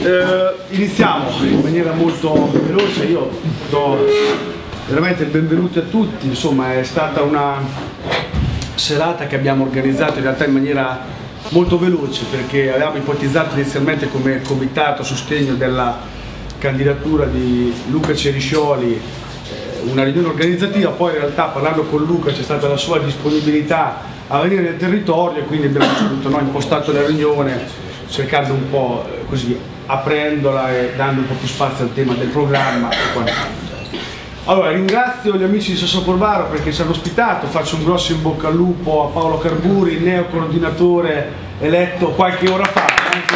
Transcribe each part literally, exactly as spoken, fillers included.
Eh, iniziamo in maniera molto veloce. Io do veramente il benvenuto a tutti. Insomma, è stata una serata che abbiamo organizzato in realtà in maniera molto veloce, perché avevamo ipotizzato inizialmente come comitato a sostegno della candidatura di Luca Ceriscioli eh, una riunione organizzativa. Poi in realtà, parlando con Luca, c'è stata la sua disponibilità a venire nel territorio e quindi abbiamo subito no, impostato la riunione cercando un po' eh, così aprendola e dando un po' più spazio al tema del programma e quant'altro. Allora, ringrazio gli amici di Sassocorvaro perché ci hanno ospitato, faccio un grosso in bocca al lupo a Paolo Carburi, neo coordinatore eletto qualche ora fa, anche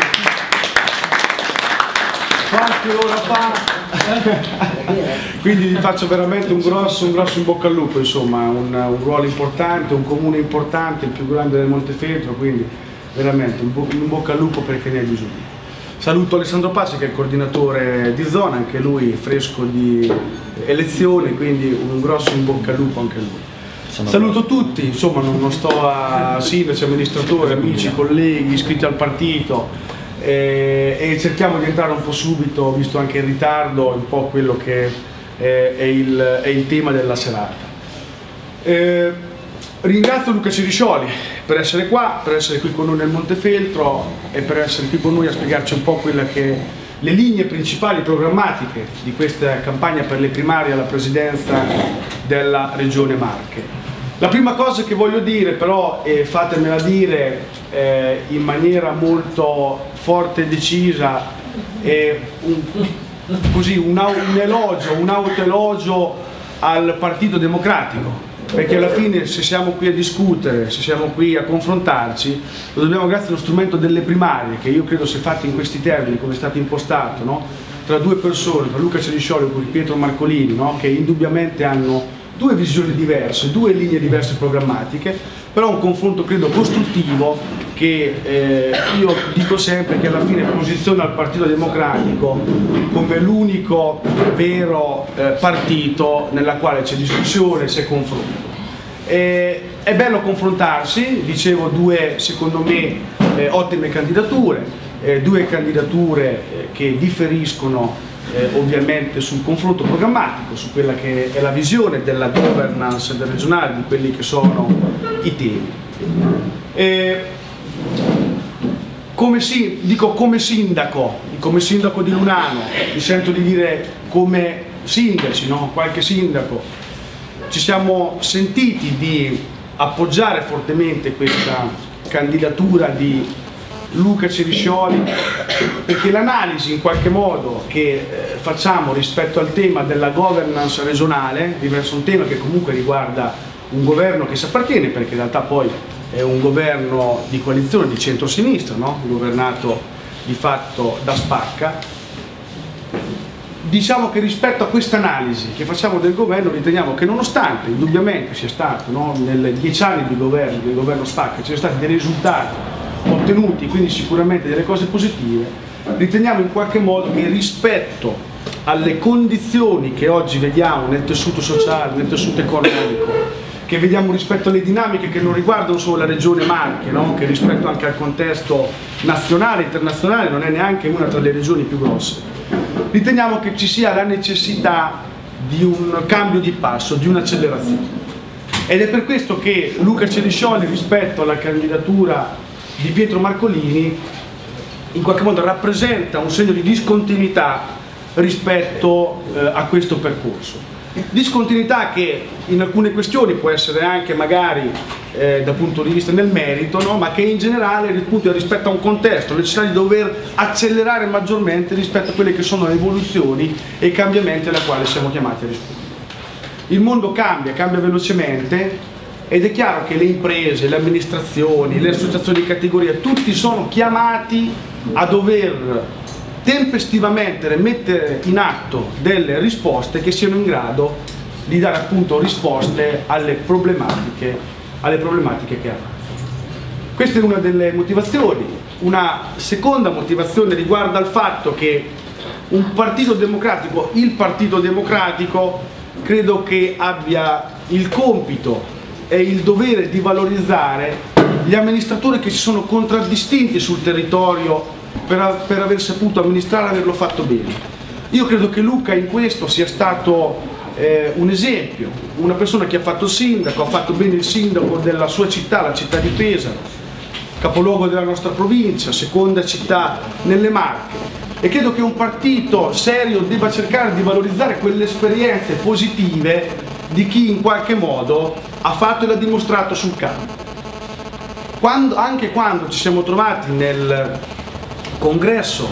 qualche ora fa, quindi vi faccio veramente un grosso, un grosso in bocca al lupo, insomma, un, un ruolo importante, un comune importante, il più grande del Montefeltro, quindi veramente un, bo un bocca al lupo perché ne ha bisogno. Saluto Alessandro Paci che è il coordinatore di zona, anche lui fresco di elezioni, quindi un grosso in bocca al lupo anche a lui. Sono Saluto buono. tutti, insomma non, non sto a sindaci, amministratori, amici, colleghi, iscritti al partito eh, e cerchiamo di entrare un po' subito, visto anche il ritardo, un po' quello che è, è, il, è il tema della serata. Eh, Ringrazio Luca Ceriscioli per essere qua, per essere qui con noi nel Montefeltro e per essere qui con noi a spiegarci un po' quelle che le linee principali programmatiche di questa campagna per le primarie alla presidenza della Regione Marche. La prima cosa che voglio dire però, e fatemela dire eh, in maniera molto forte e decisa, è un, così, un, un elogio, un autoelogio al Partito Democratico. Perché alla fine se siamo qui a discutere, se siamo qui a confrontarci, lo dobbiamo grazie allo strumento delle primarie, che io credo sia fatto in questi termini, come è stato impostato, no? Tra due persone, tra Luca Ceriscioli e Pietro Marcolini, no? Che indubbiamente hanno due visioni diverse, due linee diverse programmatiche, però un confronto credo costruttivo che eh, io dico sempre che alla fine posiziona il Partito Democratico come l'unico vero eh, partito nella quale c'è discussione, c'è confronto. Eh, è bello confrontarsi, dicevo due secondo me eh, ottime candidature, eh, due candidature eh, che differiscono eh, ovviamente sul confronto programmatico, su quella che è la visione della governance del regionale, di quelli che sono i temi. Eh, Come, si, dico come sindaco, come sindaco di Lunano, mi sento di dire come sindaci, no? Qualche sindaco, ci siamo sentiti di appoggiare fortemente questa candidatura di Luca Ceriscioli perché l'analisi in qualche modo che eh, facciamo rispetto al tema della governance regionale, diverso un tema che comunque riguarda un governo che si appartiene, perché in realtà poi è un governo di coalizione di centrosinistra, no? Governato di fatto da Spacca. Diciamo che rispetto a questa analisi che facciamo del governo riteniamo che nonostante indubbiamente sia stato no, nel dieci anni di governo, del governo Spacca, ci sono stati dei risultati ottenuti, quindi sicuramente delle cose positive, riteniamo in qualche modo che rispetto alle condizioni che oggi vediamo nel tessuto sociale, nel tessuto economico, che vediamo rispetto alle dinamiche che non riguardano solo la regione Marche, no? Che rispetto anche al contesto nazionale e internazionale non è neanche una tra le regioni più grosse, riteniamo che ci sia la necessità di un cambio di passo, di un'accelerazione. Ed è per questo che Luca Ceriscioli rispetto alla candidatura di Pietro Marcolini in qualche modo rappresenta un segno di discontinuità rispetto eh, a questo percorso. Discontinuità che in alcune questioni può essere anche magari eh, dal punto di vista nel merito, no? Ma che in generale rispetto a un contesto, la necessità di dover accelerare maggiormente rispetto a quelle che sono le evoluzioni e i cambiamenti alla quale siamo chiamati a rispondere. Il mondo cambia, cambia velocemente ed è chiaro che le imprese, le amministrazioni, le associazioni di categoria, tutti sono chiamati a dover tempestivamente mettere in atto delle risposte che siano in grado di dare appunto risposte alle problematiche, alle problematiche che avanzano. Questa è una delle motivazioni. Una seconda motivazione riguarda il fatto che un partito democratico, il Partito Democratico, credo che abbia il compito e il dovere di valorizzare gli amministratori che si sono contraddistinti sul territorio per, per aver saputo amministrare e averlo fatto bene. Io credo che Luca in questo sia stato eh, un esempio, una persona che ha fatto il sindaco, ha fatto bene il sindaco della sua città, la città di Pesaro, capoluogo della nostra provincia, seconda città nelle Marche. E credo che un partito serio debba cercare di valorizzare quelle esperienze positive di chi in qualche modo ha fatto e l'ha dimostrato sul campo. Quando, anche quando ci siamo trovati nel congresso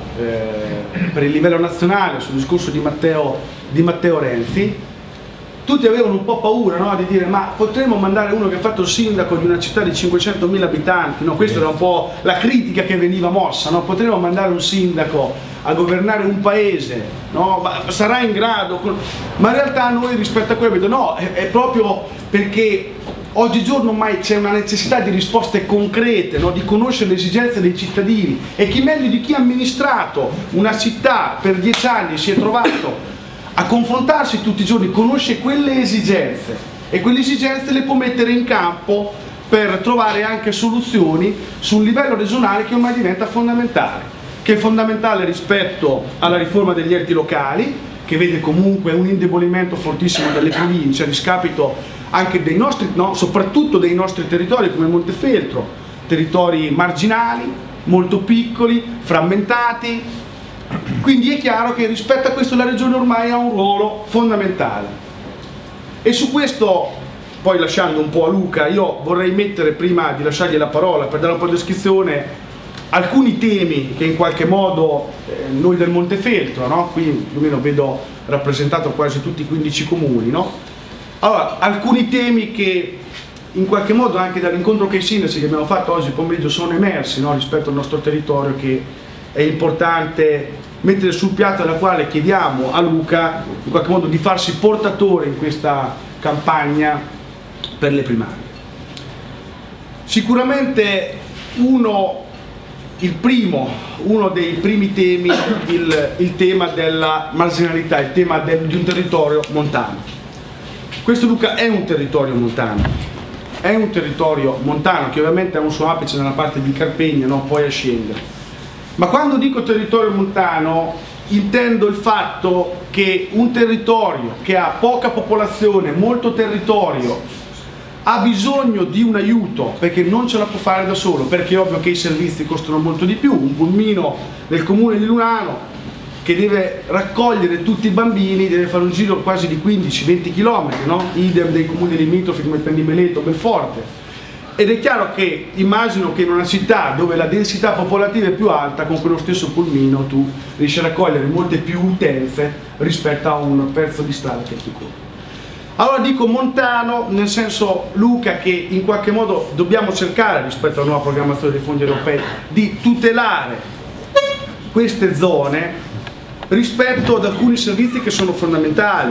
eh, per il livello nazionale sul discorso di Matteo, di Matteo Renzi, tutti avevano un po' paura, no? Di dire ma potremmo mandare uno che ha fatto il sindaco di una città di cinquecentomila abitanti, no? Questa era un po' la critica che veniva mossa, no? Potremmo mandare un sindaco a governare un paese, no? Ma sarà in grado? Ma in realtà noi rispetto a quello vedo no, è, è proprio perché oggigiorno ormai c'è una necessità di risposte concrete, no? Di conoscere le esigenze dei cittadini, e chi meglio di chi ha amministrato una città per dieci anni si è trovato a confrontarsi tutti i giorni, conosce quelle esigenze e quelle esigenze le può mettere in campo per trovare anche soluzioni su un livello regionale che ormai diventa fondamentale, che è fondamentale rispetto alla riforma degli enti locali, che vede comunque un indebolimento fortissimo delle province a discapito anche dei nostri, no, soprattutto dei nostri territori come Montefeltro, territori marginali, molto piccoli, frammentati. Quindi è chiaro che rispetto a questo la regione ormai ha un ruolo fondamentale. E su questo, poi lasciando un po' a Luca, io vorrei mettere, prima di lasciargli la parola per dare un po' di descrizione, alcuni temi che in qualche modo eh, noi del Montefeltro, no? Qui più o meno vedo rappresentato quasi tutti i quindici comuni, no? Allora, alcuni temi che in qualche modo anche dall'incontro che i sindaci che abbiamo fatto oggi pomeriggio sono emersi, no? Rispetto al nostro territorio, che è importante mettere sul piatto, alla quale chiediamo a Luca in qualche modo di farsi portatore in questa campagna per le primarie. Sicuramente uno, il primo, uno dei primi temi, il, il tema della marginalità, il tema del, di un territorio montano. Questo, Luca, è un territorio montano, è un territorio montano che ovviamente ha un suo apice nella parte di Carpegna, no? Poi a scendere. Ma quando dico territorio montano intendo il fatto che un territorio che ha poca popolazione, molto territorio, ha bisogno di un aiuto perché non ce la può fare da solo, perché è ovvio che i servizi costano molto di più. Un pulmino del comune di Lunano che deve raccogliere tutti i bambini deve fare un giro quasi di quindici venti chilometri, no? Idem dei comuni limitrofi come Pendimeleto, Belforte. Ed è chiaro che immagino che in una città dove la densità popolativa è più alta, con quello stesso pulmino tu riesci a raccogliere molte più utenze rispetto a un pezzo di strada che è più corto. Allora dico montano nel senso, Luca, che in qualche modo dobbiamo cercare, rispetto alla nuova programmazione dei fondi europei, di tutelare queste zone rispetto ad alcuni servizi che sono fondamentali.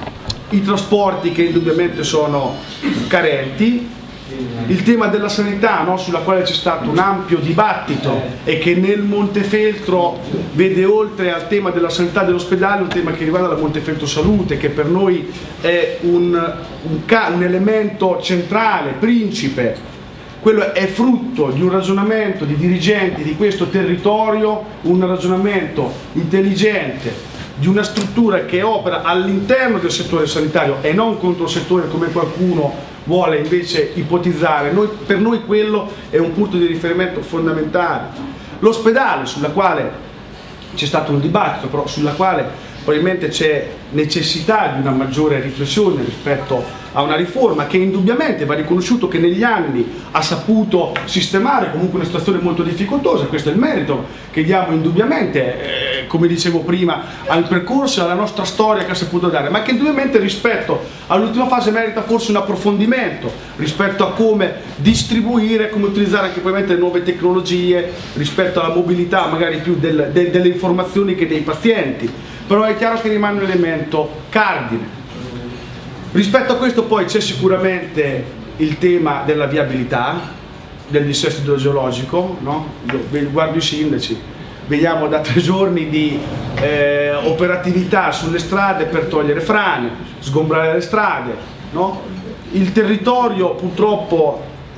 I trasporti, che indubbiamente sono carenti, il tema della sanità, no? Sulla quale c'è stato un ampio dibattito e che nel Montefeltro vede, oltre al tema della sanità dell'ospedale, un tema che riguarda la Montefeltro Salute, che per noi è un, un, un elemento centrale, principe. Quello è frutto di un ragionamento di dirigenti di questo territorio, un ragionamento intelligente di una struttura che opera all'interno del settore sanitario e non contro il settore come qualcuno vuole invece ipotizzare. Noi, per noi quello è un punto di riferimento fondamentale. L'ospedale, sulla quale c'è stato un dibattito, però sulla quale probabilmente c'è necessità di una maggiore riflessione rispetto a una riforma che indubbiamente va riconosciuto che negli anni ha saputo sistemare comunque una situazione molto difficoltosa. Questo è il merito che diamo indubbiamente, eh, come dicevo prima, al percorso e alla nostra storia che ha saputo dare, ma che indubbiamente rispetto all'ultima fase merita forse un approfondimento rispetto a come distribuire, come utilizzare anche probabilmente le nuove tecnologie, rispetto alla mobilità magari più del, de, delle informazioni che dei pazienti. Però è chiaro che rimane un elemento cardine. Rispetto a questo poi c'è sicuramente il tema della viabilità, del dissesto idrogeologico, no? Io guardo i sindaci, vediamo da tre giorni di eh, operatività sulle strade per togliere frane, sgombrare le strade, no? Il territorio purtroppo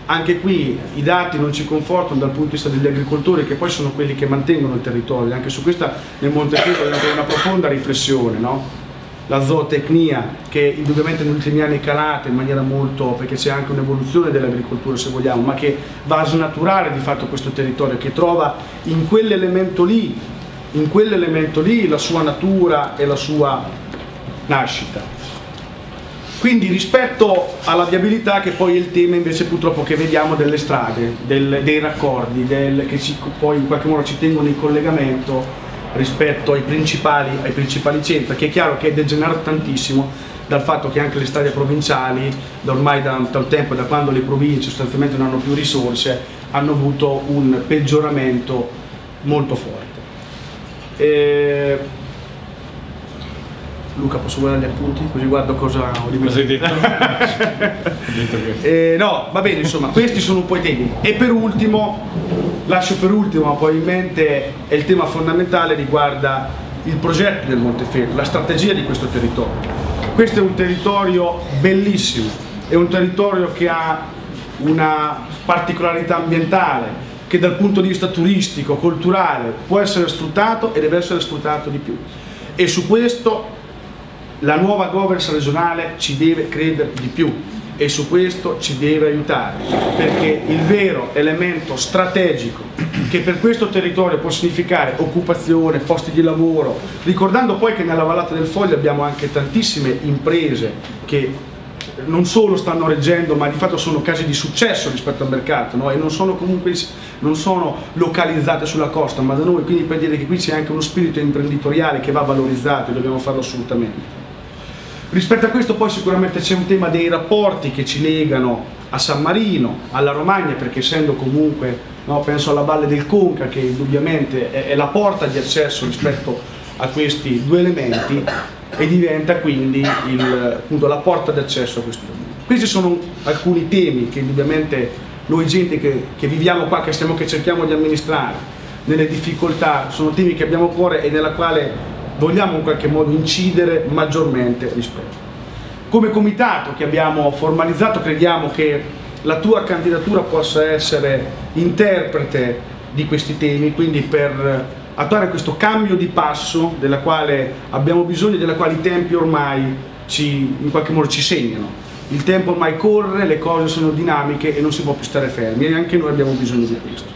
anche qui i dati non ci confortano dal punto di vista degli agricoltori, che poi sono quelli che mantengono il territorio. Anche su questa nel Montefeltro deve avere una profonda riflessione, no? La zootecnia, che indubbiamente negli ultimi anni è calata in maniera molto, perché c'è anche un'evoluzione dell'agricoltura se vogliamo, ma che va a snaturare di fatto questo territorio, che trova in quell'elemento lì, in quell'elemento lì la sua natura e la sua nascita. Quindi rispetto alla viabilità, che poi è il tema invece purtroppo che vediamo delle strade, del, dei raccordi, del, che ci, poi in qualche modo ci tengono in collegamento rispetto ai principali, ai principali centri, che è chiaro che è degenerato tantissimo dal fatto che anche le strade provinciali, da ormai da, da un tempo, da quando le province sostanzialmente non hanno più risorse, hanno avuto un peggioramento molto forte. E... Luca, posso guardare gli appunti? Così guardo cosa ho di cosa hai detto? eh, no, va bene, insomma, questi sono un po' i temi. E per ultimo, lascio per ultimo, ma probabilmente è il tema fondamentale, riguarda il progetto del Montefeltro, la strategia di questo territorio. Questo è un territorio bellissimo, è un territorio che ha una particolarità ambientale, che dal punto di vista turistico, culturale, può essere sfruttato e deve essere sfruttato di più. E su questo la nuova governance regionale ci deve credere di più e su questo ci deve aiutare, perché il vero elemento strategico che per questo territorio può significare occupazione, posti di lavoro, ricordando poi che nella Vallata del Foglio abbiamo anche tantissime imprese che non solo stanno reggendo, ma di fatto sono casi di successo rispetto al mercato, no? E non sono comunque non sono localizzate sulla costa, ma da noi, quindi per dire che qui c'è anche uno spirito imprenditoriale che va valorizzato e dobbiamo farlo assolutamente. Rispetto a questo poi sicuramente c'è un tema dei rapporti che ci legano a San Marino, alla Romagna, perché essendo comunque, no, penso alla Valle del Conca, che indubbiamente è, è la porta di accesso rispetto a questi due elementi, e diventa quindi il, appunto, la porta d'accesso a questo elemento. Questi sono alcuni temi che indubbiamente noi gente che, che viviamo qua, che, stiamo, che cerchiamo di amministrare nelle difficoltà, sono temi che abbiamo a cuore e nella quale vogliamo in qualche modo incidere maggiormente rispetto. Come comitato che abbiamo formalizzato, crediamo che la tua candidatura possa essere interprete di questi temi, quindi per attuare questo cambio di passo della quale abbiamo bisogno, della quale i tempi ormai ci, in qualche modo ci segnano. Il tempo ormai corre, le cose sono dinamiche e non si può più stare fermi, e anche noi abbiamo bisogno di questo.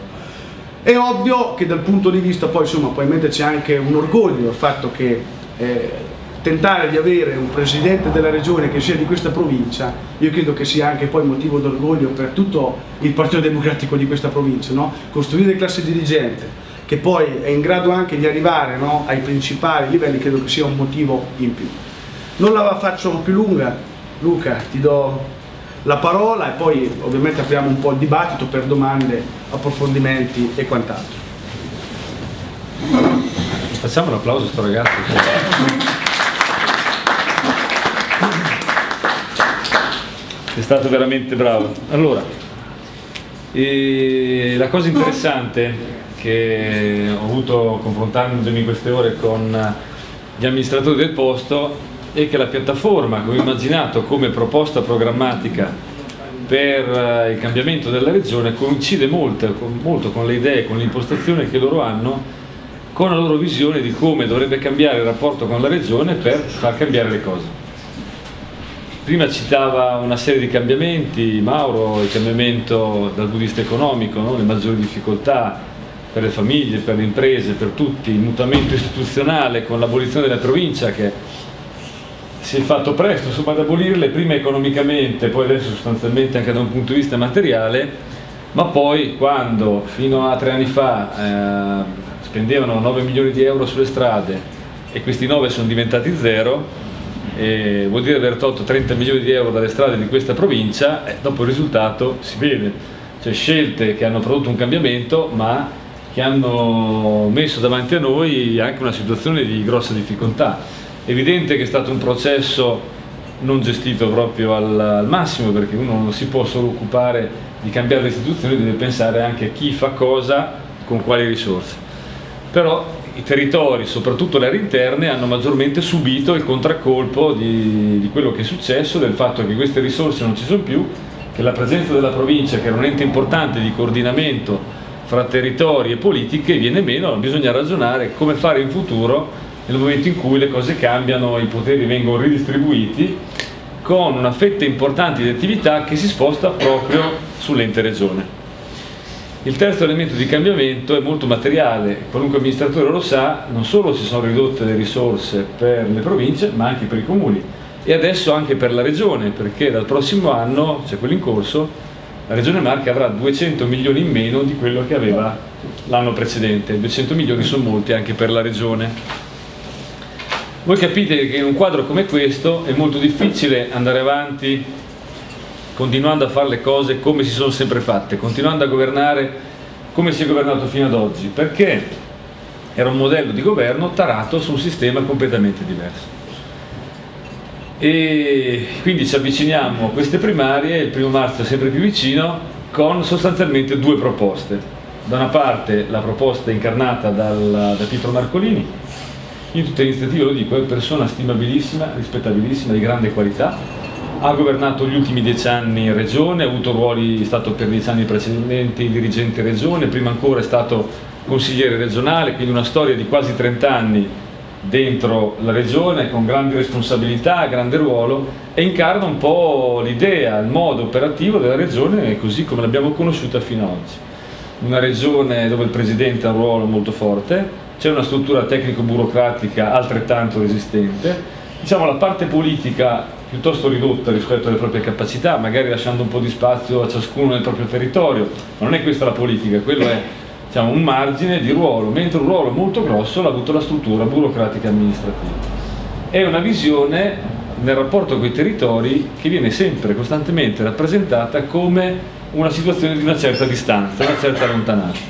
È ovvio che dal punto di vista poi, insomma, probabilmente c'è anche un orgoglio il fatto che eh, tentare di avere un presidente della regione che sia di questa provincia, io credo che sia anche poi motivo d'orgoglio per tutto il Partito Democratico di questa provincia, no? Costruire classe dirigente che poi è in grado anche di arrivare, no, ai principali livelli, credo che sia un motivo in più. Non la faccio più lunga, Luca, ti do la parola e poi ovviamente apriamo un po' il dibattito per domande, approfondimenti e quant'altro. Facciamo un applauso a sto ragazzo. È stato veramente bravo. Allora, e la cosa interessante che ho avuto confrontandomi in queste ore con gli amministratori del posto è che la piattaforma che ho immaginato come proposta programmatica per il cambiamento della regione coincide molto, molto con le idee, con l'impostazione che loro hanno, con la loro visione di come dovrebbe cambiare il rapporto con la regione per far cambiare le cose. Prima citava una serie di cambiamenti, Mauro, il cambiamento dal punto di vista economico, no? Le maggiori difficoltà per le famiglie, per le imprese, per tutti, il mutamento istituzionale con l'abolizione della provincia che si è fatto presto, insomma, ad abolirle, prima economicamente, poi adesso sostanzialmente anche da un punto di vista materiale, ma poi quando fino a tre anni fa eh, spendevano nove milioni di euro sulle strade e questi nove sono diventati zero, e vuol dire aver tolto trenta milioni di euro dalle strade di questa provincia, e dopo il risultato si vede, cioè scelte che hanno prodotto un cambiamento ma che hanno messo davanti a noi anche una situazione di grossa difficoltà. È evidente che è stato un processo non gestito proprio al, al massimo, perché uno non si può solo occupare di cambiare le istituzioni, deve pensare anche a chi fa cosa, con quali risorse. Però i territori, soprattutto le aree interne, hanno maggiormente subito il contraccolpo di, di quello che è successo, del fatto che queste risorse non ci sono più che la presenza della provincia, che era un ente importante di coordinamento fra territori e politiche, viene meno. Bisogna ragionare come fare in futuro nel momento in cui le cose cambiano, i poteri vengono ridistribuiti, con una fetta importante di attività che si sposta proprio sull'ente regione. Il terzo elemento di cambiamento è molto materiale, qualunque amministratore lo sa, non solo si sono ridotte le risorse per le province, ma anche per i comuni e adesso anche per la regione, perché dal prossimo anno, c'è quello in corso, la regione Marche avrà duecento milioni in meno di quello che aveva l'anno precedente. duecento milioni sono molti anche per la regione. Voi capite che in un quadro come questo è molto difficile andare avanti continuando a fare le cose come si sono sempre fatte, continuando a governare come si è governato fino ad oggi, perché era un modello di governo tarato su un sistema completamente diverso. E quindi ci avviciniamo a queste primarie, il primo marzo è sempre più vicino, con sostanzialmente due proposte. Da una parte la proposta incarnata dal, da Pietro Marcolini, in tutte le iniziative, lo dico, è persona stimabilissima, rispettabilissima, di grande qualità. Ha governato gli ultimi dieci anni in regione, ha avuto ruoli, è stato per dieci anni precedenti dirigente regione, prima ancora è stato consigliere regionale, quindi una storia di quasi trenta anni dentro la regione, con grandi responsabilità, grande ruolo, e incarna un po' l'idea, il modo operativo della regione così come l'abbiamo conosciuta fino ad oggi. Una regione dove il presidente ha un ruolo molto forte, c'è una struttura tecnico-burocratica altrettanto resistente, diciamo la parte politica piuttosto ridotta rispetto alle proprie capacità, magari lasciando un po' di spazio a ciascuno nel proprio territorio, ma non è questa la politica, quello è, diciamo, un margine di ruolo, mentre un ruolo molto grosso l'ha avuto la struttura burocratica amministrativa. È una visione nel rapporto con i territori che viene sempre, costantemente rappresentata come una situazione di una certa distanza, una certa lontananza.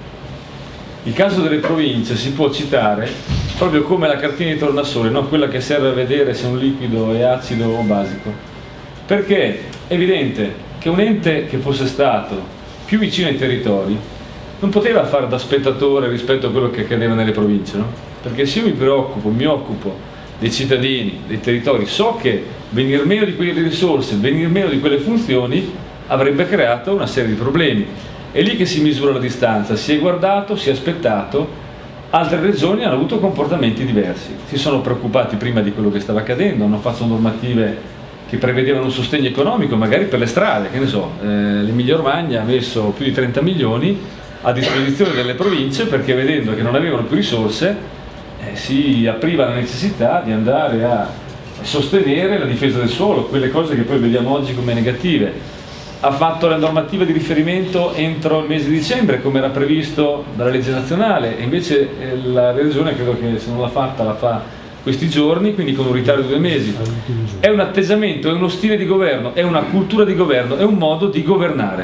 Il caso delle province si può citare proprio come la cartina di tornasole, no? Quella che serve a vedere se un liquido è acido o basico, perché è evidente che un ente che fosse stato più vicino ai territori non poteva fare da spettatore rispetto a quello che accadeva nelle province, no? Perché se io mi preoccupo, mi occupo dei cittadini, dei territori, so che venir meno di quelle risorse, venir meno di quelle funzioni avrebbe creato una serie di problemi. È lì che si misura la distanza, si è guardato, si è aspettato. Altre regioni hanno avuto comportamenti diversi, si sono preoccupati prima di quello che stava accadendo, hanno fatto normative che prevedevano un sostegno economico, magari per le strade, che ne so, eh, l'Emilia-Romagna ha messo più di trenta milioni a disposizione delle province perché vedendo che non avevano più risorse eh, si apriva la necessità di andare a sostenere la difesa del suolo, quelle cose che poi vediamo oggi come negative. Ha fatto la normativa di riferimento entro il mese di dicembre come era previsto dalla legge nazionale e invece la regione credo che se non l'ha fatta la fa questi giorni, quindi con un ritardo di due mesi. È un atteggiamento, è uno stile di governo, è una cultura di governo, è un modo di governare.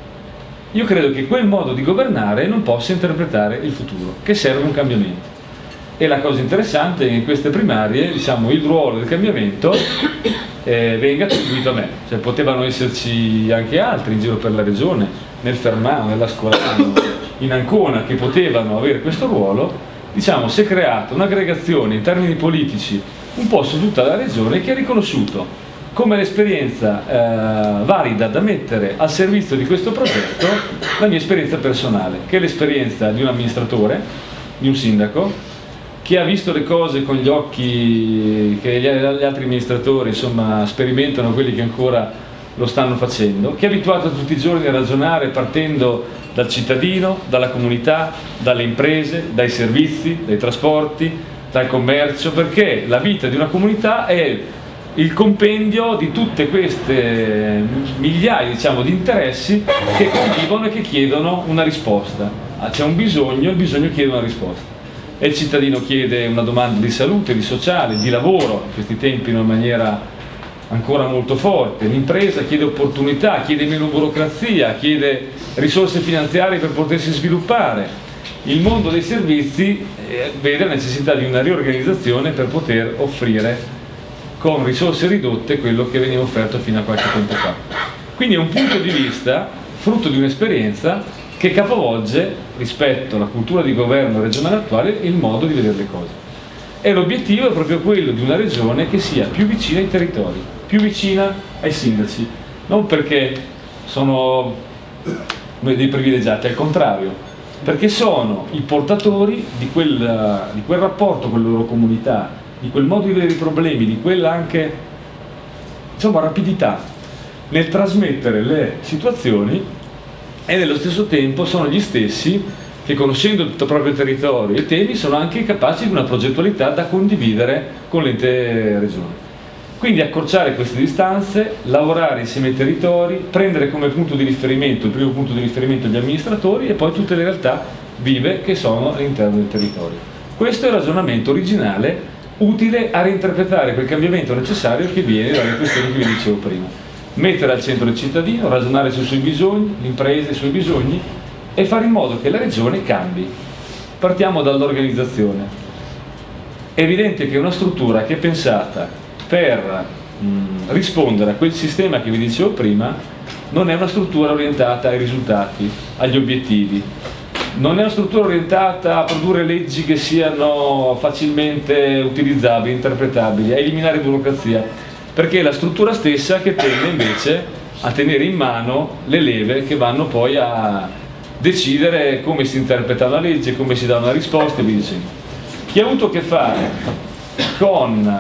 Io credo che quel modo di governare non possa interpretare il futuro, che serve un cambiamento. E la cosa interessante è che in queste primarie, diciamo, il ruolo del cambiamento eh, venga attribuito a me, cioè potevano esserci anche altri in giro per la regione, nel Fermano, nell'Ascolano, in Ancona, che potevano avere questo ruolo. Diciamo, si è creata un'aggregazione in termini politici un po' su tutta la regione che ha riconosciuto come l'esperienza eh, valida da mettere al servizio di questo progetto la mia esperienza personale, che è l'esperienza di un amministratore, di un sindaco, che ha visto le cose con gli occhi che gli altri amministratori insomma sperimentano, quelli che ancora lo stanno facendo, che è abituato tutti i giorni a ragionare partendo dal cittadino, dalla comunità, dalle imprese, dai servizi, dai trasporti, dal commercio, perché la vita di una comunità è il compendio di tutte queste migliaia, diciamo, di interessi che convivono e che chiedono una risposta. C'è un bisogno, il bisogno chiede una risposta. E il cittadino chiede una domanda di salute, di sociale, di lavoro, in questi tempi in una maniera ancora molto forte. L'impresa chiede opportunità, chiede meno burocrazia, chiede risorse finanziarie per potersi sviluppare. Il mondo dei servizi eh, vede la necessità di una riorganizzazione per poter offrire con risorse ridotte quello che veniva offerto fino a qualche tempo fa. Quindi è un punto di vista, frutto di un'esperienza che capovolge rispetto alla cultura di governo regionale attuale il modo di vedere le cose. E l'obiettivo è proprio quello di una regione che sia più vicina ai territori, più vicina ai sindaci, non perché sono dei privilegiati, al contrario, perché sono i portatori di quel, di quel rapporto con le loro comunità, di quel modo di vedere i problemi, di quella anche, insomma, rapidità nel trasmettere le situazioni, e nello stesso tempo sono gli stessi che, conoscendo il proprio territorio e i temi, sono anche capaci di una progettualità da condividere con l'ente regione. Quindi accorciare queste distanze, lavorare insieme ai territori, prendere come punto di riferimento, il primo punto di riferimento gli amministratori e poi tutte le realtà vive che sono all'interno del territorio. Questo è il ragionamento originale, utile a reinterpretare quel cambiamento necessario che viene dalle questioni che vi dicevo prima. Mettere al centro il cittadino, ragionare sui suoi bisogni, l'impresa, i suoi bisogni, e fare in modo che la regione cambi. Partiamo dall'organizzazione. È evidente che una struttura che è pensata per mh, rispondere a quel sistema che vi dicevo prima non è una struttura orientata ai risultati, agli obiettivi, non è una struttura orientata a produrre leggi che siano facilmente utilizzabili, interpretabili, a eliminare burocrazia, perché è la struttura stessa che tende invece a tenere in mano le leve che vanno poi a decidere come si interpreta la legge, come si dà una risposta e via dicendo. Chi ha avuto a che fare con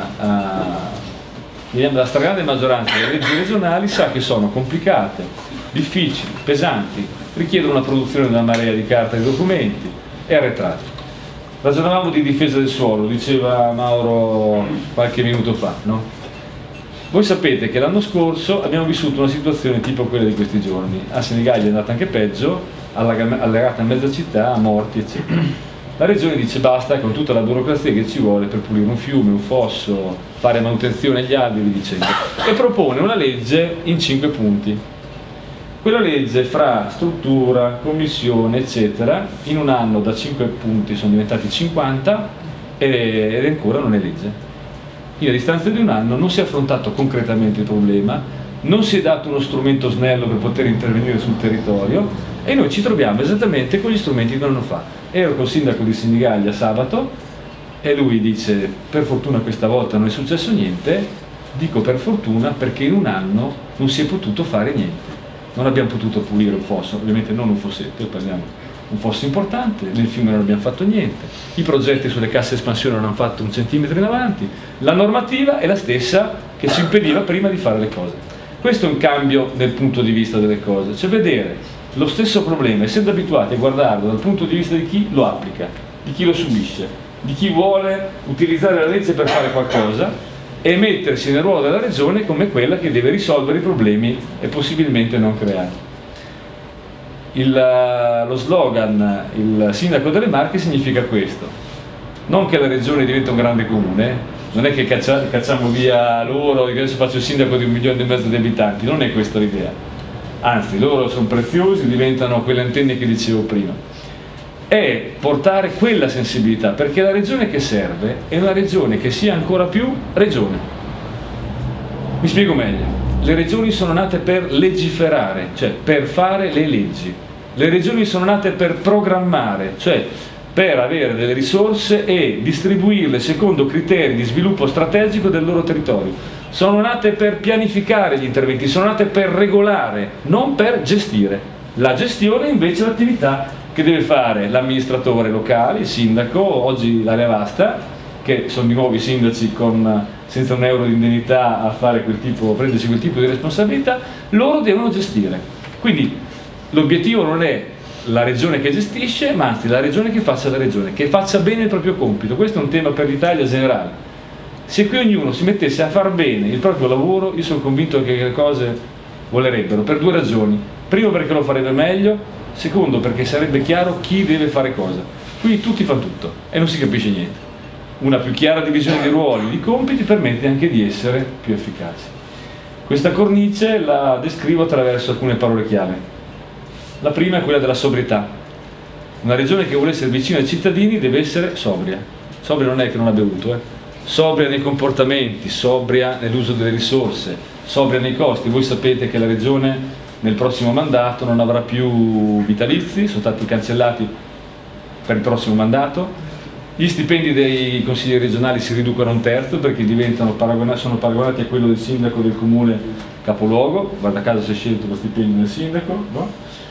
uh, la stragrande maggioranza delle leggi regionali sa che sono complicate, difficili, pesanti, richiedono una produzione di una marea di carte e di documenti e arretrati. Ragionavamo di difesa del suolo, diceva Mauro qualche minuto fa, no? Voi sapete che l'anno scorso abbiamo vissuto una situazione tipo quella di questi giorni. A Senigallia è andata anche peggio, allagata in mezza città, morti eccetera. La regione dice basta con tutta la burocrazia che ci vuole per pulire un fiume, un fosso, fare manutenzione agli alberi, dicendo, e propone una legge in cinque punti. Quella legge fra struttura, commissione eccetera in un anno da cinque punti sono diventati cinquanta ed ancora non è legge. Quindi a distanza di un anno non si è affrontato concretamente il problema, non si è dato uno strumento snello per poter intervenire sul territorio e noi ci troviamo esattamente con gli strumenti di un anno fa. Ero col sindaco di Senigallia sabato e lui dice per fortuna questa volta non è successo niente. Dico per fortuna perché in un anno non si è potuto fare niente, non abbiamo potuto pulire un fosso, ovviamente non un fossetto, parliamo un fosso importante, nel fiume non abbiamo fatto niente, i progetti sulle casse espansione non hanno fatto un centimetro in avanti, la normativa è la stessa che ci impediva prima di fare le cose. Questo è un cambio nel punto di vista delle cose, cioè vedere lo stesso problema, essendo abituati a guardarlo dal punto di vista di chi lo applica, di chi lo subisce, di chi vuole utilizzare la legge per fare qualcosa e mettersi nel ruolo della regione come quella che deve risolvere i problemi e possibilmente non crearli. Il, lo slogan il sindaco delle Marche significa questo, non che la regione diventa un grande comune, non è che caccia, cacciamo via loro e adesso faccio il sindaco di un milione e mezzo di abitanti, non è questa l'idea, anzi loro sono preziosi, diventano quelle antenne che dicevo prima, è portare quella sensibilità, perché la regione che serve è una regione che sia ancora più regione. Mi spiego meglio. Le regioni sono nate per legiferare, cioè per fare le leggi. Le regioni sono nate per programmare, cioè per avere delle risorse e distribuirle secondo criteri di sviluppo strategico del loro territorio. Sono nate per pianificare gli interventi, sono nate per regolare, non per gestire. La gestione invece è l'attività che deve fare l'amministratore locale, il sindaco, oggi l'area vasta, che sono di nuovo i sindaci con senza un euro di indennità a fare quel tipo, a prendersi quel tipo di responsabilità, loro devono gestire. Quindi l'obiettivo non è la regione che gestisce, ma anzi la regione che faccia la regione, che faccia bene il proprio compito. Questo è un tema per l'Italia generale. Se qui ognuno si mettesse a far bene il proprio lavoro, io sono convinto che le cose volerebbero, per due ragioni. Primo perché lo farebbe meglio, secondo perché sarebbe chiaro chi deve fare cosa. Qui tutti fanno tutto e non si capisce niente. Una più chiara divisione di ruoli, di compiti, permette anche di essere più efficaci. Questa cornice la descrivo attraverso alcune parole chiave. La prima è quella della sobrietà. Una regione che vuole essere vicina ai cittadini deve essere sobria. Sobria non è che non ha bevuto, eh. Sobria nei comportamenti, sobria nell'uso delle risorse, sobria nei costi. Voi sapete che la regione nel prossimo mandato non avrà più vitalizi, sono stati cancellati per il prossimo mandato. Gli stipendi dei consiglieri regionali si riducono a un terzo perché diventano paragonati, sono paragonati a quello del sindaco del comune capoluogo, guarda caso si è scelto lo stipendio del sindaco, no?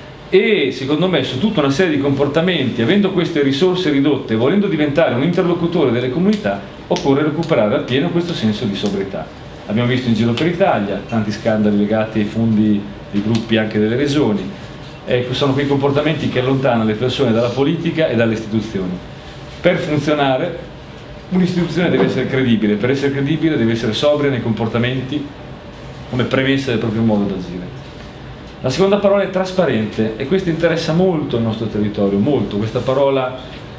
E secondo me su tutta una serie di comportamenti, avendo queste risorse ridotte, volendo diventare un interlocutore delle comunità, occorre recuperare appieno questo senso di sobrietà. Abbiamo visto in giro per Italia tanti scandali legati ai fondi dei gruppi anche delle regioni. Ecco, sono quei comportamenti che allontanano le persone dalla politica e dalle istituzioni. Per funzionare un'istituzione deve essere credibile, per essere credibile deve essere sobria nei comportamenti come premessa del proprio modo d'agire. La seconda parola è trasparente e questo interessa molto il nostro territorio, molto. Questa parola,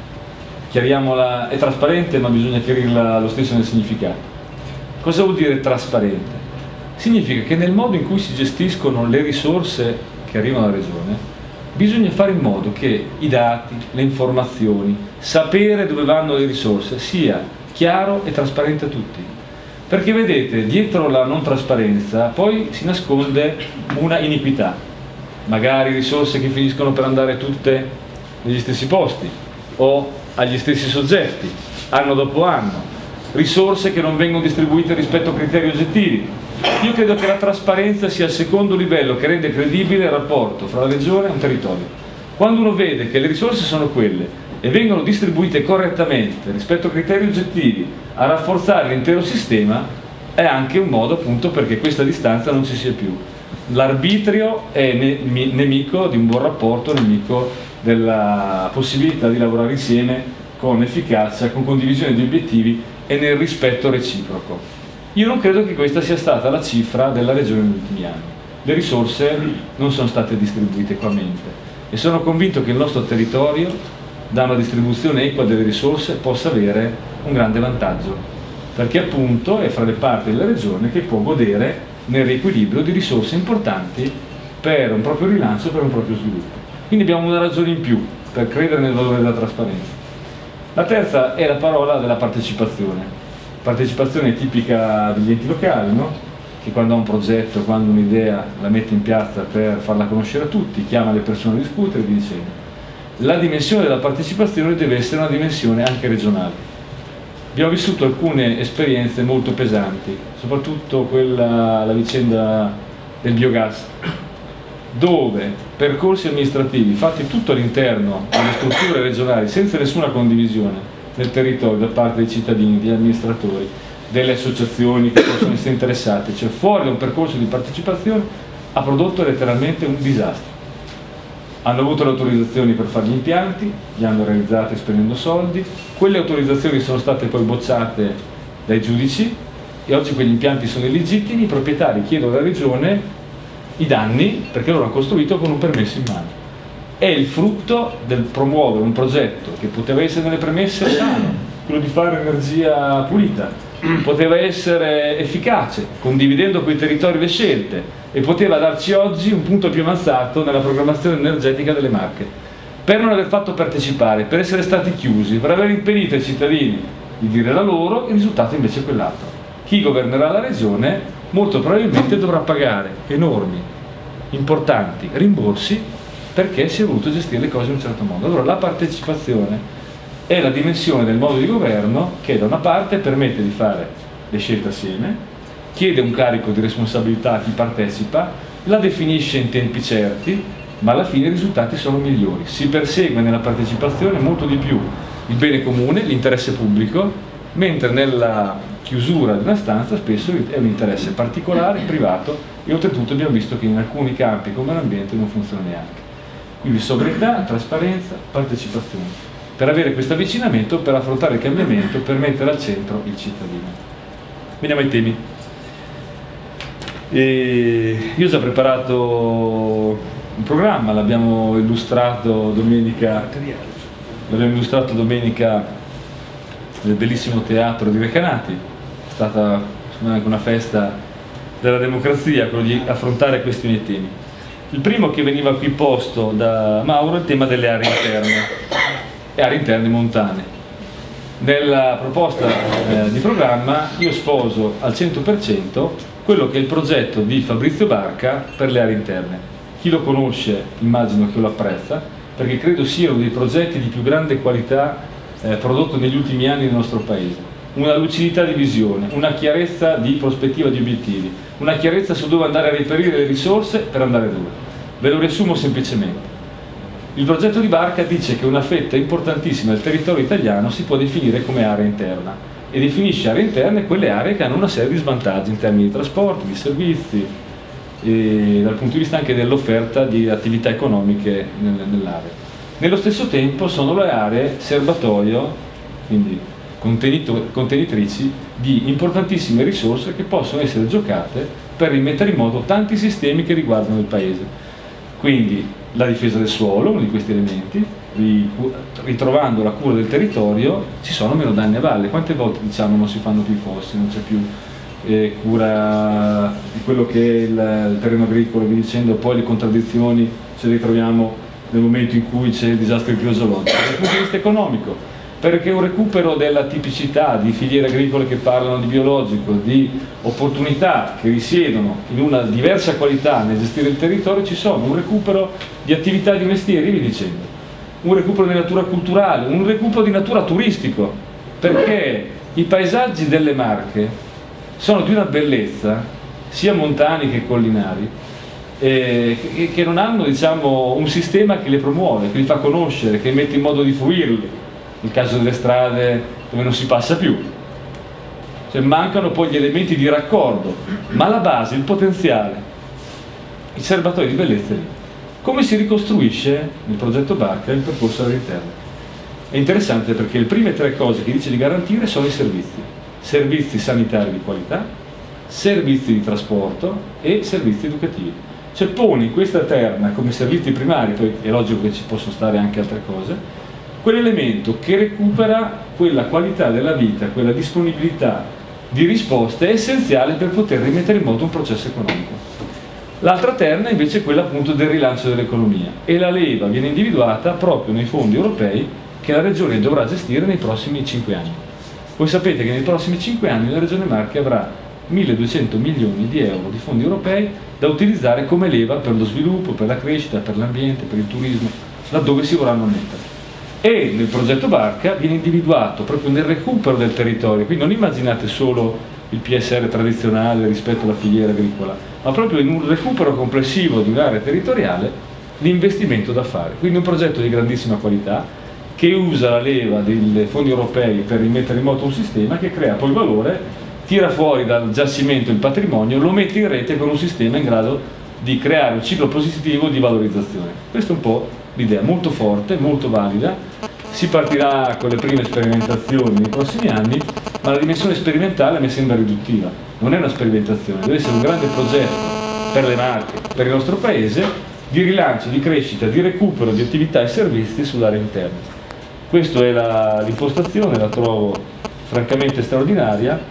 chiariamola, è trasparente ma bisogna chiarirla lo stesso nel significato. Cosa vuol dire trasparente? Significa che nel modo in cui si gestiscono le risorse che arrivano alla regione, bisogna fare in modo che i dati, le informazioni, sapere dove vanno le risorse sia chiaro e trasparente a tutti. Perché vedete, dietro la non trasparenza poi si nasconde una iniquità, magari risorse che finiscono per andare tutte negli stessi posti o agli stessi soggetti, anno dopo anno, risorse che non vengono distribuite rispetto a criteri oggettivi. Io credo che la trasparenza sia il secondo livello che rende credibile il rapporto fra la regione e un territorio. Quando uno vede che le risorse sono quelle e vengono distribuite correttamente rispetto a criteri oggettivi a rafforzare l'intero sistema, è anche un modo appunto perché questa distanza non ci sia più. L'arbitrio è ne nemico di un buon rapporto, nemico della possibilità di lavorare insieme con efficacia, con condivisione di obiettivi e nel rispetto reciproco. Io non credo che questa sia stata la cifra della regione negli ultimi anni. Le risorse non sono state distribuite equamente e sono convinto che il nostro territorio, da una distribuzione equa delle risorse, possa avere un grande vantaggio, perché appunto è fra le parti della regione che può godere nel riequilibrio di risorse importanti per un proprio rilancio e per un proprio sviluppo. Quindi abbiamo una ragione in più per credere nel valore della trasparenza. La terza è la parola della partecipazione. Partecipazione tipica degli enti locali, no? Che quando ha un progetto, quando un'idea la mette in piazza per farla conoscere a tutti, chiama le persone a discutere e vi dicendo. La dimensione della partecipazione deve essere una dimensione anche regionale. Abbiamo vissuto alcune esperienze molto pesanti, soprattutto quella, la vicenda del biogas, dove percorsi amministrativi fatti tutto all'interno delle strutture regionali senza nessuna condivisione del territorio da parte dei cittadini, degli amministratori, delle associazioni che possono essere interessate, cioè fuori da un percorso di partecipazione, ha prodotto letteralmente un disastro. Hanno avuto le autorizzazioni per fare gli impianti, li hanno realizzati spendendo soldi, quelle autorizzazioni sono state poi bocciate dai giudici e oggi quegli impianti sono illegittimi, i proprietari chiedono alla regione i danni perché loro hanno costruito con un permesso in mano. È il frutto del promuovere un progetto che poteva essere nelle premesse sano, quello di fare energia pulita, poteva essere efficace, condividendo con i territori le scelte e poteva darci oggi un punto più avanzato nella programmazione energetica delle Marche. Per non aver fatto partecipare, per essere stati chiusi, per aver impedito ai cittadini di dire la loro, il risultato invece è quell'altro. Chi governerà la regione molto probabilmente dovrà pagare enormi, importanti rimborsi perché si è voluto gestire le cose in un certo modo. Allora la partecipazione è la dimensione del modo di governo che da una parte permette di fare le scelte assieme, chiede un carico di responsabilità a chi partecipa, la definisce in tempi certi, ma alla fine i risultati sono migliori. Si persegue nella partecipazione molto di più il bene comune, l'interesse pubblico, mentre nella chiusura di una stanza spesso è un interesse particolare, privato, e oltretutto abbiamo visto che in alcuni campi come l'ambiente non funziona neanche. Quindi sobrietà, trasparenza, partecipazione, per avere questo avvicinamento, per affrontare il cambiamento, per mettere al centro il cittadino. Veniamo ai temi. E io ho già preparato un programma, l'abbiamo illustrato domenica, l'abbiamo illustrato domenica nel bellissimo teatro di Recanati. È stata anche una festa della democrazia, quello di affrontare questioni e temi. Il primo che veniva qui posto da Mauro è il tema delle aree interne e aree interne montane. Nella proposta eh, di programma io sposo al cento per cento quello che è il progetto di Fabrizio Barca per le aree interne. Chi lo conosce immagino che lo apprezza, perché credo sia uno dei progetti di più grande qualità eh, prodotto negli ultimi anni nel nostro Paese. Una lucidità di visione, una chiarezza di prospettiva di obiettivi, una chiarezza su dove andare a reperire le risorse per andare dove. Ve lo riassumo semplicemente. Il progetto di Barca dice che una fetta importantissima del territorio italiano si può definire come area interna e definisce aree interne quelle aree che hanno una serie di svantaggi in termini di trasporti, di servizi, e dal punto di vista anche dell'offerta di attività economiche nell'area. Nello stesso tempo sono le aree serbatoio, quindi contenitrici di importantissime risorse che possono essere giocate per rimettere in moto tanti sistemi che riguardano il paese. Quindi la difesa del suolo, uno di questi elementi, ritrovando la cura del territorio ci sono meno danni a valle. Quante volte diciamo non si fanno più i fossi, non c'è più eh, cura di quello che è il, il terreno agricolo, vi dicendo, poi le contraddizioni ce le ritroviamo nel momento in cui c'è il disastro idrogeologico. Dal punto di vista economico, perché un recupero della tipicità di filiere agricole che parlano di biologico, di opportunità che risiedono in una diversa qualità nel gestire il territorio, ci sono un recupero di attività di mestieri, vi dicendo, un recupero di natura culturale, un recupero di natura turistico, perché i paesaggi delle Marche sono di una bellezza, sia montani che collinari, eh, che non hanno, diciamo, un sistema che le promuove, che li fa conoscere, che mette in modo di fruirli. Il caso delle strade dove non si passa più, cioè mancano poi gli elementi di raccordo, ma la base, il potenziale, il serbatoio di bellezza lì. Come si ricostruisce nel progetto Barca il percorso all'interno? È interessante perché le prime tre cose che dice di garantire sono i servizi: servizi sanitari di qualità, servizi di trasporto e servizi educativi. Cioè pone in questa terna come servizi primari, poi è logico che ci possono stare anche altre cose, quell'elemento che recupera quella qualità della vita, quella disponibilità di risposte essenziale per poter rimettere in moto un processo economico. L'altra terna invece è quella appunto del rilancio dell'economia, e la leva viene individuata proprio nei fondi europei che la Regione dovrà gestire nei prossimi cinque anni. Voi sapete che nei prossimi cinque anni la Regione Marche avrà milleduecento milioni di euro di fondi europei da utilizzare come leva per lo sviluppo, per la crescita, per l'ambiente, per il turismo, laddove si vorranno mettere. E nel progetto Barca viene individuato proprio nel recupero del territorio, quindi non immaginate solo il P S R tradizionale rispetto alla filiera agricola, ma proprio in un recupero complessivo di un'area territoriale l'investimento da fare. Quindi un progetto di grandissima qualità che usa la leva dei fondi europei per rimettere in moto un sistema che crea poi valore, tira fuori dal giacimento il patrimonio, lo mette in rete con un sistema in grado di creare un ciclo positivo di valorizzazione. Questo è un po' l'idea, molto forte, molto valida. Si partirà con le prime sperimentazioni nei prossimi anni, ma la dimensione sperimentale mi sembra riduttiva. Non è una sperimentazione, deve essere un grande progetto per le Marche, per il nostro paese, di rilancio, di crescita, di recupero di attività e servizi sull'area interna. Questa è l'impostazione, la trovo francamente straordinaria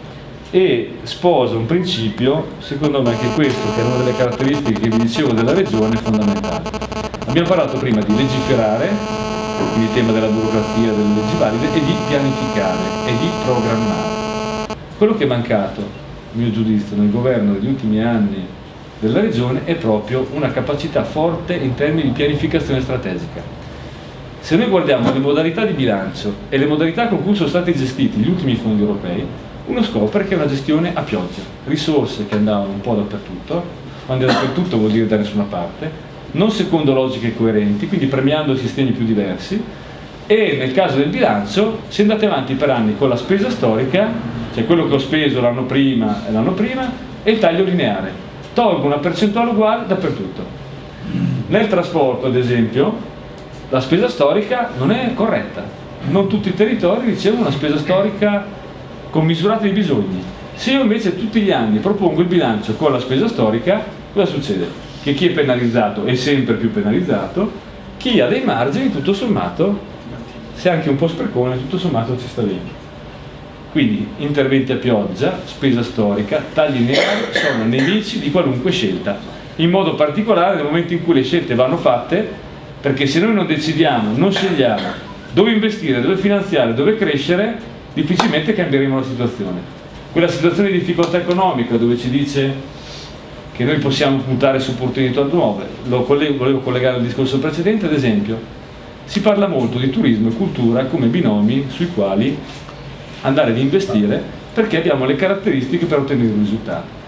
e sposa un principio, secondo me anche questo, che è una delle caratteristiche che vi dicevo della Regione, fondamentale. Abbiamo parlato prima di legiferare, quindi il tema della burocrazia, delle leggi valide, e di pianificare e di programmare. Quello che è mancato, a mio giudizio, nel governo degli ultimi anni della Regione è proprio una capacità forte in termini di pianificazione strategica. Se noi guardiamo le modalità di bilancio e le modalità con cui sono stati gestiti gli ultimi fondi europei, uno scopre che è una gestione a pioggia, risorse che andavano un po' dappertutto, quando dappertutto vuol dire da nessuna parte, non secondo logiche coerenti, quindi premiando sistemi più diversi, e nel caso del bilancio si è andati avanti per anni con la spesa storica, cioè quello che ho speso l'anno prima e l'anno prima, e il taglio lineare. Tolgo una percentuale uguale dappertutto. Nel trasporto, ad esempio, la spesa storica non è corretta. Non tutti i territori ricevono una spesa storica commisurata ai bisogni. Se io invece tutti gli anni propongo il bilancio con la spesa storica, cosa succede? Che chi è penalizzato è sempre più penalizzato, chi ha dei margini tutto sommato, se anche un po' sprecone, tutto sommato ci sta bene. Quindi interventi a pioggia, spesa storica, tagli lineari sono nemici di qualunque scelta, in modo particolare nel momento in cui le scelte vanno fatte, perché se noi non decidiamo, non scegliamo dove investire, dove finanziare, dove crescere, difficilmente cambieremo la situazione. Quella situazione di difficoltà economica dove ci dice che noi possiamo puntare su opportunità nuove, lo collego, volevo collegare al discorso precedente, ad esempio, si parla molto di turismo e cultura come binomi sui quali andare ad investire perché abbiamo le caratteristiche per ottenere il risultato.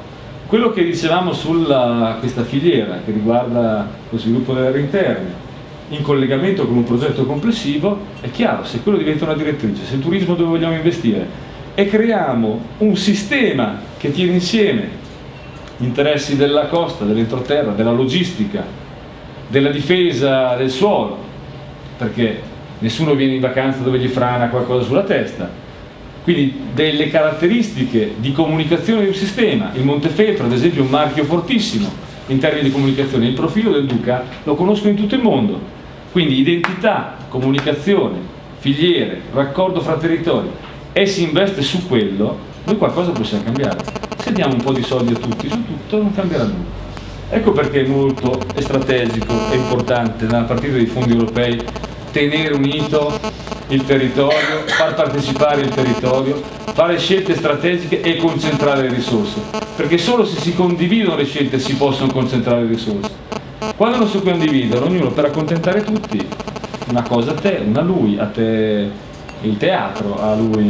Quello che dicevamo su questa filiera che riguarda lo sviluppo delle aree interne, in collegamento con un progetto complessivo, è chiaro, se quello diventa una direttrice, se il turismo dove vogliamo investire, e creiamo un sistema che tiene insieme gli interessi della costa, dell'entroterra, della logistica, della difesa del suolo, perché nessuno viene in vacanza dove gli frana qualcosa sulla testa, quindi delle caratteristiche di comunicazione di un sistema. Il Montefeltro ad esempio è un marchio fortissimo in termini di comunicazione, il profilo del Duca lo conosco in tutto il mondo, quindi identità, comunicazione, filiere, raccordo fra territori, e si investe su quello, noi qualcosa possiamo cambiare. Se diamo un po' di soldi a tutti su tutto non cambierà nulla. Ecco perché è molto è strategico e importante nella partita dei fondi europei tenere unito il territorio, far partecipare il territorio, fare scelte strategiche e concentrare le risorse, perché solo se si condividono le scelte si possono concentrare le risorse. Quando non si condividono, ognuno per accontentare tutti, una cosa a te, una a lui, a te il teatro, a lui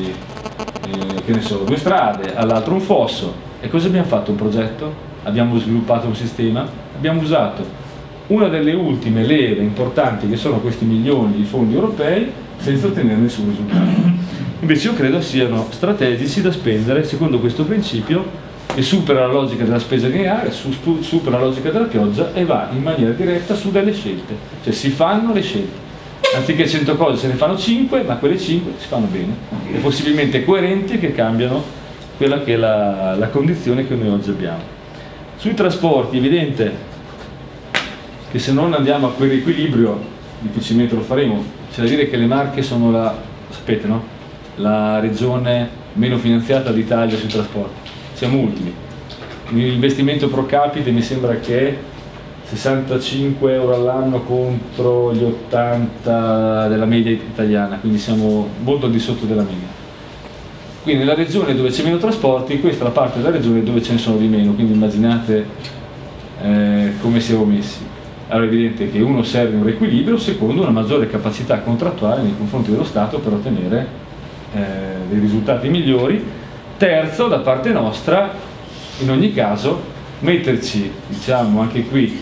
eh, che ne so, due strade, all'altro un fosso. E cosa abbiamo fatto? Un progetto? Abbiamo sviluppato un sistema? Abbiamo usato una delle ultime leve importanti che sono questi milioni di fondi europei senza ottenere nessun risultato. Invece io credo siano strategici da spendere secondo questo principio che supera la logica della spesa lineare, su, supera la logica della pioggia e va in maniera diretta su delle scelte, cioè si fanno le scelte. Anziché cento cose se ne fanno cinque, ma quelle cinque si fanno bene e possibilmente coerenti, che cambiano quella che è la, la condizione che noi oggi abbiamo. Sui trasporti è evidente che se non andiamo a quel riequilibrio difficilmente lo faremo. C'è da dire che le Marche sono la, sapete, no? La regione meno finanziata d'Italia sui trasporti, siamo ultimi. L'investimento pro capite mi sembra che è sessantacinque euro all'anno contro gli ottanta della media italiana, quindi siamo molto al di sotto della media. Quindi nella regione dove c'è meno trasporti, questa è la parte della regione dove ce ne sono di meno, quindi immaginate eh, come siamo messi. Allora è evidente che uno serve un riequilibrio, secondo una maggiore capacità contrattuale nei confronti dello Stato per ottenere eh, dei risultati migliori. Terzo, da parte nostra, in ogni caso, metterci, diciamo anche qui,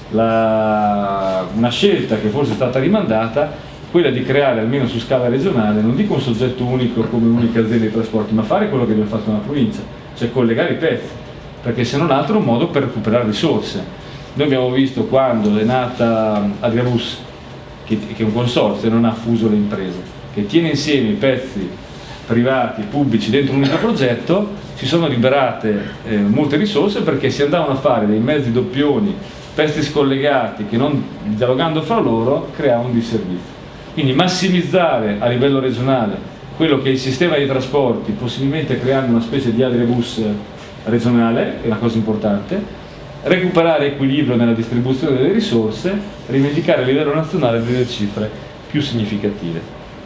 la, una scelta che forse è stata rimandata, quella di creare almeno su scala regionale, non dico un soggetto unico come unica azienda di trasporti, ma fare quello che abbiamo fatto nella provincia, cioè collegare i pezzi, perché se non altro è un modo per recuperare risorse. Noi abbiamo visto quando è nata Adriabus, che, che è un consorzio e non ha fuso le imprese, che tiene insieme i pezzi privati e pubblici dentro un unico progetto, si sono liberate eh, molte risorse perché si andavano a fare dei mezzi doppioni, pezzi scollegati che non dialogando fra loro creavano un disservizio. Quindi massimizzare a livello regionale quello che è il sistema dei trasporti, possibilmente creando una specie di Adriabus regionale, che è una cosa importante, recuperare equilibrio nella distribuzione delle risorse, rivendicare a livello nazionale delle cifre più significative.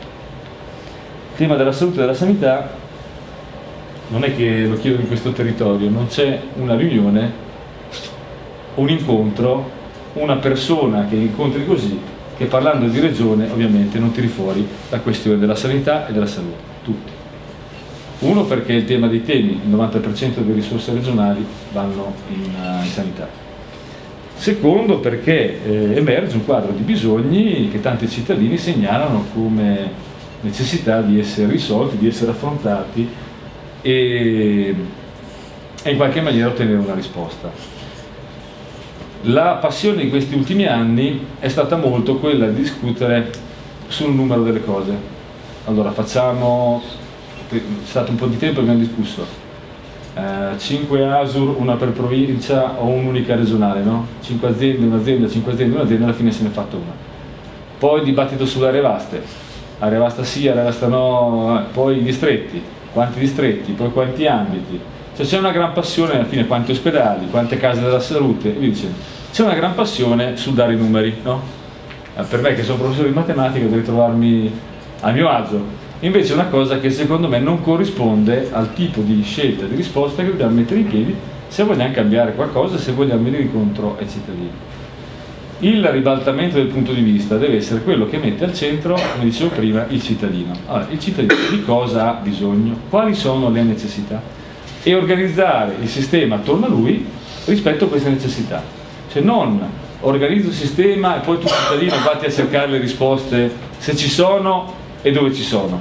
Il tema della salute e della sanità non è che lo chiedo in questo territorio, non c'è una riunione, un incontro, una persona che incontri così, che parlando di regione ovviamente non tiri fuori la questione della sanità e della salute, tutti. Uno perché il tema dei temi, il novanta per cento delle risorse regionali vanno in, uh, in sanità. Secondo perché eh, emerge un quadro di bisogni che tanti cittadini segnalano come necessità di essere risolti, di essere affrontati e, e in qualche maniera ottenere una risposta. La passione di questi ultimi anni è stata molto quella di discutere sul numero delle cose. Allora facciamo... c'è stato un po' di tempo che abbiamo discusso eh, cinque A S U R, una per provincia o un'unica regionale, no? cinque aziende, un'azienda, cinque aziende, un'azienda, alla fine se ne è fatto una. Poi il dibattito sulle aree vaste, area vasta sì, area vasta no, poi i distretti, quanti distretti, poi quanti ambiti, cioè c'è una gran passione alla fine, quanti ospedali, quante case della salute, c'è una gran passione sul dare i numeri, no? Eh, per me che sono professore di matematica devo trovarmi a mio agio. Invece è una cosa che secondo me non corrisponde al tipo di scelta, di risposta che dobbiamo mettere in piedi se vogliamo cambiare qualcosa, se vogliamo venire incontro ai cittadini. Il ribaltamento del punto di vista deve essere quello che mette al centro, come dicevo prima, il cittadino. Allora, il cittadino di cosa ha bisogno? Quali sono le necessità? e organizzare il sistema attorno a lui rispetto a queste necessità. Cioè non organizzo il sistema e poi tu cittadino vatti a cercare le risposte se ci sono e dove ci sono.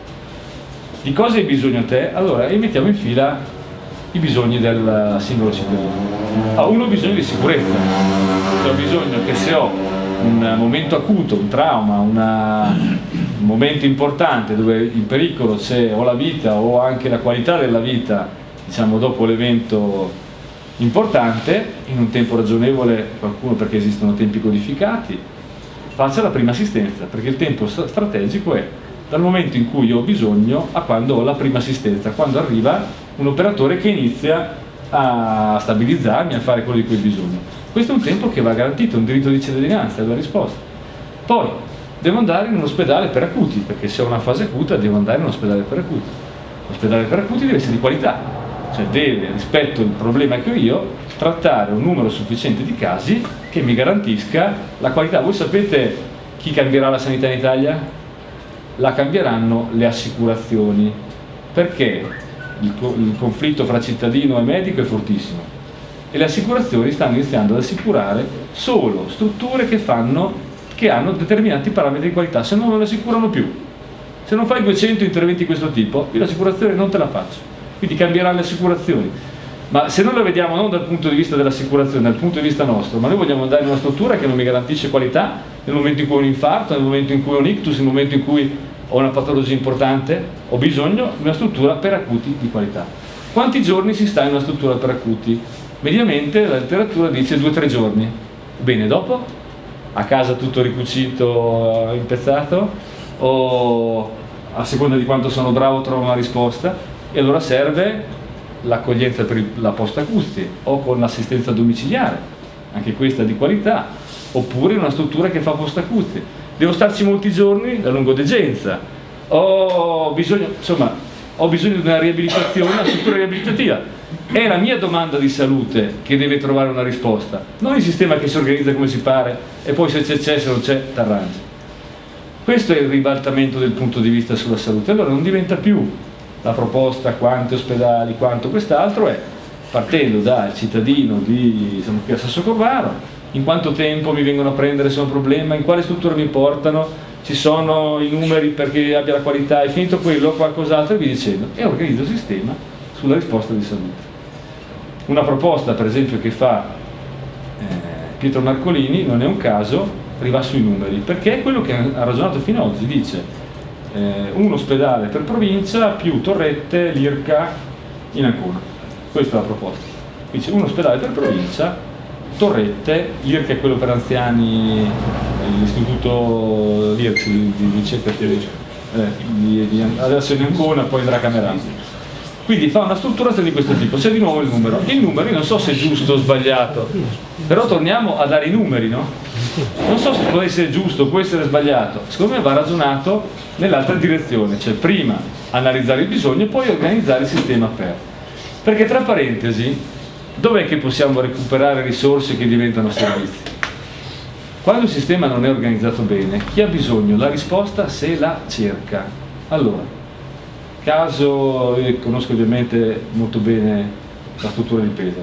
Di cosa hai bisogno te? Allora, e mettiamo in fila i bisogni del singolo cittadino. Ah, uno ha bisogno di sicurezza, cioè ho bisogno che se ho un momento acuto, un trauma, una, un momento importante dove in pericolo c'è o la vita o anche la qualità della vita, diciamo dopo l'evento importante, in un tempo ragionevole, qualcuno perché esistono tempi codificati, faccia la prima assistenza, perché il tempo strategico è dal momento in cui ho bisogno a quando ho la prima assistenza, quando arriva un operatore che inizia a stabilizzarmi, a fare quello di cui ho bisogno. Questo è un tempo che va garantito, un diritto di cittadinanza, è la risposta. Poi devo andare in un ospedale per acuti, perché se ho una fase acuta devo andare in un ospedale per acuti. L'ospedale per acuti deve essere di qualità, cioè deve, rispetto al problema che ho io, trattare un numero sufficiente di casi che mi garantisca la qualità. Voi sapete chi cambierà la sanità in Italia? La cambieranno le assicurazioni, perché il, il conflitto fra cittadino e medico è fortissimo e le assicurazioni stanno iniziando ad assicurare solo strutture che, fanno, che hanno determinati parametri di qualità, se no non le assicurano più. Se non fai duecento interventi di questo tipo, io l'assicurazione non te la faccio, quindi cambieranno le assicurazioni. Ma se noi la vediamo non dal punto di vista dell'assicurazione, dal punto di vista nostro, ma noi vogliamo andare in una struttura che non mi garantisce qualità nel momento in cui ho un infarto, nel momento in cui ho un ictus, nel momento in cui ho una patologia importante, ho bisogno di una struttura per acuti di qualità. Quanti giorni si sta in una struttura per acuti? Mediamente la letteratura dice due o tre giorni. Bene, dopo? A casa tutto ricucito, impezzato? O a seconda di quanto sono bravo trovo una risposta? E allora serve l'accoglienza per la post acusti o con l'assistenza domiciliare, anche questa di qualità, oppure una struttura che fa post acusti. Devo starci molti giorni, la lungodegenza, ho bisogno, insomma, ho bisogno di una riabilitazione, una struttura riabilitativa. È la mia domanda di salute che deve trovare una risposta, non il sistema che si organizza come si pare e poi se c'è c'è, se non c'è t'arrangi. Questo è il ribaltamento del punto di vista sulla salute. Allora non diventa più la proposta quanti ospedali, quanto quest'altro, è partendo dal cittadino di diciamo, qui a Sassocorvaro, in quanto tempo mi vengono a prendere se ho un problema, in quale struttura mi portano, ci sono i numeri perché abbia la qualità, è finito quello o qualcos'altro e via dicendo, e organizzo il sistema sulla risposta di salute. Una proposta per esempio che fa eh, Pietro Marcolini non è un caso, arriva sui numeri, perché è quello che ha ragionato fino ad oggi, dice eh, un ospedale per provincia più torrette, l'I R C A in Ancona, questa è la proposta, dice un ospedale per provincia, torrette, l'I R C A è quello per anziani, l'istituto l'I R C A di, di ricerca eh, di, di, adesso in Ancona, poi andrà a Camerano. Quindi fa una strutturazione di questo tipo, c'è di nuovo il numero. Il numero, io non so se è giusto o sbagliato, però torniamo a dare i numeri, no? Non so se può essere giusto, può essere sbagliato, secondo me va ragionato nell'altra direzione, cioè prima analizzare il bisogno e poi organizzare il sistema per. Perché tra parentesi, dov'è che possiamo recuperare risorse che diventano servizi? Quando il sistema non è organizzato bene, chi ha bisogno? La risposta se la cerca. Allora, caso, io conosco ovviamente molto bene la struttura di Pesaro,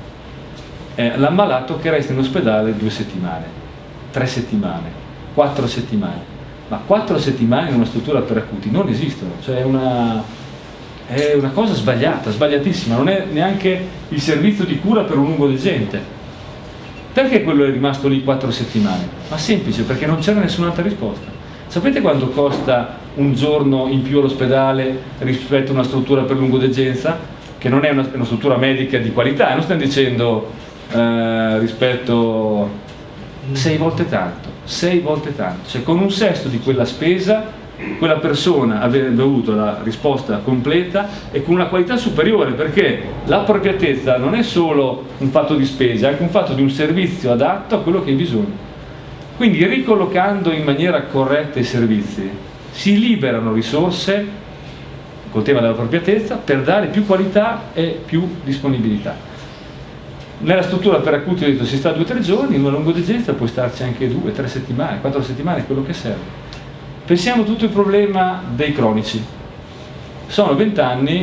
eh, l'ammalato che resta in ospedale due settimane, tre settimane, quattro settimane, ma quattro settimane in una struttura per acuti non esistono, cioè è una, è una cosa sbagliata, sbagliatissima, non è neanche il servizio di cura per un lungodeggente. Perché quello è rimasto lì quattro settimane? Ma semplice, perché non c'era nessun'altra risposta. Sapete quanto costa un giorno in più all'ospedale rispetto a una struttura per lungodegenza? Che non è una, una struttura medica di qualità, non stiamo dicendo eh, rispetto sei volte tanto, sei volte tanto. Cioè con un sesto di quella spesa quella persona avrebbe avuto la risposta completa e con una qualità superiore, perché l'appropriatezza non è solo un fatto di spesa, è anche un fatto di un servizio adatto a quello che hai bisogno. Quindi ricollocando in maniera corretta i servizi si liberano risorse col tema dell'appropriatezza per dare più qualità e più disponibilità. Nella struttura per acuti ho detto si sta due o tre giorni, in una lungodegenza puoi starci anche due, tre settimane, quattro settimane, quello che serve. Pensiamo a tutto il problema dei cronici. Sono vent'anni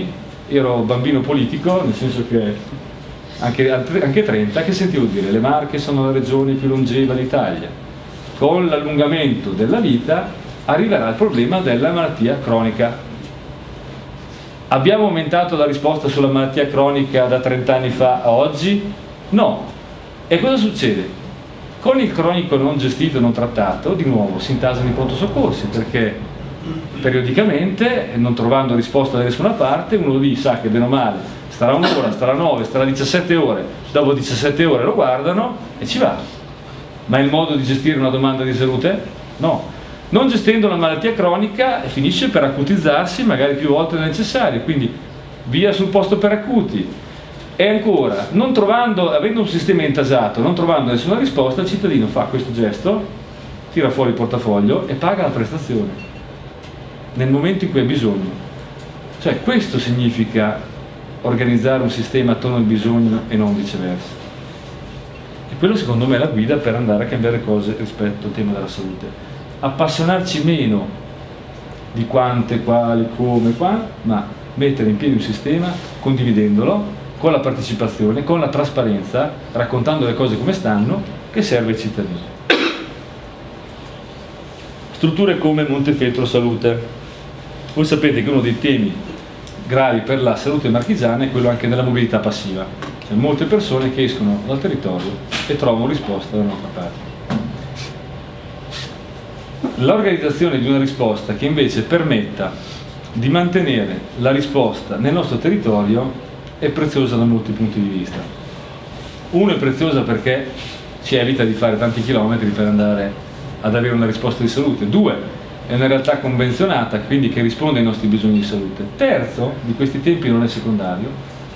ero bambino politico, nel senso che anche, anche trenta, che sentivo dire le Marche sono la regione più longeva d'Italia, con l'allungamento della vita arriverà il problema della malattia cronica. Abbiamo aumentato la risposta sulla malattia cronica da trenta anni fa a oggi? No. E cosa succede? Con il cronico non gestito e non trattato, di nuovo si intasano i pronto soccorsi, perché periodicamente, non trovando risposta da nessuna parte, uno lì sa che bene o male starà un'ora, starà nove, starà diciassette ore, dopo diciassette ore lo guardano e ci va. Ma è il modo di gestire una domanda di salute? No. Non gestendo la malattia cronica finisce per acutizzarsi magari più volte del necessario, quindi via sul posto per acuti. E ancora, non trovando, avendo un sistema intasato, non trovando nessuna risposta, il cittadino fa questo gesto, tira fuori il portafoglio e paga la prestazione nel momento in cui ha bisogno. Cioè questo significa organizzare un sistema attorno al bisogno e non viceversa. E quello secondo me è la guida per andare a cambiare cose rispetto al tema della salute. Appassionarci meno di quante, quali, come, qua, ma mettere in piedi un sistema condividendolo, con la partecipazione, con la trasparenza, raccontando le cose come stanno, che serve ai cittadini. Strutture come Montefeltro Salute. Voi sapete che uno dei temi gravi per la salute marchigiana è quello anche della mobilità passiva. Cioè molte persone che escono dal territorio e trovano risposta da un'altra parte. L'organizzazione di una risposta che invece permetta di mantenere la risposta nel nostro territorio è preziosa da molti punti di vista. Uno, è preziosa perché ci evita di fare tanti chilometri per andare ad avere una risposta di salute. Due, è una realtà convenzionata, quindi che risponde ai nostri bisogni di salute. Terzo, di questi tempi non è secondario,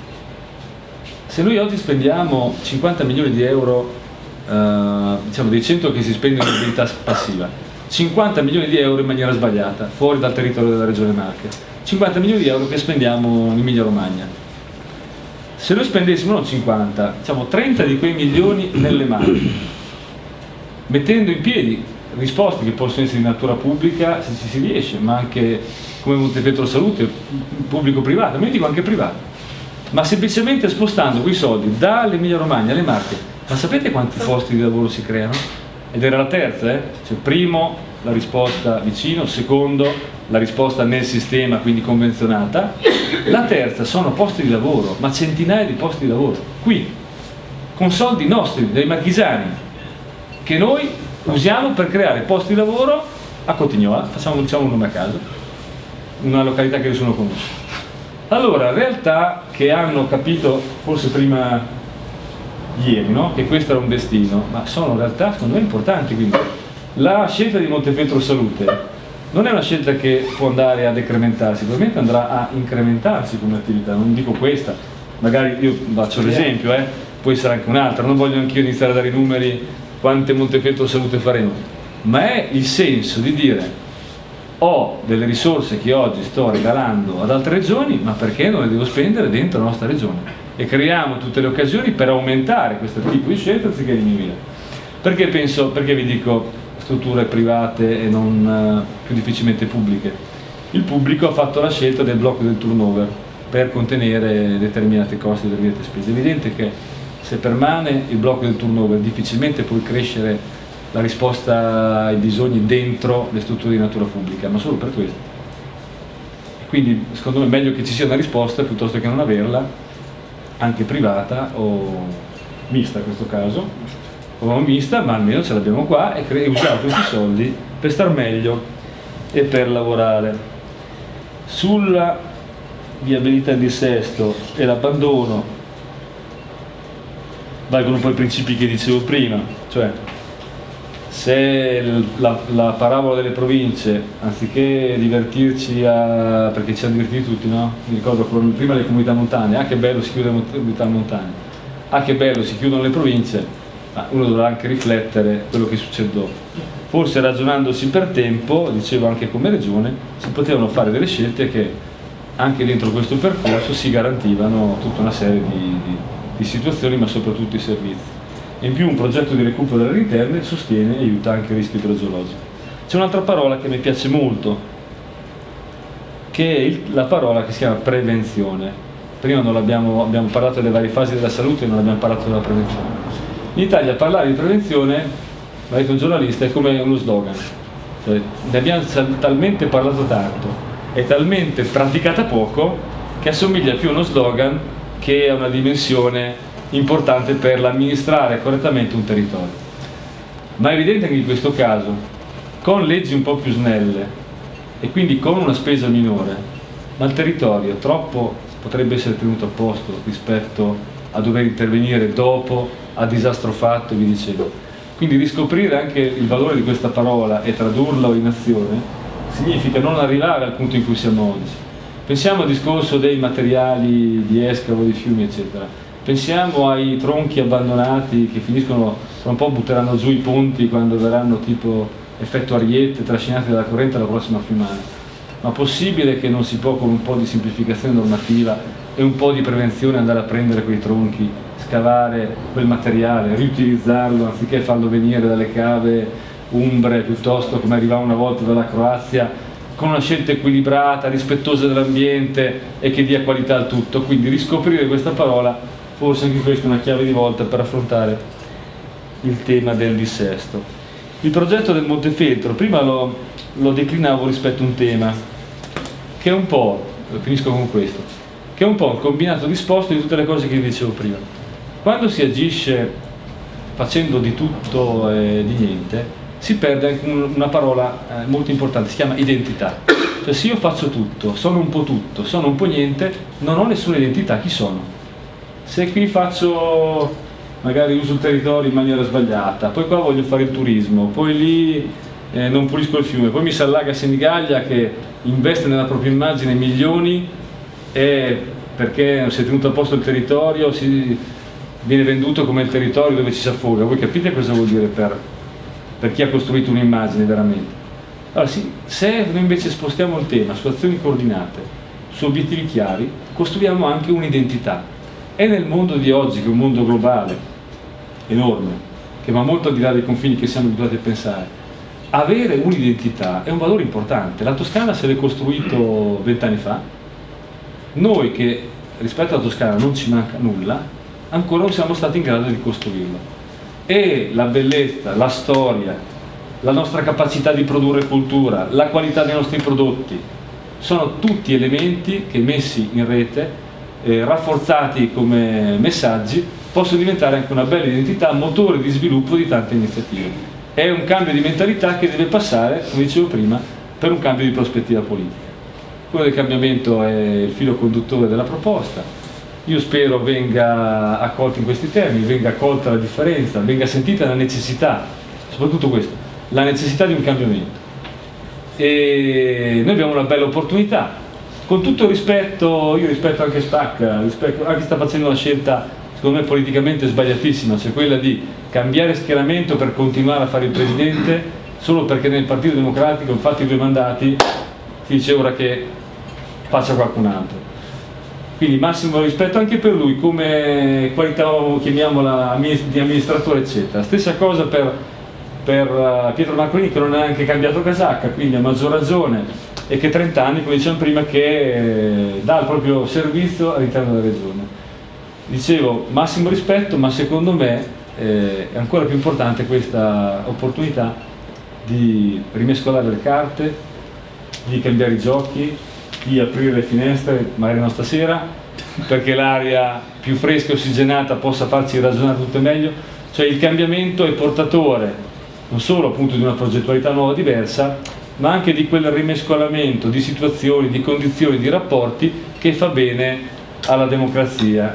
se noi oggi spendiamo cinquanta milioni di euro, eh, diciamo dei cento che si spendono in mobilità passiva, cinquanta milioni di euro in maniera sbagliata, fuori dal territorio della Regione Marche, cinquanta milioni di euro che spendiamo in Emilia Romagna. Se noi spendessimo non cinquanta, diciamo trenta di quei milioni nelle mani, mettendo in piedi risposte che possono essere di natura pubblica, se ci si riesce, ma anche come Montefeltro Salute, pubblico-privato, ma io dico anche privato, ma semplicemente spostando quei soldi dall'Emilia Romagna alle Marche. Ma sapete quanti posti di lavoro si creano? Ed era la terza, eh? Cioè, primo, la risposta vicino, secondo, la risposta nel sistema, quindi convenzionata. La terza sono posti di lavoro, ma centinaia di posti di lavoro, qui, con soldi nostri, dei marchigiani, che noi usiamo per creare posti di lavoro a Cotignola, facciamo diciamo un nome a caso, una località che nessuno conosce. Allora, realtà che hanno capito, forse prima ieri, no? Che questo era un destino, ma sono realtà secondo me importanti, quindi la scelta di Montefeltro Salute non è una scelta che può andare a decrementarsi, probabilmente andrà a incrementarsi come attività, non dico questa, magari io faccio l'esempio, eh, può essere anche un'altra, non voglio anch'io iniziare a dare i numeri quante Montefeltro Salute faremo, ma è il senso di dire ho delle risorse che oggi sto regalando ad altre regioni, ma perché non le devo spendere dentro la nostra regione? E creiamo tutte le occasioni per aumentare questo tipo di scelta anziché diminuire. Perché penso, perché vi dico strutture private e non uh, più difficilmente pubbliche? Il pubblico ha fatto la scelta del blocco del turnover per contenere determinati costi e determinate spese. È evidente che se permane il blocco del turnover difficilmente puoi crescere la risposta ai bisogni dentro le strutture di natura pubblica, ma solo per questo. Quindi secondo me è meglio che ci sia una risposta piuttosto che non averla, anche privata o mista in questo caso, o mista, ma almeno ce l'abbiamo qua e, e usiamo questi soldi per star meglio e per lavorare. Sulla viabilità in dissesto e l'abbandono valgono un po' i principi che dicevo prima, cioè se la, la parabola delle province, anziché divertirci a, perché ci hanno divertiti tutti, no? Mi ricordo prima le comunità montane, ah che bello si chiudono le comunità montane, ah che bello si chiudono le province, ma uno dovrà anche riflettere quello che succede dopo. Forse ragionandosi per tempo, dicevo anche come regione, si potevano fare delle scelte che anche dentro questo percorso si garantivano tutta una serie di, di, di situazioni, ma soprattutto i servizi. E in più un progetto di recupero delle aree interne sostiene e aiuta anche il rischio idrogeologico. C'è un'altra parola che mi piace molto, che è il, la parola che si chiama prevenzione. Prima non abbiamo, abbiamo parlato delle varie fasi della salute e non abbiamo parlato della prevenzione. In Italia parlare di prevenzione, l'ha detto un giornalista, è come uno slogan. Cioè, ne abbiamo talmente parlato tanto e talmente praticata poco che assomiglia più a uno slogan che a una dimensione importante per l'amministrare correttamente un territorio. Ma è evidente che in questo caso, con leggi un po' più snelle e quindi con una spesa minore, ma il territorio troppo potrebbe essere tenuto a posto rispetto a dover intervenire dopo, a disastro fatto e vi dicevo. Quindi riscoprire anche il valore di questa parola e tradurlo in azione significa non arrivare al punto in cui siamo oggi. Pensiamo al discorso dei materiali di escavo, di fiumi eccetera. Pensiamo ai tronchi abbandonati che finiscono, tra un po' butteranno giù i ponti quando verranno tipo effetto ariete trascinati dalla corrente la prossima fiumana. Ma possibile che non si può con un po' di semplificazione normativa e un po' di prevenzione andare a prendere quei tronchi, scavare quel materiale, riutilizzarlo anziché farlo venire dalle cave umbre piuttosto come arrivava una volta dalla Croazia, con una scelta equilibrata, rispettosa dell'ambiente e che dia qualità al tutto. Quindi riscoprire questa parola forse anche questa è una chiave di volta per affrontare il tema del dissesto. Il progetto del Montefeltro, prima lo, lo declinavo rispetto a un tema che è un po', finisco con questo, che è un po' il combinato disposto di tutte le cose che vi dicevo prima. Quando si agisce facendo di tutto e di niente, si perde anche una parola molto importante, si chiama identità. Cioè se io faccio tutto, sono un po' tutto, sono un po' niente, non ho nessuna identità, chi sono? Se qui faccio, magari uso il territorio in maniera sbagliata, poi qua voglio fare il turismo, poi lì eh, non pulisco il fiume, poi mi si allaga Senigallia che investe nella propria immagine milioni e perché non si è tenuto a posto il territorio, si viene venduto come il territorio dove ci si affoga. Voi capite cosa vuol dire per, per chi ha costruito un'immagine veramente? Allora sì, se noi invece spostiamo il tema su azioni coordinate, su obiettivi chiari, costruiamo anche un'identità. E nel mondo di oggi, che è un mondo globale, enorme, che va molto al di là dei confini che siamo abituati a pensare, avere un'identità è un valore importante. La Toscana se l'è costruito vent'anni fa, noi che rispetto alla Toscana non ci manca nulla, ancora non siamo stati in grado di costruirlo. E la bellezza, la storia, la nostra capacità di produrre cultura, la qualità dei nostri prodotti, sono tutti elementi che messi in rete, Eh, rafforzati come messaggi, possono diventare anche una bella identità, motore di sviluppo di tante iniziative. È un cambio di mentalità che deve passare, come dicevo prima, per un cambio di prospettiva politica. Quello del cambiamento è il filo conduttore della proposta. Io spero venga accolto in questi termini, venga accolta la differenza, venga sentita la necessità, soprattutto questo, la necessità di un cambiamento. E noi abbiamo una bella opportunità. Con tutto il rispetto, io rispetto anche Spacca, rispetto, anche sta facendo una scelta secondo me politicamente sbagliatissima, cioè quella di cambiare schieramento per continuare a fare il presidente solo perché nel Partito Democratico, infatti due mandati, si dice ora che faccia qualcun altro. Quindi massimo rispetto anche per lui, come qualità, chiamiamola, di amministratore eccetera. Stessa cosa per, per Pietro Marcolini che non ha neanche cambiato casacca, quindi a maggior ragione, e che trenta anni, come dicevamo prima, che eh, dà il proprio servizio all'interno della regione. Dicevo, massimo rispetto, ma secondo me eh, è ancora più importante questa opportunità di rimescolare le carte, di cambiare i giochi, di aprire le finestre, magari non stasera, perché l'aria più fresca e ossigenata possa farci ragionare tutte meglio. Cioè il cambiamento è portatore non solo appunto di una progettualità nuova diversa, ma anche di quel rimescolamento di situazioni, di condizioni, di rapporti che fa bene alla democrazia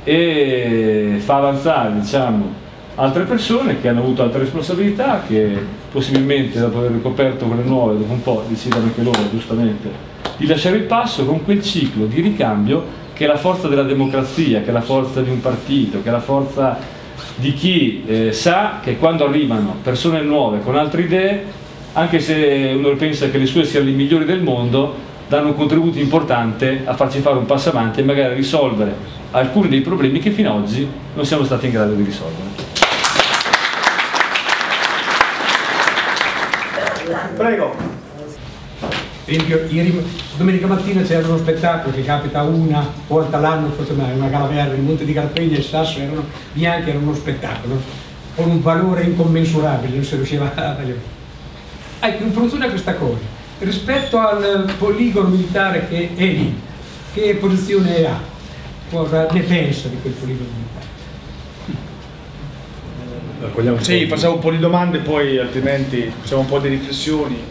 e fa avanzare, diciamo, altre persone che hanno avuto altre responsabilità, che possibilmente dopo aver ricoperto quelle nuove, dopo un po' decidano anche loro, giustamente, di lasciare il passo con quel ciclo di ricambio che è la forza della democrazia, che è la forza di un partito, che è la forza di chi eh, sa che quando arrivano persone nuove con altre idee, anche se uno pensa che le sue siano le migliori del mondo, danno un contributo importante a farci fare un passo avanti e magari risolvere alcuni dei problemi che fino ad oggi non siamo stati in grado di risolvere. Prego. Per esempio, ieri, domenica mattina c'era uno spettacolo che capita una volta all'anno, forse una gara verde, il Monte di Carpegna e il Sasso erano bianchi, era uno spettacolo con un valore incommensurabile, non si riusciva a tagliare. Ecco, in funzione a questa cosa, rispetto al poligono militare che è lì, che posizione ha? Cosa ne pensa di quel poligono militare? Sì, facciamo un po' di domande, poi altrimenti facciamo un po' di riflessioni.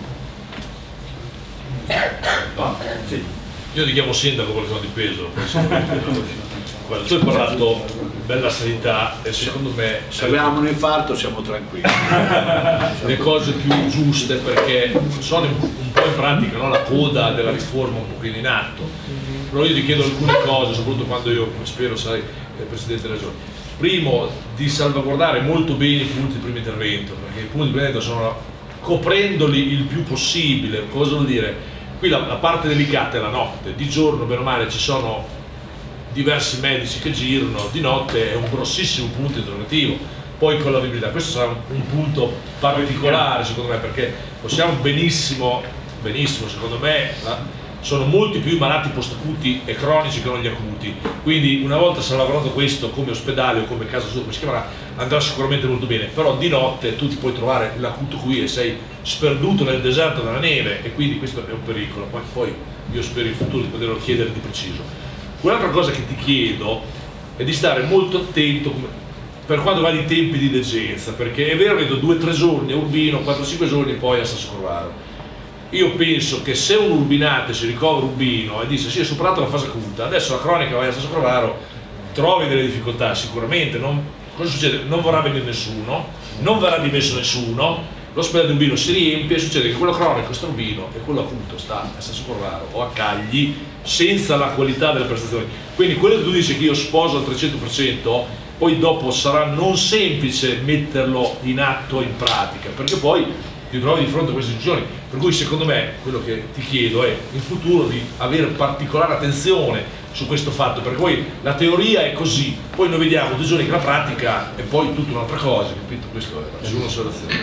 Ah, sì. Io ti chiamo sindaco perché sono di peso. Guarda, tu hai parlato bella sanità e secondo me se abbiamo un infarto siamo tranquilli. Le cose più giuste, perché sono un po' in pratica, no? La coda della riforma un pochino in atto. Però io ti chiedo alcune cose, soprattutto quando io spero sarai il Presidente della Regione. Primo, di salvaguardare molto bene i punti di primo intervento, perché i punti di primo intervento sono coprendoli il più possibile. Cosa vuol dire? Qui la, la parte delicata è la notte, di giorno bene o male ci sono diversi medici che girano, di notte è un grossissimo punto interrogativo, poi con la viabilità, questo sarà un, un punto particolare secondo me, perché possiamo benissimo, benissimo secondo me, la, sono molti più i malati post-acuti e cronici che non gli acuti, quindi una volta salvaguardato questo come ospedale o come casa sua, come si chiamerà, andrà sicuramente molto bene, però di notte tu ti puoi trovare l'acuto qui e sei sperduto nel deserto della neve e quindi questo è un pericolo, poi, poi io spero in futuro di poterlo chiedere di preciso. Un'altra cosa che ti chiedo è di stare molto attento come, per quanto va di tempi di degenza, perché è vero, vedo due o tre giorni a Urbino, quattro cinque giorni poi a Sassocorvaro. Io penso che se un urbinate si ricovera Urbino e dice sì, è superato la fase acuta, adesso la cronica vai a Sassocorvaro, trovi delle difficoltà sicuramente, non, cosa succede? Non vorrà venire nessuno, non verrà dimesso nessuno, l'ospedale di Urbino si riempie e succede che quello cronico sta a Urbino e quello acuto sta a Sassocorvaro o a Cagli senza la qualità delle prestazioni. Quindi quello che tu dici che io sposo al trecento per cento, poi dopo sarà non semplice metterlo in atto in pratica, perché poi ti trovi di fronte a queste decisioni, per cui secondo me quello che ti chiedo è in futuro di avere particolare attenzione su questo fatto, perché poi la teoria è così, poi noi vediamo due giorni che la pratica è poi tutta un'altra cosa, capito? Questo è solo un'osservazione.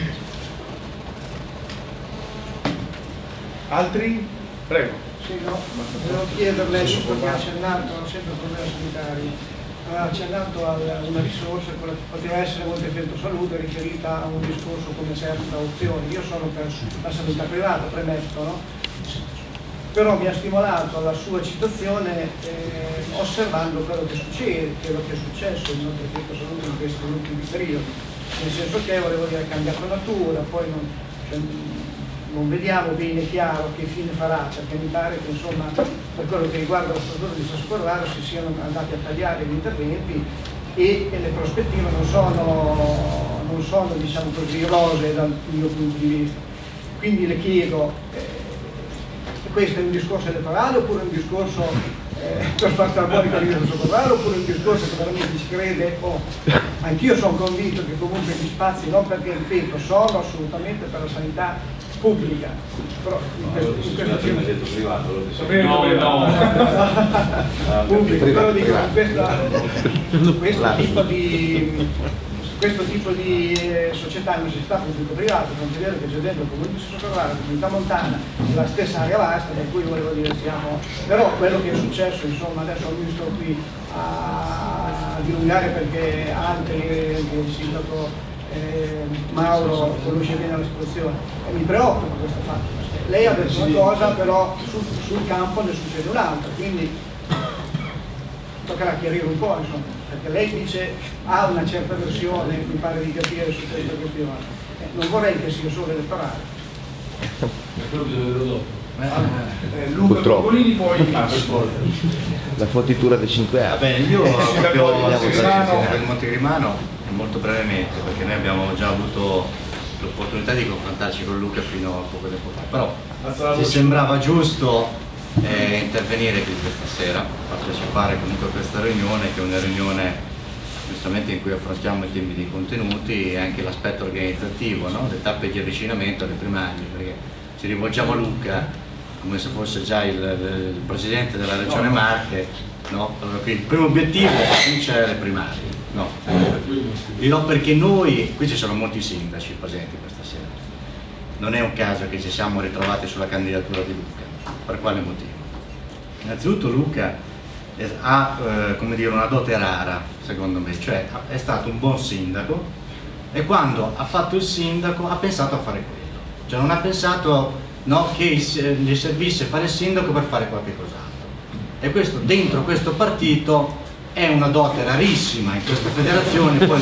Altri? Prego. Sì, no, volevo chiederle, visto che ha accennato sempre al problema sanitario, ha accennato a una risorsa che poteva essere Montefeltro Salute riferita a un discorso come certa opzioni. Io sono per la sanità privata, premetto, no? Però mi ha stimolato la sua citazione eh, osservando quello che succede, quello che è successo in Montefeltro Salute in questi ultimi periodi, nel senso che volevo dire ha cambiato natura, poi non, cioè, non vediamo bene chiaro che fine farà, perché mi pare che insomma per quello che riguarda la struttura di Sassocorvaro si siano andati a tagliare gli interventi e, e le prospettive non sono, non sono diciamo così rosee dal mio punto di vista. Quindi le chiedo, eh, questo è un discorso elettorale oppure un discorso eh, per far stare buoni quelli di Sassocorvaro, oppure un discorso che veramente ci crede? Oh, anch'io sono convinto che comunque gli spazi, non perché ripeto, sono assolutamente per la sanità pubblica, però in questo, in questo film detto privato, lo no, no. pubblico, però dico questa, questo tipo di questo tipo di società non si sta pubblico-privato, non è vero che c'è dentro il comune di Sassocorvaro, la comunità montana, la stessa area vasta, per cui volevo dire siamo, però quello che è successo, insomma, adesso non mi sto qui a dilungare perché altri, il sindaco Eh, Mauro conosce bene la situazione e mi preoccupa questo fatto. Lei ha detto una cosa, però sul, sul campo ne succede un'altra, quindi toccherà chiarire un po', insomma, perché lei dice ha una certa versione, mi pare di capire, su questa questione. Eh, non vorrei che sia solo elettorale. Eh, Luca Toppolini poi la fornitura dei cinque anni. Va bene, io eh, proprio Montegrimano per Montegrimano molto brevemente, perché noi abbiamo già avuto l'opportunità di confrontarci con Luca fino a poco tempo fa, però ci sembrava giusto eh, intervenire qui questa sera, partecipare comunque a questa riunione, che è una riunione giustamente in cui affrontiamo i temi dei contenuti e anche l'aspetto organizzativo, no? Le tappe di avvicinamento alle primarie, perché ci rivolgiamo a Luca come se fosse già il, il, il presidente della regione Marche, no? Allora, il primo obiettivo è vincere le primarie. No, dirò perché noi, qui ci sono molti sindaci presenti questa sera, non è un caso che ci siamo ritrovati sulla candidatura di Luca. Per quale motivo? Innanzitutto Luca ha eh, come dire, una dote rara, secondo me, cioè è stato un buon sindaco e quando ha fatto il sindaco ha pensato a fare quello, cioè non ha pensato, no, che gli servisse fare il sindaco per fare qualche cos'altro, e questo dentro questo partito è una dote rarissima in questa federazione. Poi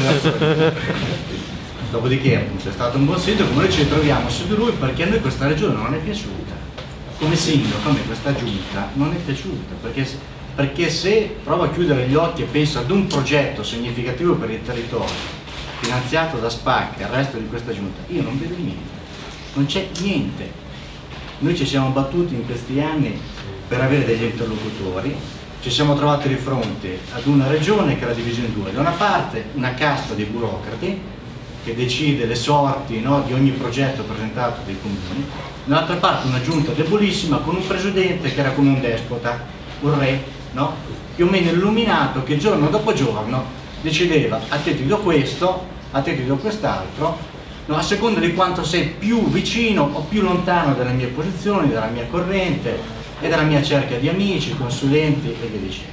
dopodiché appunto è stato un buon sindaco, ma noi ci ritroviamo su di lui perché a noi questa regione non è piaciuta, come sindaco a me questa giunta non è piaciuta, perché, perché se provo a chiudere gli occhi e penso ad un progetto significativo per il territorio finanziato da Spacca e il resto di questa giunta, io non vedo niente, non c'è niente. Noi ci siamo battuti in questi anni per avere degli interlocutori, ci siamo trovati di fronte ad una regione che era divisa in due: da una parte una casta di burocrati che decide le sorti, no, di ogni progetto presentato dai comuni, dall'altra parte una giunta debolissima con un presidente che era come un despota, un re, no? Più o meno illuminato, che giorno dopo giorno decideva: a te ti do questo, a te ti do quest'altro, no, a seconda di quanto sei più vicino o più lontano dalle mie posizioni, dalla mia corrente e dalla mia cerca di amici, consulenti e via dicendo.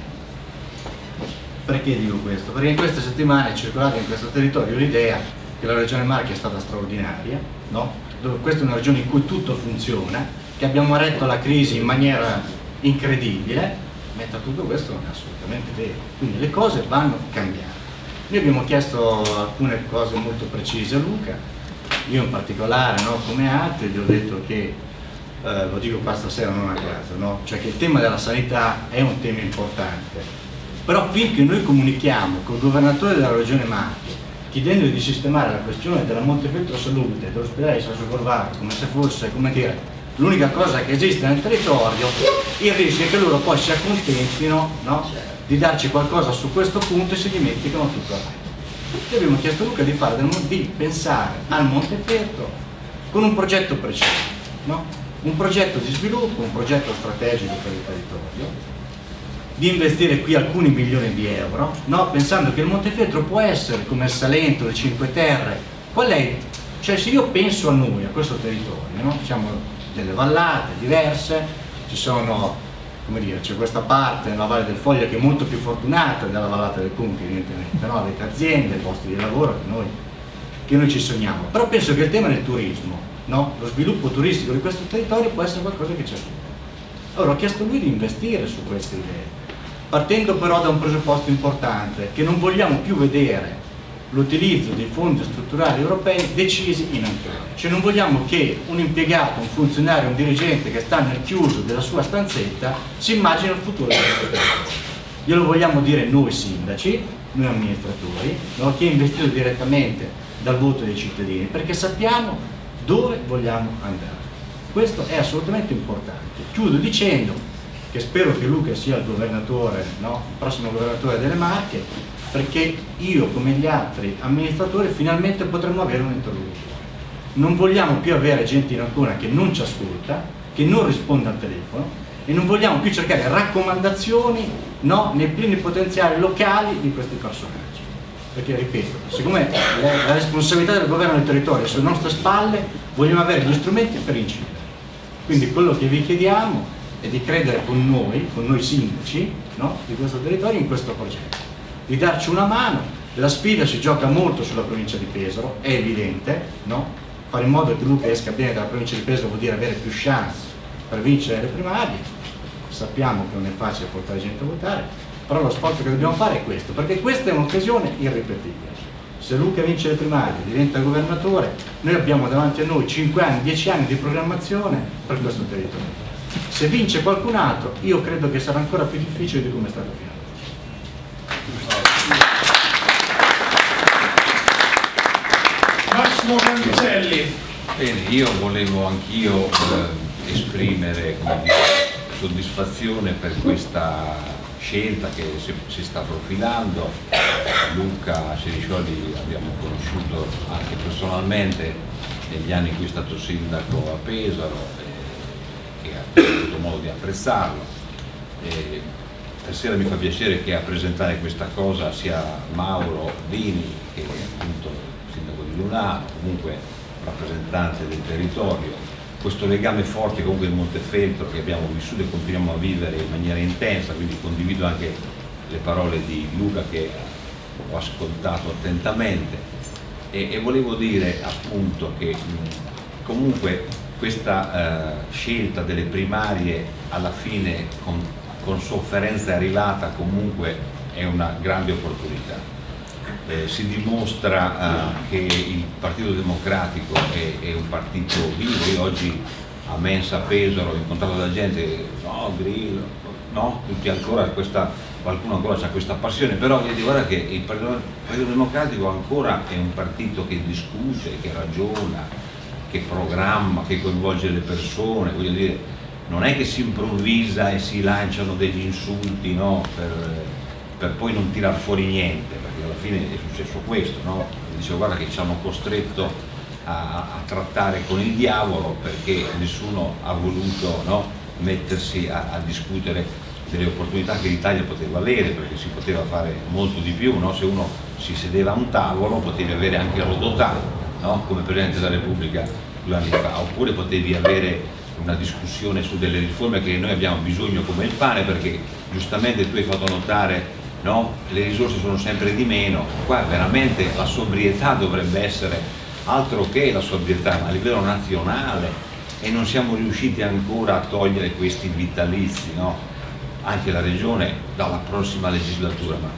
Perché dico questo? Perché in queste settimane è circolata in questo territorio l'idea che la regione Marche è stata straordinaria, no? Dove questa è una regione in cui tutto funziona, che abbiamo retto la crisi in maniera incredibile, mentre tutto questo non è assolutamente vero. Quindi le cose vanno cambiate. Noi abbiamo chiesto alcune cose molto precise a Luca, io in particolare, no, come altri, gli ho detto che, eh, lo dico qua stasera non a caso, no? Cioè che il tema della sanità è un tema importante, però finché noi comunichiamo col governatore della regione Marche chiedendo di sistemare la questione della Montefeltro Salute e dell'ospedale di Sasso Corvara come se fosse, come dire, l'unica cosa che esiste nel territorio, il rischio è che loro poi si accontentino, no, di darci qualcosa su questo punto e si dimenticano tutto il resto. Noi abbiamo chiesto a Luca di, fare del, di pensare al Montefeltro con un progetto preciso, no? Un progetto di sviluppo, un progetto strategico per il territorio, di investire qui alcuni milioni di euro, no? Pensando che il Montefeltro può essere come il Salento, le Cinque Terre. Qual è? Cioè, se io penso a noi, a questo territorio, no? Siamo delle vallate diverse, ci sono, come dire, c'è questa parte nella Valle del Foglio che è molto più fortunata della Vallata del Conchi, evidentemente, no? Avete aziende, posti di lavoro che noi, che noi ci sogniamo. Però penso che il tema del turismo, no? Lo sviluppo turistico di questo territorio può essere qualcosa che c'è. Allora ho chiesto a lui di investire su queste idee, partendo però da un presupposto importante, che non vogliamo più vedere l'utilizzo dei fondi strutturali europei decisi in Ancora. Cioè non vogliamo che un impiegato, un funzionario, un dirigente che sta nel chiuso della sua stanzetta si immagini il futuro del nostro territorio. Glielo vogliamo dire noi sindaci, noi amministratori, no? Chi è investito direttamente dal voto dei cittadini, perché sappiamo dove vogliamo andare. Questo è assolutamente importante. Chiudo dicendo che spero che Luca sia il governatore, no? Il prossimo governatore delle Marche, perché io come gli altri amministratori finalmente potremo avere un interlocutore. Non vogliamo più avere gente in Ancona che non ci ascolta, che non risponde al telefono, e non vogliamo più cercare raccomandazioni, no, nei plenipotenziari locali di questi personaggi. Perché, ripeto, siccome la responsabilità del governo del territorio è sulle nostre spalle, vogliamo avere gli strumenti per incidere. Quindi quello che vi chiediamo è di credere con noi, con noi sindaci, no, di questo territorio, in questo progetto, di darci una mano. La sfida si gioca molto sulla provincia di Pesaro, è evidente, no? Fare in modo che Luca esca bene dalla provincia di Pesaro vuol dire avere più chance per vincere le primarie. Sappiamo che non è facile portare gente a votare, però lo sforzo che dobbiamo fare è questo, perché questa è un'occasione irripetibile. Se Luca vince le primarie, diventa governatore, noi abbiamo davanti a noi cinque anni, dieci anni di programmazione per questo territorio. Se vince qualcun altro, io credo che sarà ancora più difficile di come è stato fino ad oggi. Massimo Cancelli. Bene, io volevo anch'io eh, esprimere, come dire, soddisfazione per questa scelta che si, si sta profilando. Luca Ceriscioli abbiamo conosciuto anche personalmente negli anni in cui è stato sindaco a Pesaro, eh, e ha avuto modo di apprezzarlo. E stasera mi fa piacere che a presentare questa cosa sia Mauro Dini, che è appunto sindaco di Lunano, comunque rappresentante del territorio, questo legame forte comunque del Montefeltro che abbiamo vissuto e continuiamo a vivere in maniera intensa, quindi condivido anche le parole di Luca che ho ascoltato attentamente e, e volevo dire appunto che mh, comunque questa eh, scelta delle primarie alla fine con, con sofferenza è arrivata, comunque è una grande opportunità. Eh, si dimostra eh, che il Partito Democratico è, è un partito vivo. Io oggi a Mensa Pesaro ho incontrato la gente, no, Grillo, no, tutti ancora questa, qualcuno ancora ha questa passione, però io dico guarda che il Partito, il Partito Democratico ancora è un partito che discute, che ragiona, che programma, che coinvolge le persone, voglio dire, non è che si improvvisa e si lanciano degli insulti, no, per, per poi non tirar fuori niente, perché alla fine è successo questo, no? Dicevo guarda che ci hanno costretto a, a trattare con il diavolo perché nessuno ha voluto, no, mettersi a, a discutere delle opportunità che l'Italia poteva avere, perché si poteva fare molto di più, no? Se uno si sedeva a un tavolo potevi avere anche Rodotà, no? Come Presidente della Repubblica due anni fa, oppure potevi avere una discussione su delle riforme che noi abbiamo bisogno come il pane, perché giustamente tu hai fatto notare, no? Le risorse sono sempre di meno, qua veramente la sobrietà dovrebbe essere altro che la sobrietà, ma a livello nazionale, e non siamo riusciti ancora a togliere questi vitalizi, no? Anche la Regione dalla prossima legislatura, ma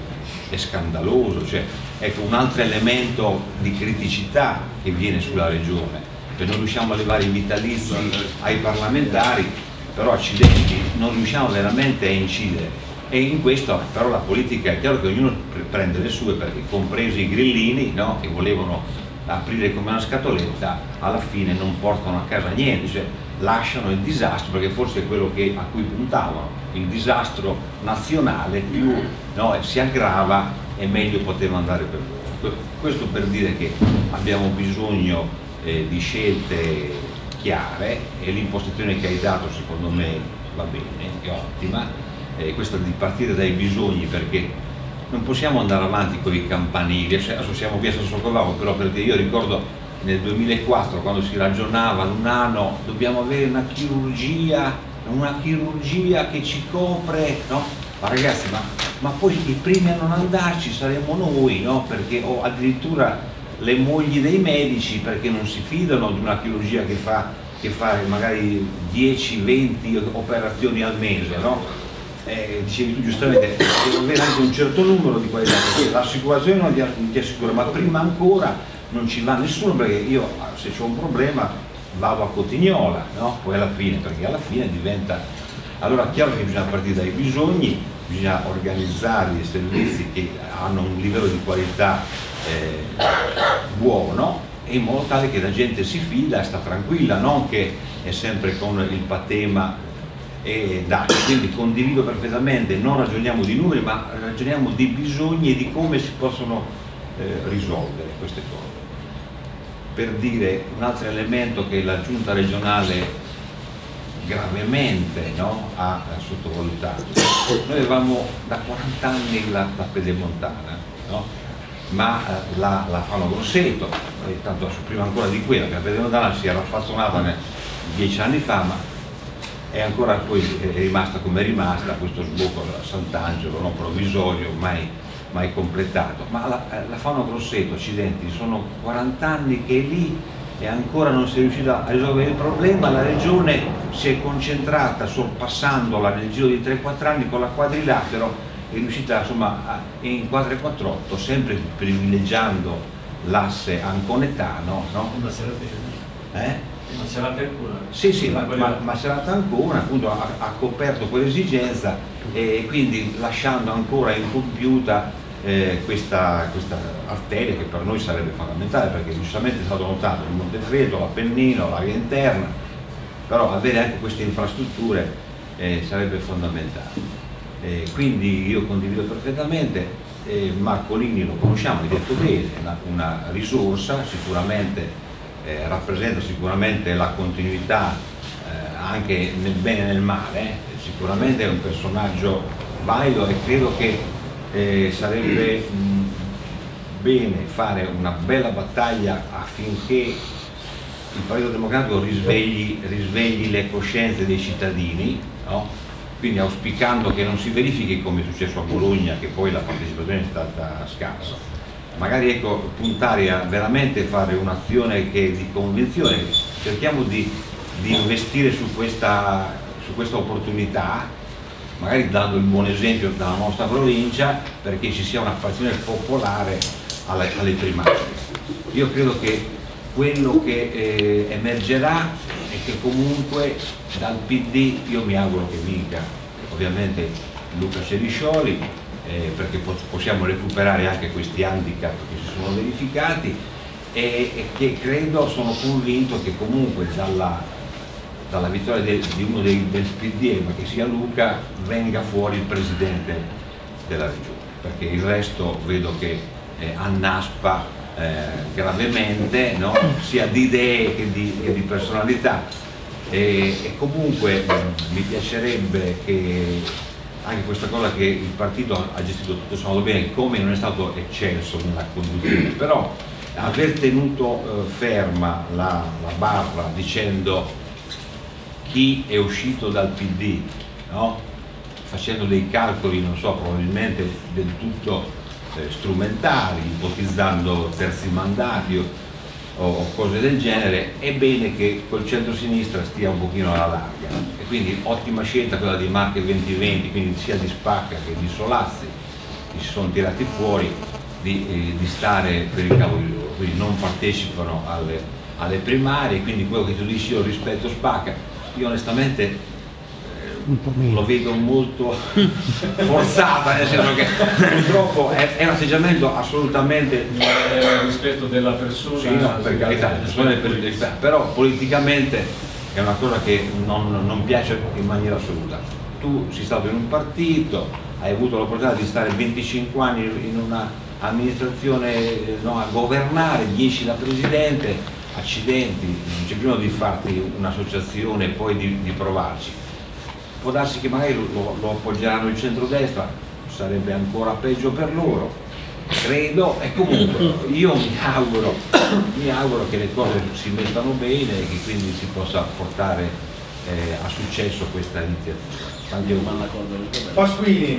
è scandaloso, cioè, ecco un altro elemento di criticità che viene sulla Regione, che non riusciamo a levare i vitalizi ai parlamentari, però accidenti, non riusciamo veramente a incidere. E in questo però la politica è chiaro che ognuno prende le sue, perché compresi i grillini, no, che volevano aprire come una scatoletta, alla fine non portano a casa niente, cioè lasciano il disastro, perché forse è quello che, a cui puntavano, il disastro nazionale più, no, si aggrava e meglio poteva andare per loro. Questo per dire che abbiamo bisogno eh, di scelte chiare e l'impostazione che hai dato secondo me va bene, è ottima. Eh, questo di partire dai bisogni, perché non possiamo andare avanti con i campanili, adesso siamo qui a Sassocolavo, però perché io ricordo nel duemilaquattro quando si ragionava un anno dobbiamo avere una chirurgia, una chirurgia che ci copre, no? Ma ragazzi, ma, ma poi i primi a non andarci saremo noi, no? Perché o addirittura le mogli dei medici, perché non si fidano di una chirurgia che fa, che fa magari dieci venti operazioni al mese, no? Eh, dicevi tu giustamente, deve avere anche un certo numero di qualità, perché l'assicurazione non ti, non ti assicura, ma prima ancora non ci va nessuno, perché io se c'ho un problema vado a Cotignola, no? Poi alla fine, perché alla fine diventa, allora è chiaro che bisogna partire dai bisogni, bisogna organizzare dei servizi che hanno un livello di qualità eh, buono, e in modo tale che la gente si fida e sta tranquilla, non che è sempre con il patema e dai. Quindi condivido perfettamente, non ragioniamo di numeri ma ragioniamo di bisogni e di come si possono eh, risolvere queste cose. Per dire un altro elemento che la giunta regionale gravemente, no, ha sottovalutato, noi avevamo da quaranta anni la, la pedemontana, no? Ma eh, la, la Fano Grosseto, eh, tanto prima ancora di quella, che la pedemontana si era affazzonata dieci anni fa, ma è ancora poi è rimasta come è rimasta, questo sbocco a Sant'Angelo, no, provvisorio, mai, mai completato. Ma la, la Fano Grosseto, accidenti, sono quaranta anni che è lì e ancora non si è riuscita a risolvere il problema. La Regione si è concentrata, sorpassandola nel giro di tre quattro anni con la quadrilatero, è riuscita insomma a, in quattro quattro otto, sempre privilegiando l'asse anconetano, no? Eh? Macerata Ancona. Sì, sì, ma, ma Macerata Ancona appunto ha, ha coperto quell'esigenza e quindi lasciando ancora incompiuta eh, questa, questa arteria che per noi sarebbe fondamentale, perché giustamente è stato notato il Montefeltro, l'Appennino, l'area interna, però avere anche queste infrastrutture eh, sarebbe fondamentale. Eh, quindi io condivido perfettamente, eh, Marcolini lo conosciamo, hai detto bene, una, una risorsa sicuramente. Eh, rappresenta sicuramente la continuità eh, anche nel bene e nel male, eh. Sicuramente è un personaggio valido e credo che eh, sarebbe mh, bene fare una bella battaglia affinché il Partito Democratico risvegli, risvegli le coscienze dei cittadini, no? Quindi auspicando che non si verifichi come è successo a Bologna, che poi la partecipazione è stata scarsa. Magari ecco, puntare a veramente fare un'azione che di convinzione, cerchiamo di, di investire su questa, su questa opportunità, magari dando il buon esempio dalla nostra provincia, perché ci sia una partecipazione popolare alle, alle primarie. Io credo che quello che eh, emergerà è che comunque dal P D io mi auguro che vinca ovviamente Luca Ceriscioli, eh, perché possiamo recuperare anche questi handicap che si sono verificati e, e che credo, sono convinto che comunque dalla, dalla vittoria de, di uno dei, del P D, ma che sia Luca, venga fuori il presidente della regione, perché il resto vedo che eh, annaspa eh, gravemente, no? Sia di idee che di, che di personalità, e, e comunque mh, mi piacerebbe che anche questa cosa, che il partito ha gestito tutto sommato bene, come non è stato eccelso nella conduzione, però aver tenuto eh, ferma la, la barra dicendo chi è uscito dal P D, no? Facendo dei calcoli, non so, probabilmente del tutto eh, strumentali, ipotizzando terzi mandati o, o cose del genere, è bene che col centro-sinistra stia un pochino alla larga, e quindi ottima scelta quella di Marche venti venti, quindi sia di Spacca che di Solazzi, che si sono tirati fuori, di, eh, di stare per il cavolo di loro, quindi non partecipano alle, alle primarie. Quindi quello che tu dici, io rispetto Spacca, io onestamente eh, lo vedo molto forzata, nel senso che purtroppo è, è un atteggiamento assolutamente eh, rispetto della persona, sì, no, per carità, persone per carità, però politicamente è una cosa che non, non piace in maniera assoluta. Tu sei stato in un partito, hai avuto l'opportunità di stare venticinque anni in una amministrazione, no, a governare, dieci da presidente, accidenti, non c'è prima di farti un'associazione e poi di, di provarci. Può darsi che magari lo, lo appoggeranno il centrodestra, sarebbe ancora peggio per loro, credo, e comunque io mi auguro, mi auguro che le cose si mettano bene e che quindi si possa portare eh, a successo questa iniziativa. Pasquini.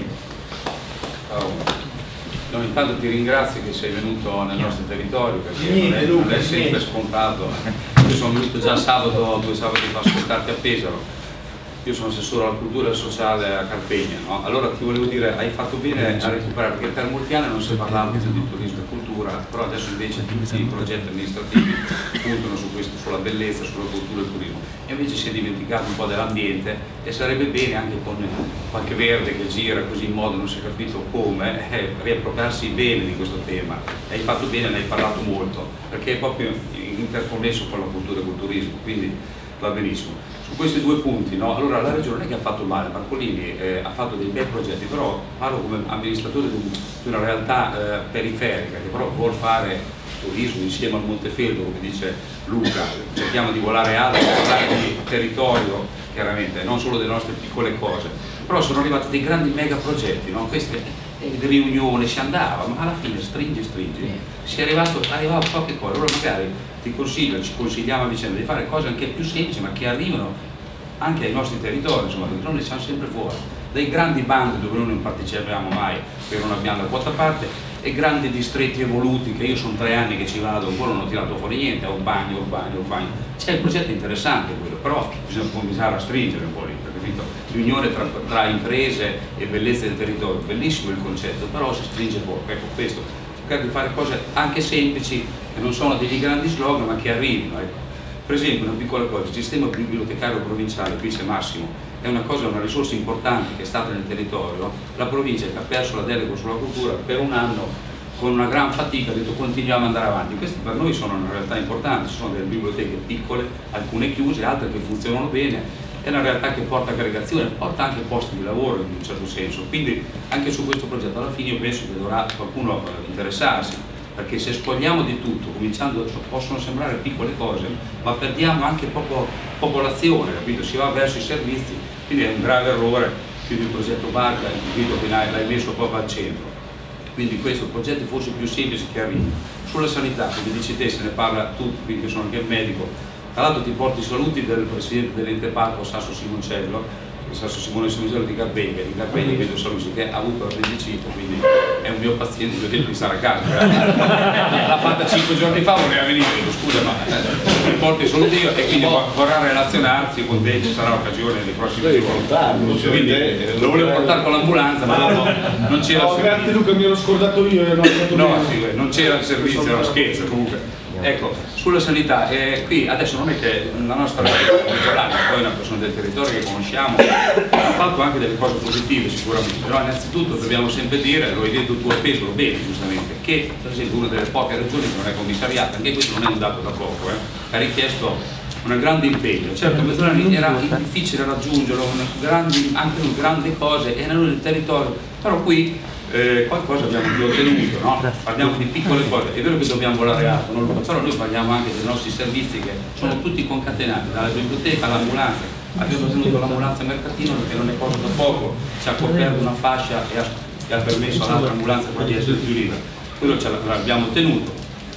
Oh. No, intanto ti ringrazio che sei venuto nel nostro territorio, perché niente, non, è, Luca, non è sempre niente. scontato. Io sono venuto già sabato, due sabati fa, a ascoltarti a Pesaro. Io sono assessore alla cultura e al sociale a Carpegna, no? Allora ti volevo dire, hai fatto bene a recuperare, perché per molti anni non si parlava più di turismo e cultura, però adesso invece tutti i progetti amministrativi puntano su questo, sulla bellezza, sulla cultura e il turismo, e invece si è dimenticato un po' dell'ambiente, e sarebbe bene anche con qualche verde che gira così in modo non si è capito come, eh, riappropriarsi bene di questo tema. E hai fatto bene, ne hai parlato molto, perché è proprio interconnesso con la cultura e il turismo, quindi va benissimo. Su questi due punti, no? Allora la regione non è che ha fatto male, Marcolini eh, ha fatto dei bei progetti, però parlo come amministratore di, di una realtà eh, periferica che però vuol fare turismo insieme al Montefeltro, come dice Luca, cerchiamo di volare alto, parlare di territorio chiaramente, non solo delle nostre piccole cose, però sono arrivati dei grandi mega progetti, no? Queste eh, di riunione si andava, ma alla fine stringi stringi, si è arrivato, arrivava a poche cose. Allora magari ti consiglio, ci consigliamo a vicenda di fare cose anche più semplici, ma che arrivino anche ai nostri territori, insomma, perché noi ne siamo sempre fuori. Dei grandi bandi dove noi non partecipiamo mai, perché non abbiamo la quota parte, e grandi distretti evoluti, che io sono tre anni che ci vado, ancora non ho tirato fuori niente, un bagno, un bagno, un bagno. C'è un progetto interessante quello, però bisogna cominciare a stringere un po' lì, capito? L'unione tra, tra imprese e bellezza del territorio, bellissimo il concetto, però si stringe poco. Ecco, questo, cercare di fare cose anche semplici, che non sono degli grandi slogan, ma che arrivino. Ecco. Per esempio, una piccola cosa, il sistema bibliotecario provinciale, qui c'è Massimo, è una cosa, una risorsa importante che è stata nel territorio. La provincia che ha perso la delega sulla cultura per un anno, con una gran fatica, ha detto continuiamo ad andare avanti. Queste per noi sono una realtà importante, ci sono delle biblioteche piccole, alcune chiuse, altre che funzionano bene, è una realtà che porta aggregazione, porta anche posti di lavoro in un certo senso. Quindi anche su questo progetto alla fine io penso che dovrà qualcuno interessarsi, perché se spogliamo di tutto, cominciando, possono sembrare piccole cose, ma perdiamo anche poco, popolazione, capito? Si va verso i servizi, quindi è un grave errore. Quindi il progetto Barca, capito, che l'hai messo proprio al centro. Quindi questo progetto fosse più semplice che arrivi. Sulla sanità, come dici te, se ne parla tutti, quindi io sono anche il medico, Tra l'altro ti porti i saluti del presidente dell'ente parco Sasso Simoncello, Sasso Simone Simoncello di Carpegna, di Carpegna vedo saluti, che ha avuto appendicite, quindi è un mio paziente, gli ho detto di stare a casa. L'ha fatta cinque giorni fa, voleva venire, dico scusa ma mi porti i saluti io e quindi vorrà relazionarsi con te, ci sarà occasione nei prossimi giorni. Quindi lo volevo portare con l'ambulanza, ma no, non c'era il servizio. Grazie Luca, mi ero scordato io. No, sì, non c'era il servizio, era scherzo comunque. Ecco, sulla sanità, eh, qui adesso non è che la nostra regione, poi è una persona del territorio che conosciamo, ha fatto anche delle cose positive sicuramente, però innanzitutto dobbiamo sempre dire, lo hai detto tu a Pesaro bene giustamente, che per esempio una delle poche regioni che non è commissariata, anche questo non è un dato da poco, eh, ha richiesto un grande impegno, certo Mezzolani era difficile raggiungerlo, grandi, anche con grandi cose, erano nel territorio, però qui Eh, qualcosa abbiamo più ottenuto, no? Parliamo di piccole cose, è vero che dobbiamo volare alto, no? Però noi parliamo anche dei nostri servizi che sono tutti concatenati, dalla biblioteca all'ambulanza. Abbiamo tenuto l'ambulanza mercatino perché non è cosa da poco, ci ha coperto una fascia e ha, e ha permesso all'altra ambulanza di essere più libera, quello ce l'abbiamo tenuto.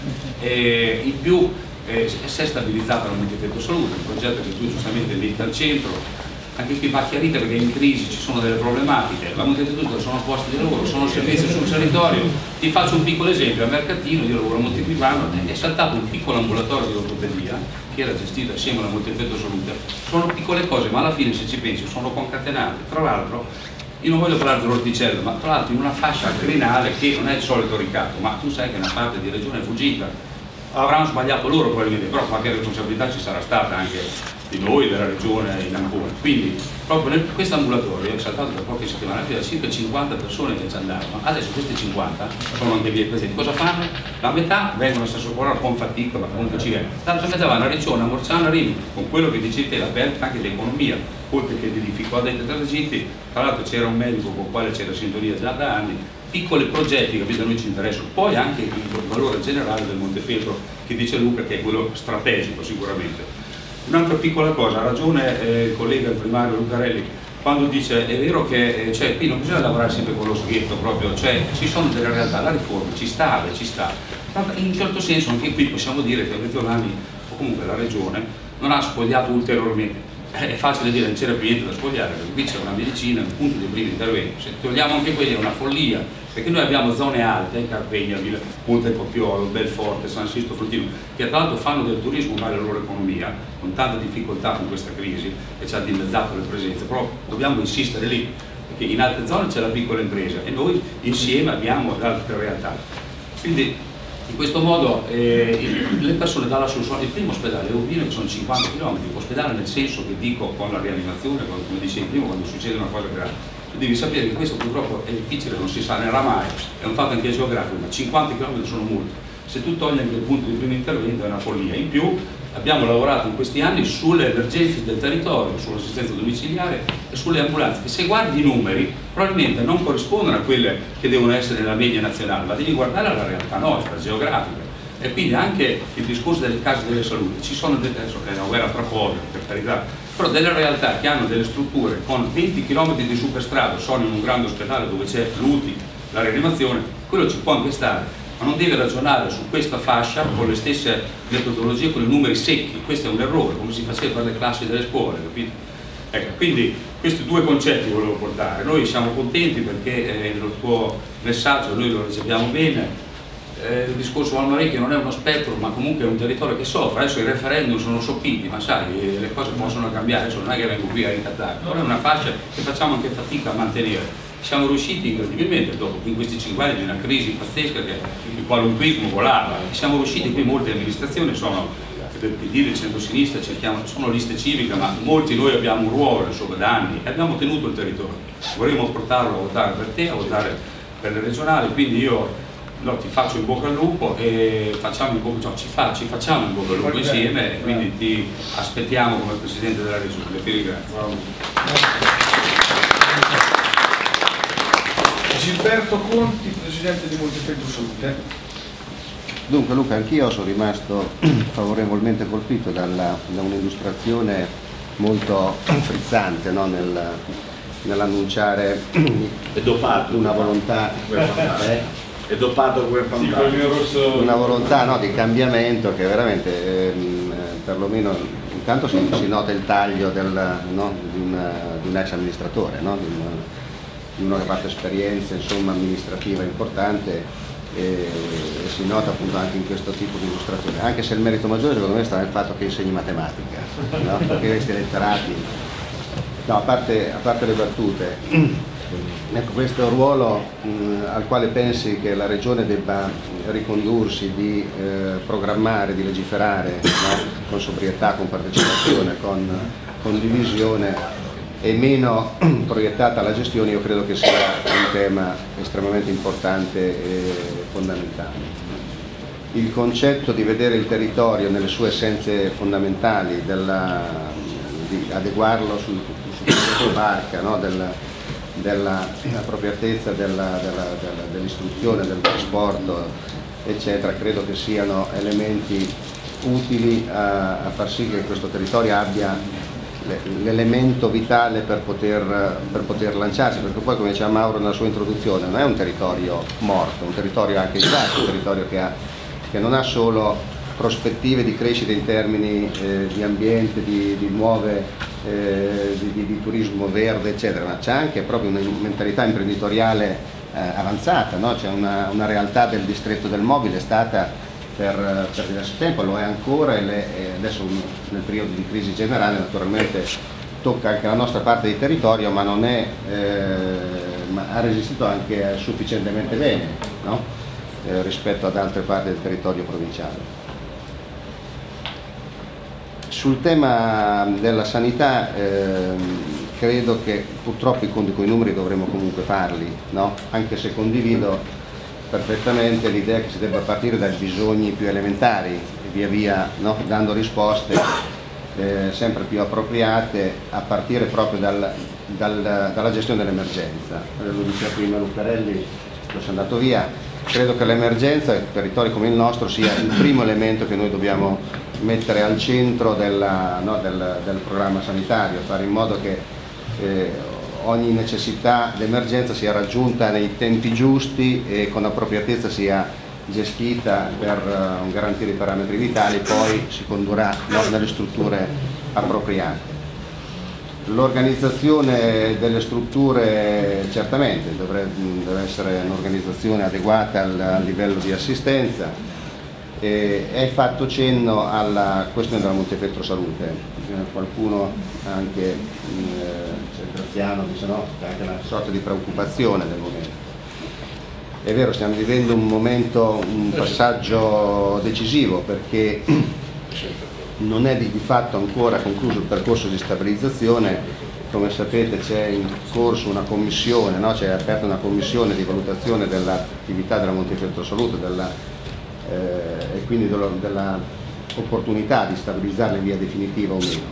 E in più eh, si è stabilizzata la Montefeltro Salute, un progetto che tu giustamente metti al centro. Anche qui va chiarita perché in crisi ci sono delle problematiche, la Montefeltro sono posti di lavoro, sono servizi sul territorio. Ti faccio un piccolo esempio, a Mercatino, io lavoro a Montequiano, è saltato un piccolo ambulatorio di ortopedia che era gestito assieme alla Montefeltro Salute. Sono piccole cose, ma alla fine se ci pensi sono concatenate. Tra l'altro, io non voglio parlare dell'orticello, ma tra l'altro in una fascia crinale che non è il solito ricatto, ma tu sai che una parte di regione è fuggita. Avranno sbagliato loro probabilmente, però qualche responsabilità ci sarà stata anche di noi, della regione in Ancona. Quindi proprio in questo ambulatorio è saltato da poche settimane da circa cinquanta persone che ci andavano, adesso queste cinquanta sono anche via presenti. Cosa fanno? La metà vengono a Sassocorro con fatica, ma comunque ci viene. L'altra metà vanno a Riccione, a Morzano, a Rimini, con quello che dici te, la perdita anche di economia, oltre che di difficoltà dei traghetti. Tra l'altro c'era un medico con il quale c'era sintonia già da anni, piccoli progetti che a noi ci interessano, poi anche il valore generale del Montefeltro che dice Luca che è quello strategico sicuramente. Un'altra piccola cosa, ha ragione eh, il collega il primario Lucarelli quando dice è vero che eh, cioè, qui non bisogna lavorare sempre con lo sghetto proprio, cioè ci sono delle realtà, la riforma ci sta, ci sta, in un certo senso anche qui possiamo dire che Mezzolani o comunque la regione non ha spogliato ulteriormente. È facile dire che non c'era più niente da spogliare, perché qui c'è una medicina, un punto di primo intervento. Se togliamo anche quelli è una follia, perché noi abbiamo zone alte, Carpegna, Monte Copiolo, Belforte, San Sisto, Frontino, che tra l'altro fanno del turismo fare la loro economia, con tante difficoltà con questa crisi, e ci ha dimezzato le presenze, però dobbiamo insistere lì, perché in altre zone c'è la piccola impresa e noi insieme abbiamo altre realtà. Quindi, in questo modo eh, le persone dalla Solsona, il primo ospedale è Urbino che sono cinquanta chilometri, ospedale nel senso che dico con la rianimazione, come dicevi prima, quando succede una cosa grave. Tu devi sapere che questo purtroppo è difficile, non si sa ne mai, è un fatto anche geografico, ma cinquanta chilometri sono molti. Se tu togli anche il punto di primo intervento è una follia. In più abbiamo lavorato in questi anni sulle emergenze del territorio, sull'assistenza domiciliare e sulle ambulanze, che se guardi i numeri probabilmente non corrispondono a quelle che devono essere nella media nazionale, ma devi guardare alla realtà nostra, geografica. E quindi anche il discorso delle case delle salute, ci sono delle, adesso è una guerra tra poveri, per carità, però delle realtà che hanno delle strutture con venti chilometri di superstrada, sono in un grande ospedale dove c'è l'U T I, la rianimazione, quello ci può anche stare, ma non deve ragionare su questa fascia con le stesse metodologie, con i numeri secchi. Questo è un errore, come si faceva per le classi delle scuole, capito? Ecco, quindi questi due concetti volevo portare. Noi siamo contenti perché eh, il tuo messaggio noi lo riceviamo bene. Eh, il discorso Valmarecchio non è uno spettro, ma comunque è un territorio che soffre. Adesso i referendum sono sopiti, ma sai, le cose possono cambiare, adesso non è che vengo qui a ricattare, però è una fascia che facciamo anche fatica a mantenere. Siamo riusciti incredibilmente, dopo in questi cinque anni di una crisi pazzesca che il qualunquismo volava, siamo riusciti, qui molte amministrazioni sono del P D, del centro-sinistra, cerchiamo, sono liste civiche, ma molti noi abbiamo un ruolo insomma da anni e abbiamo tenuto il territorio. Vorremmo portarlo a votare per te, a votare per le regionali, quindi io no, ti faccio in bocca al lupo e facciamo in bocca, cioè, ci, fa, ci facciamo in bocca al lupo insieme e quindi ti aspettiamo come Presidente della Regione. Ti ringrazio. Gilberto Conti, Presidente di Montefeltro Salute. Dunque Luca, anch'io sono rimasto favorevolmente colpito dalla, da un'illustrazione molto frizzante, no? Nel, nell'annunciare una volontà, eh? È dopato come una volontà no, di cambiamento che veramente ehm, perlomeno intanto si, si nota il taglio del, no, di, una, di un ex amministratore, no? di, una, di uno che ha fatto esperienza insomma, amministrativa importante, e, e si nota appunto anche in questo tipo di illustrazione, anche se il merito maggiore secondo me sta nel fatto che insegni matematica, no? Perché questi letterati, no, a parte, a parte le battute, ecco, questo ruolo mh, al quale pensi che la Regione debba ricondursi di eh, programmare, di legiferare, no? Con sobrietà, con partecipazione, con condivisione e meno proiettata alla gestione, io credo che sia un tema estremamente importante e fondamentale. Il concetto di vedere il territorio nelle sue essenze fondamentali, della, di adeguarlo su, su questa barca, no? della, dell'appropriatezza della, della, della, dell'istruzione, del trasporto, eccetera, credo che siano elementi utili a, a far sì che questo territorio abbia l'elemento vitale per poter, per poter lanciarsi, perché poi, come diceva Mauro nella sua introduzione, non è un territorio morto, è un territorio anche vivace, un territorio che, ha, che non ha solo prospettive di crescita in termini eh, di ambiente, di, di nuove, eh, di, di, di turismo verde, eccetera, ma c'è anche proprio una mentalità imprenditoriale eh, avanzata, no? C'è una, una realtà del distretto del mobile, è stata Per, per diverso tempo, lo è ancora e, le, e adesso nel periodo di crisi generale naturalmente tocca anche la nostra parte di territorio, ma, non è, eh, ma ha resistito anche sufficientemente bene, no? eh, rispetto ad altre parti del territorio provinciale. Sul tema della sanità eh, credo che purtroppo i conti con i numeri dovremo comunque farli, no? Anche se condivido perfettamente l'idea che si debba partire dai bisogni più elementari e via via, no? Dando risposte eh, sempre più appropriate a partire proprio dal, dal, dalla gestione dell'emergenza. Lo diceva prima Lucarelli, lo è andato via, credo che l'emergenza in territori come il nostro sia il primo elemento che noi dobbiamo mettere al centro della, no, del, del programma sanitario, fare in modo che eh, ogni necessità d'emergenza sia raggiunta nei tempi giusti e con appropriatezza sia gestita per uh, garantire i parametri vitali, poi si condurrà, no, nelle strutture appropriate. L'organizzazione delle strutture certamente dovrebbe, deve essere un'organizzazione adeguata al, al livello di assistenza. E hai fatto cenno alla questione della Montefeltro Salute, eh, qualcuno anche eh, Graziano dice no, c'è anche una sorta di preoccupazione del momento. È vero, stiamo vivendo un momento, un passaggio decisivo, perché non è di, di fatto ancora concluso il percorso di stabilizzazione. Come sapete c'è in corso una commissione, no? C'è aperta una commissione di valutazione dell'attività della Montefeltro Salute, della Eh, e quindi dell'opportunità di stabilizzarla in via definitiva o meno.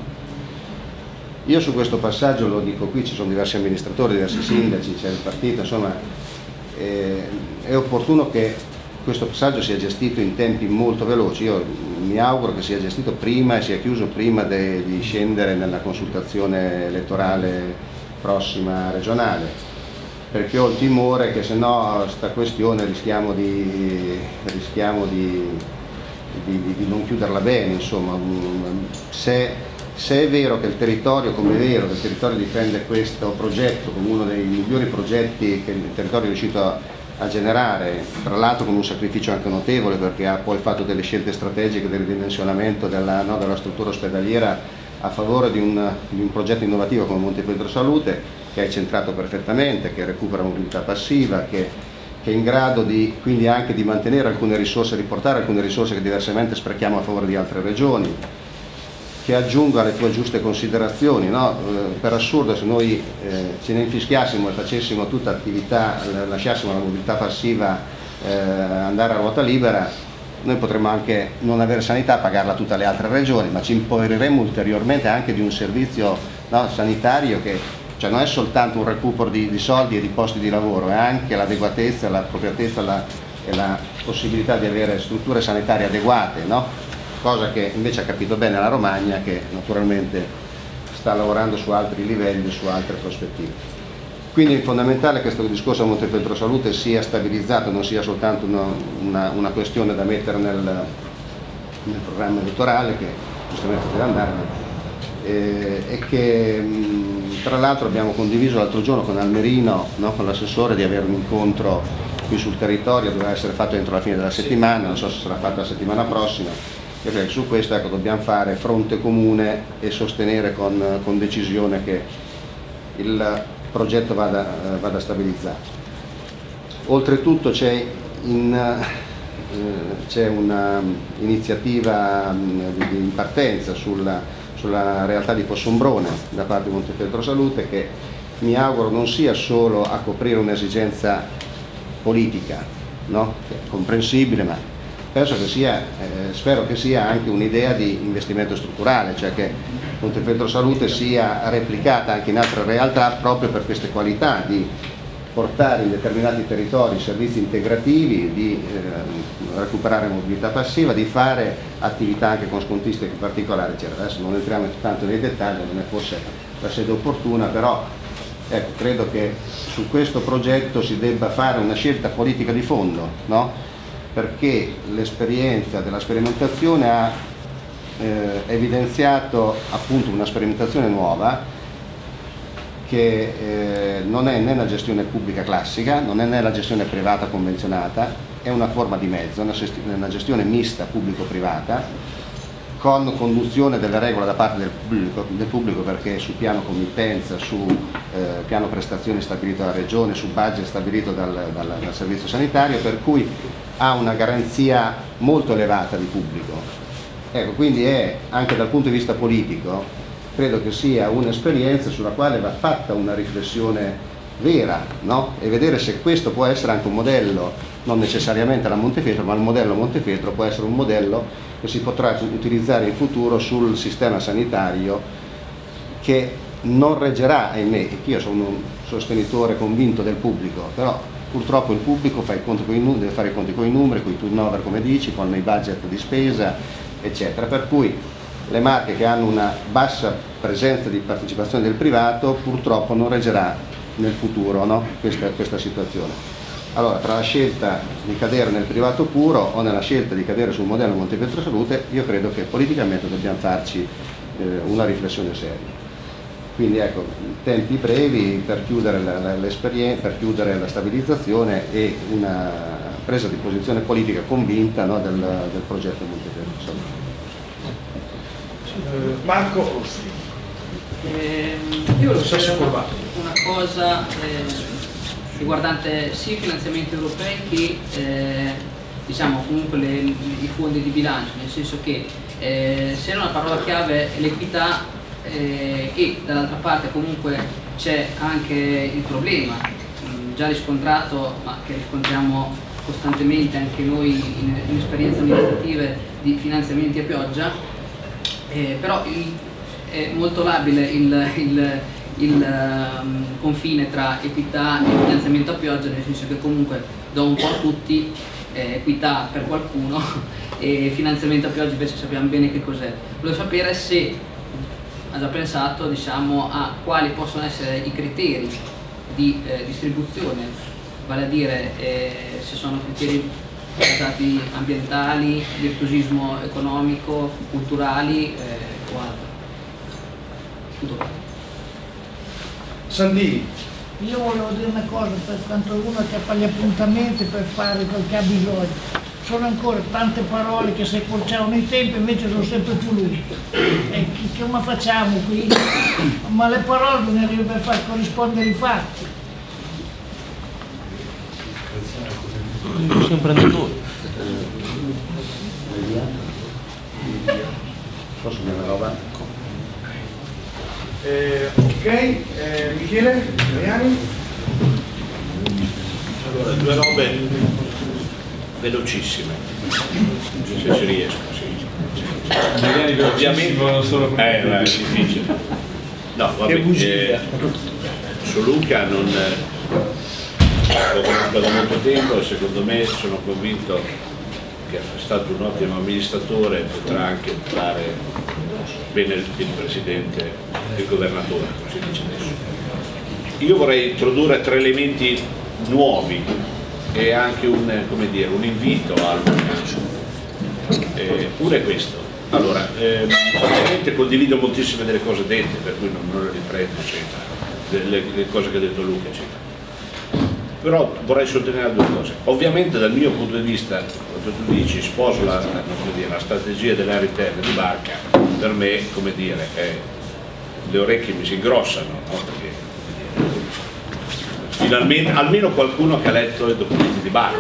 Io su questo passaggio, lo dico qui, ci sono diversi amministratori, diversi sindaci, c'è il partito, insomma eh, è opportuno che questo passaggio sia gestito in tempi molto veloci. Io mi auguro che sia gestito prima e sia chiuso prima de, di scendere nella consultazione elettorale prossima regionale, perché ho il timore che se no questa questione rischiamo di, rischiamo di, di, di non chiuderla bene. Insomma, se, se è vero che il territorio, come è vero che il territorio difende questo progetto come uno dei migliori progetti che il territorio è riuscito a, a generare, tra l'altro con un sacrificio anche notevole, perché ha poi fatto delle scelte strategiche del ridimensionamento della, no, della struttura ospedaliera a favore di un, di un progetto innovativo come Montefeltro Salute, che è centrato perfettamente, che recupera mobilità passiva, che, che è in grado di, quindi anche di mantenere alcune risorse, riportare alcune risorse che diversamente sprechiamo a favore di altre regioni, che aggiungo alle tue giuste considerazioni, no? Eh, per assurdo, se noi eh, ce ne infischiassimo e facessimo tutta attività, lasciassimo la mobilità passiva eh, andare a ruota libera, noi potremmo anche non avere sanità, pagarla a tutte le altre regioni, ma ci impoveriremmo ulteriormente anche di un servizio, no, sanitario che, cioè, non è soltanto un recupero di, di soldi e di posti di lavoro, è anche l'adeguatezza, l'appropriatezza la, e la possibilità di avere strutture sanitarie adeguate, no? Cosa che invece ha capito bene la Romagna, che naturalmente sta lavorando su altri livelli, su altre prospettive. Quindi è fondamentale che questo discorso a Montefeltro Salute sia stabilizzato, non sia soltanto una, una, una questione da mettere nel, nel programma elettorale, che giustamente deve andare, eh, e che mh, tra l'altro abbiamo condiviso l'altro giorno con Almerino, no, con l'assessore, di avere un incontro qui sul territorio, doveva essere fatto entro la fine della settimana, non so se sarà fatto la settimana prossima, e perché su questo, ecco, dobbiamo fare fronte comune e sostenere con, con decisione che il progetto vada, eh, vada stabilizzato. Oltretutto c'è un'iniziativa di, di partenza sulla, sulla realtà di Fossombrone da parte di Montefeltro Salute, che mi auguro non sia solo a coprire un'esigenza politica, no? Che è comprensibile, ma penso che sia, eh, spero che sia anche un'idea di investimento strutturale, cioè che Montefeltro Salute sia replicata anche in altre realtà proprio per queste qualità di portare in determinati territori servizi integrativi, di eh, recuperare mobilità passiva, di fare attività anche con scontistiche particolari, eccetera. Adesso non entriamo tanto nei dettagli, non è forse la sede opportuna, però ecco, credo che su questo progetto si debba fare una scelta politica di fondo, no? Perché l'esperienza della sperimentazione ha eh, evidenziato appunto una sperimentazione nuova, che eh, non è né la gestione pubblica classica, non è né la gestione privata convenzionata, è una forma di mezzo, una gestione mista pubblico-privata, con conduzione delle regole da parte del pubblico, del pubblico perché su piano committenza, su eh, piano prestazioni stabilito dalla Regione, su budget stabilito dal, dal, dal Servizio Sanitario, per cui ha una garanzia molto elevata di pubblico. Ecco, quindi è, anche dal punto di vista politico, credo che sia un'esperienza sulla quale va fatta una riflessione vera, no? E vedere se questo può essere anche un modello, non necessariamente la Montefeltro, ma il modello Montefeltro può essere un modello che si potrà utilizzare in futuro sul sistema sanitario, che non reggerà, ahimè, io sono un sostenitore convinto del pubblico, però purtroppo il pubblico fa i conti con i numeri, deve fare i conti con i numeri, con i turnover, come dici, con i budget di spesa, eccetera. Per cui le Marche, che hanno una bassa presenza di partecipazione del privato, purtroppo non reggerà nel futuro, no? questa, questa situazione. Allora, tra la scelta di cadere nel privato puro o nella scelta di cadere sul modello Montefeltro Salute, io credo che politicamente dobbiamo farci eh, una riflessione seria. Quindi ecco, tempi brevi per chiudere l'esperienza, per chiudere la stabilizzazione e una presa di posizione politica convinta, no, del, del progetto Montefeltro Salute. Marco Rossi. Eh, io volevo sapere una, una cosa eh, riguardante sia i finanziamenti europei che eh, diciamo comunque le, i fondi di bilancio, nel senso che eh, se una parola chiave è l'equità eh, e dall'altra parte comunque c'è anche il problema mh, già riscontrato, ma che riscontriamo costantemente anche noi in, in esperienze amministrative, di finanziamenti a pioggia. Eh, però il, è molto labile il, il, il um, confine tra equità e finanziamento a pioggia, nel senso che comunque do un po' a tutti, eh, equità per qualcuno e finanziamento a pioggia invece sappiamo bene che cos'è. Volevo sapere se ha già pensato, diciamo, a quali possono essere i criteri di eh, distribuzione, vale a dire eh, se sono criteri basati ambientali, virtuosismo economico, culturali eh, o altro. Tutto qua. Sandini. Io volevo dire una cosa per quanto uno che fa gli appuntamenti per fare quel che ha bisogno. Sono ancora tante parole che si accorciavano i tempi, invece sono sempre più lunghe. E che come facciamo qui? Ma le parole bisognerebbe far corrispondere i fatti. Sei imprenditore. Posso dire una roba? Eh, ok, eh, Michele, Adriani? Allora, due robe velocissime, se ci riesco, sì. Magari ovviamente solo con eh, è difficile. No, vabbè, eh, su Luca non lo conosco da molto tempo e secondo me sono convinto che è stato un ottimo amministratore, potrà anche fare bene il, il presidente, il governatore, come si dice adesso. Io vorrei introdurre tre elementi nuovi e anche un, come dire, un invito al eh, uno è questo: Allora, eh, ovviamente condivido moltissime delle cose dette, per cui non, non le riprendo, eccetera, le, le cose che ha detto Luca, eccetera. Però vorrei sottolineare due cose. Ovviamente dal mio punto di vista, quando tu dici sposo la, non dire, la strategia dell'area interna di Barca, per me, come dire, è, le orecchie mi si ingrossano, no? Perché finalmente, almeno qualcuno che ha letto i documenti di Barca,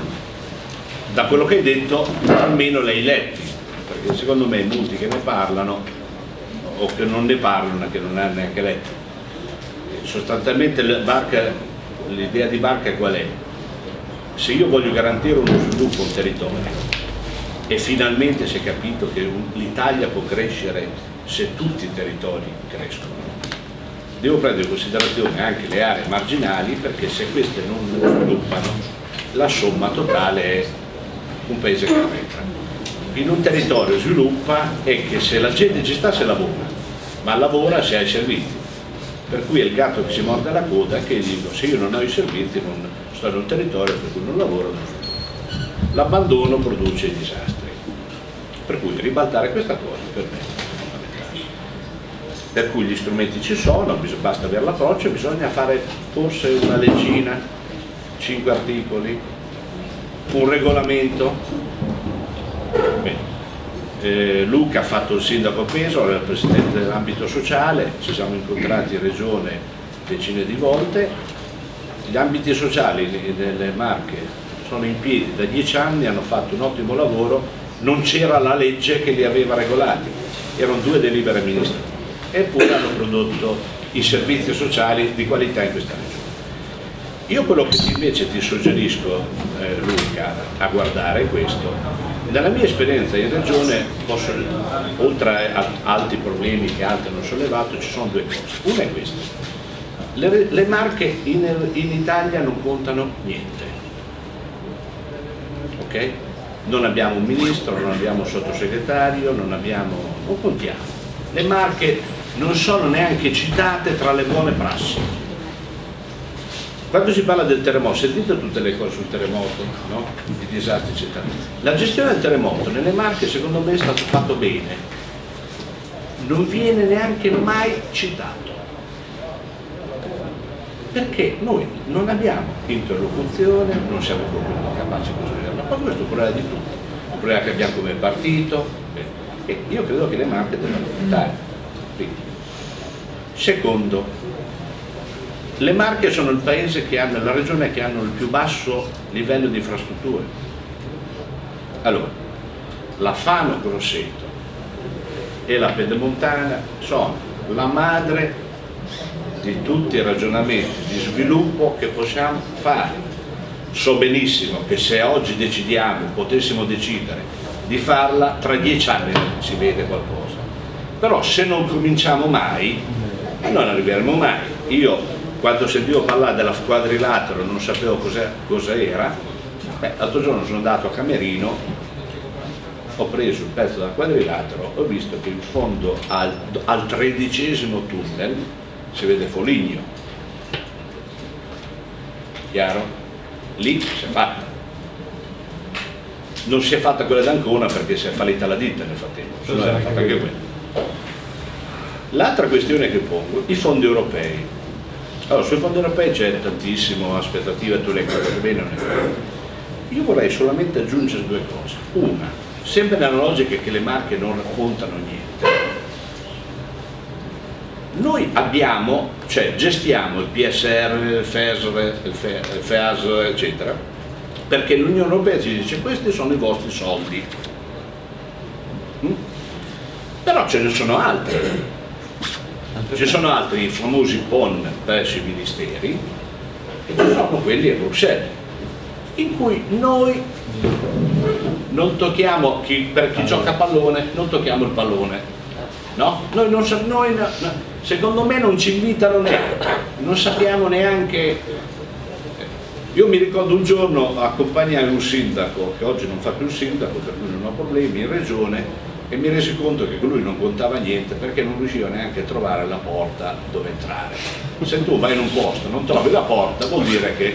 da quello che hai detto almeno li hai letti, perché secondo me molti che ne parlano o che non ne parlano che non hanno neanche letti. Sostanzialmente l'idea di Barca qual è? Se io voglio garantire uno sviluppo a un territorio e finalmente si è capito che l'Italia può crescere se tutti i territori crescono, devo prendere in considerazione anche le aree marginali, perché se queste non sviluppano la somma totale è un paese che arretra. In un territorio sviluppa è che se la gente ci sta se lavora, ma lavora se ha i servizi, per cui è il gatto che si morde la coda, che dico se io non ho i servizi non sto in un territorio per cui non lavoro, non sviluppo. L'abbandono produce i disastri, per cui ribaltare questa cosa per me è fondamentale. Per cui gli strumenti ci sono, basta avere l'approccio, bisogna fare forse una leggina, cinque articoli, un regolamento. Bene. Eh, Luca ha fatto il sindaco a Pesaro, era il presidente dell'ambito sociale, ci siamo incontrati in regione decine di volte. Gli ambiti sociali delle Marche sono in piedi da dieci anni, hanno fatto un ottimo lavoro, non c'era la legge che li aveva regolati, erano due delibere amministrative, eppure hanno prodotto i servizi sociali di qualità in questa regione. Io quello che invece ti suggerisco, eh, Luca, a guardare è questo. Nella mia esperienza in regione, posso, oltre a altri problemi che altri hanno sollevato, ci sono due cose. Una è questa: le, le Marche in, in Italia non contano niente, ok? Non abbiamo un ministro, non abbiamo un sottosegretario, non abbiamo, non contiamo. Le Marche non sono neanche citate tra le buone prassi. Quando si parla del terremoto, sentite tutte le cose sul terremoto, no? I disastri eccetera. La gestione del terremoto nelle Marche secondo me è stato fatto bene, non viene neanche mai citato, perché noi non abbiamo interlocuzione, non siamo proprio capaci di costruire, ma poi questo è un problema di tutti, un problema che abbiamo come partito, e io credo che le Marche debbano diventare. Secondo, le Marche sono il paese che hanno, la regione che hanno il più basso livello di infrastrutture. Allora, la Fano Grosseto e la Pedemontana sono la madre di tutti i ragionamenti di sviluppo che possiamo fare. So benissimo che se oggi decidiamo, potessimo decidere di farla, tra dieci anni si vede qualcosa. Però se non cominciamo mai, non arriveremo mai. Io quando sentivo parlare della quadrilatero non sapevo cosa era, l'altro giorno sono andato a Camerino, ho preso il pezzo della quadrilatero, ho visto che in fondo al, al tredicesimo tunnel si vede Foligno, chiaro? Lì si è fatta. Non si è fatta quella d'Ancona perché si è fallita la ditta nel frattempo, se no era fatta anche quella. L'altra questione che pongo, i fondi europei. Allora, sui fondi europei c'è tantissimo aspettativa, tu le conosci bene o no? Io vorrei solamente aggiungere due cose. Una, sempre nella logica che le Marche non raccontano niente. Noi abbiamo, cioè gestiamo il P S R, il F E S R, il F E A S, eccetera, perché l'Unione Europea ci dice questi sono i vostri soldi. Mm? Però ce ne sono altri. Ci sono altri famosi P O N presso i ministeri e ci sono quelli a Bruxelles, in cui noi non tocchiamo, chi, per chi gioca a pallone, non tocchiamo il pallone, no? Noi non, noi, no, secondo me non ci invitano neanche, non sappiamo neanche. Io mi ricordo un giorno accompagnare un sindaco, che oggi non fa più il sindaco, per cui non ho problemi, in regione, e mi resi conto che lui non contava niente perché non riusciva neanche a trovare la porta dove entrare. Se tu vai in un posto e non trovi la porta, vuol dire che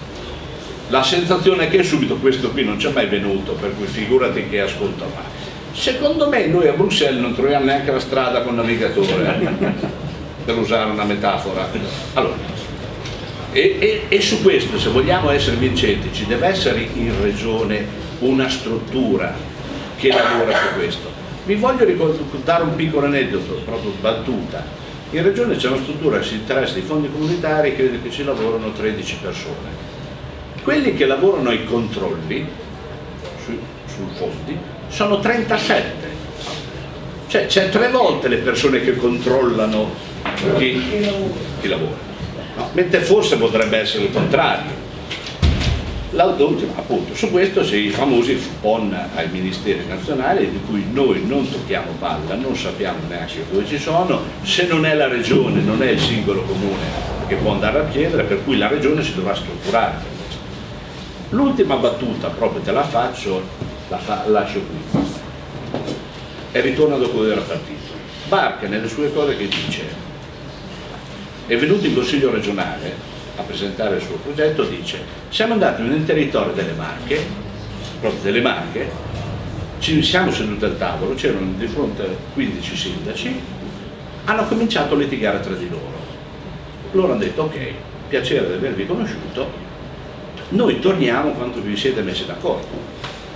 la sensazione è che subito questo qui non ci è mai venuto, per cui figurati che ascolta mai. Secondo me noi a Bruxelles non troviamo neanche la strada con navigatore, per usare una metafora. Allora, e, e, e su questo, se vogliamo essere vincenti, ci deve essere in regione una struttura che lavora su questo. Vi voglio dare un piccolo aneddoto, proprio battuta. In regione c'è una struttura che si interessa ai fondi comunitari, credo che ci lavorano tredici persone. Quelli che lavorano ai controlli sui, sui fondi sono trentasette. Cioè c'è tre volte le persone che controllano chi, chi lavora. No? Mentre forse potrebbe essere il contrario. L'ultima, appunto, su questo c'è i famosi F P O N ai ministeri nazionali, di cui noi non tocchiamo palla, non sappiamo neanche dove ci sono, se non è la regione, non è il singolo comune che può andare a chiedere, per cui la regione si dovrà strutturare per questo. L'ultima battuta, proprio te la faccio, la fa, lascio qui, e ritorna dopo che era partito. Barca nelle sue cose che dice, è venuto in consiglio regionale a presentare il suo progetto, dice: siamo andati nel territorio delle Marche, proprio delle Marche, ci siamo seduti al tavolo, c'erano di fronte quindici sindaci, hanno cominciato a litigare tra di loro. Loro hanno detto: ok, piacere di avervi conosciuto, noi torniamo quando vi siete messi d'accordo.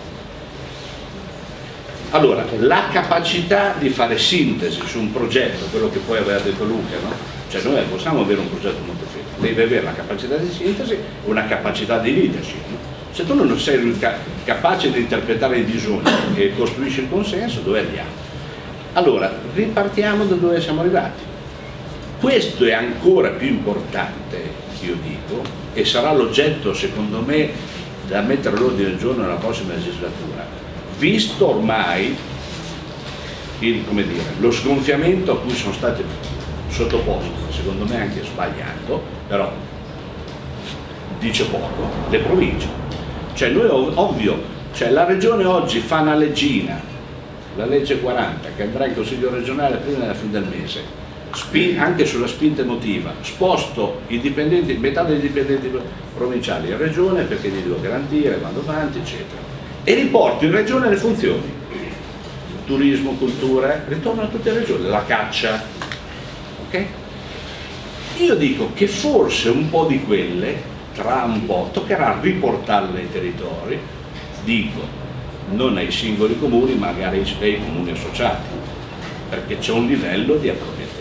Allora, la capacità di fare sintesi su un progetto, quello che poi aveva detto Luca, no? Cioè noi possiamo avere un progetto molto fermo, devi avere la capacità di sintesi e una capacità di leadership. No? Se tu non sei capace di interpretare i bisogni e costruisci il consenso, dove andiamo? Allora, ripartiamo da dove siamo arrivati. Questo è ancora più importante, io dico, e sarà l'oggetto, secondo me, da mettere all'ordine del giorno nella prossima legislatura, visto ormai il, come dire, lo sgonfiamento a cui sono stati sottoposti, secondo me anche sbagliando, però dice poco, le province. Cioè noi, ovvio, cioè la regione oggi fa una leggina, la legge quaranta, che andrà in consiglio regionale prima della fine del mese, spin, anche sulla spinta emotiva, sposto i dipendenti, metà dei dipendenti provinciali in regione perché li devo garantire, vanno avanti, eccetera, e riporto in regione le funzioni, turismo, cultura, ritornano tutte le regioni, la caccia, ok? Io dico che forse un po' di quelle, tra un po', toccherà riportarle ai territori, dico, non ai singoli comuni, magari ai comuni associati, perché c'è un livello di appropriatezza.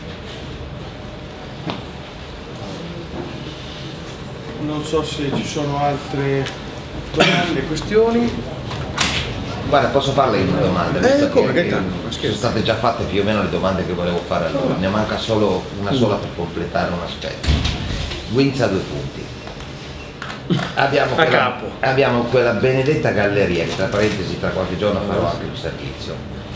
Non so se ci sono altre domande, questioni. Guarda, posso farle una domanda? Eh, come che sono state già fatte più o meno le domande che volevo fare allora, ne manca solo una sola per completare un aspetto. Winz ha due punti. Abbiamo quella, a capo. Abbiamo quella benedetta galleria, che tra parentesi tra qualche giorno farò anche un servizio.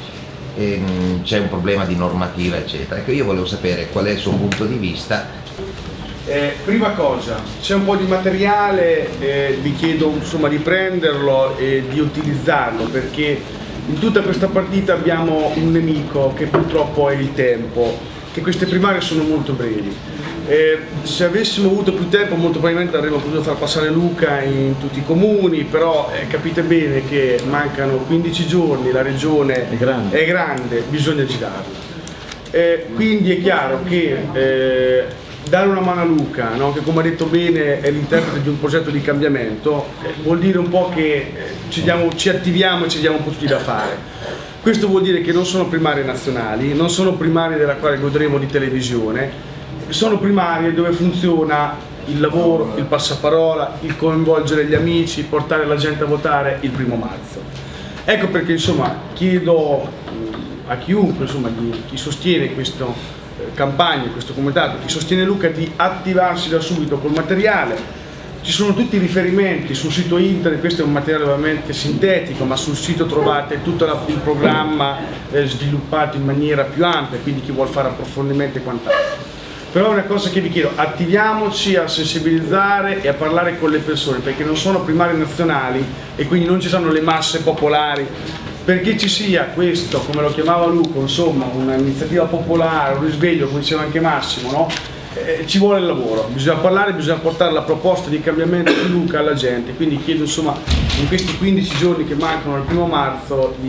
C'è un problema di normativa eccetera. Ecco, io volevo sapere qual è il suo punto di vista. Eh, prima cosa, c'è un po' di materiale, eh, vi chiedo insomma di prenderlo e di utilizzarlo, perché in tutta questa partita abbiamo un nemico che purtroppo è il tempo, che queste primarie sono molto brevi. Eh, se avessimo avuto più tempo molto probabilmente avremmo potuto far passare Luca in tutti i comuni, però eh, capite bene che mancano quindici giorni, la regione è grande, è grande bisogna girarla. Eh, quindi è chiaro che eh, dare una mano a Luca, no? Che come ha detto bene è l'interprete di un progetto di cambiamento, eh, vuol dire un po' che eh, ci, diamo, ci attiviamo e ci diamo un po' tutti da fare. Questo vuol dire che non sono primarie nazionali, non sono primarie della quale godremo di televisione, sono primarie dove funziona il lavoro, il passaparola, il coinvolgere gli amici, portare la gente a votare il primo marzo. Ecco perché insomma chiedo a chiunque, insomma, di, chi sostiene questo campagna, questo comitato, chi sostiene Luca, di attivarsi da subito col materiale. Ci sono tutti i riferimenti sul sito internet, questo è un materiale ovviamente sintetico, ma sul sito trovate tutto la, il programma eh, sviluppato in maniera più ampia, quindi chi vuole fare approfondimenti e quant'altro. Però è una cosa che vi chiedo, attiviamoci a sensibilizzare e a parlare con le persone, perché non sono primarie nazionali e quindi non ci sono le masse popolari. Perché ci sia questo, come lo chiamava Luca, insomma, un'iniziativa popolare, un risveglio, come diceva anche Massimo, no? Eh, ci vuole il lavoro, bisogna parlare, bisogna portare la proposta di cambiamento di Luca alla gente, quindi chiedo insomma in questi quindici giorni che mancano al primo marzo di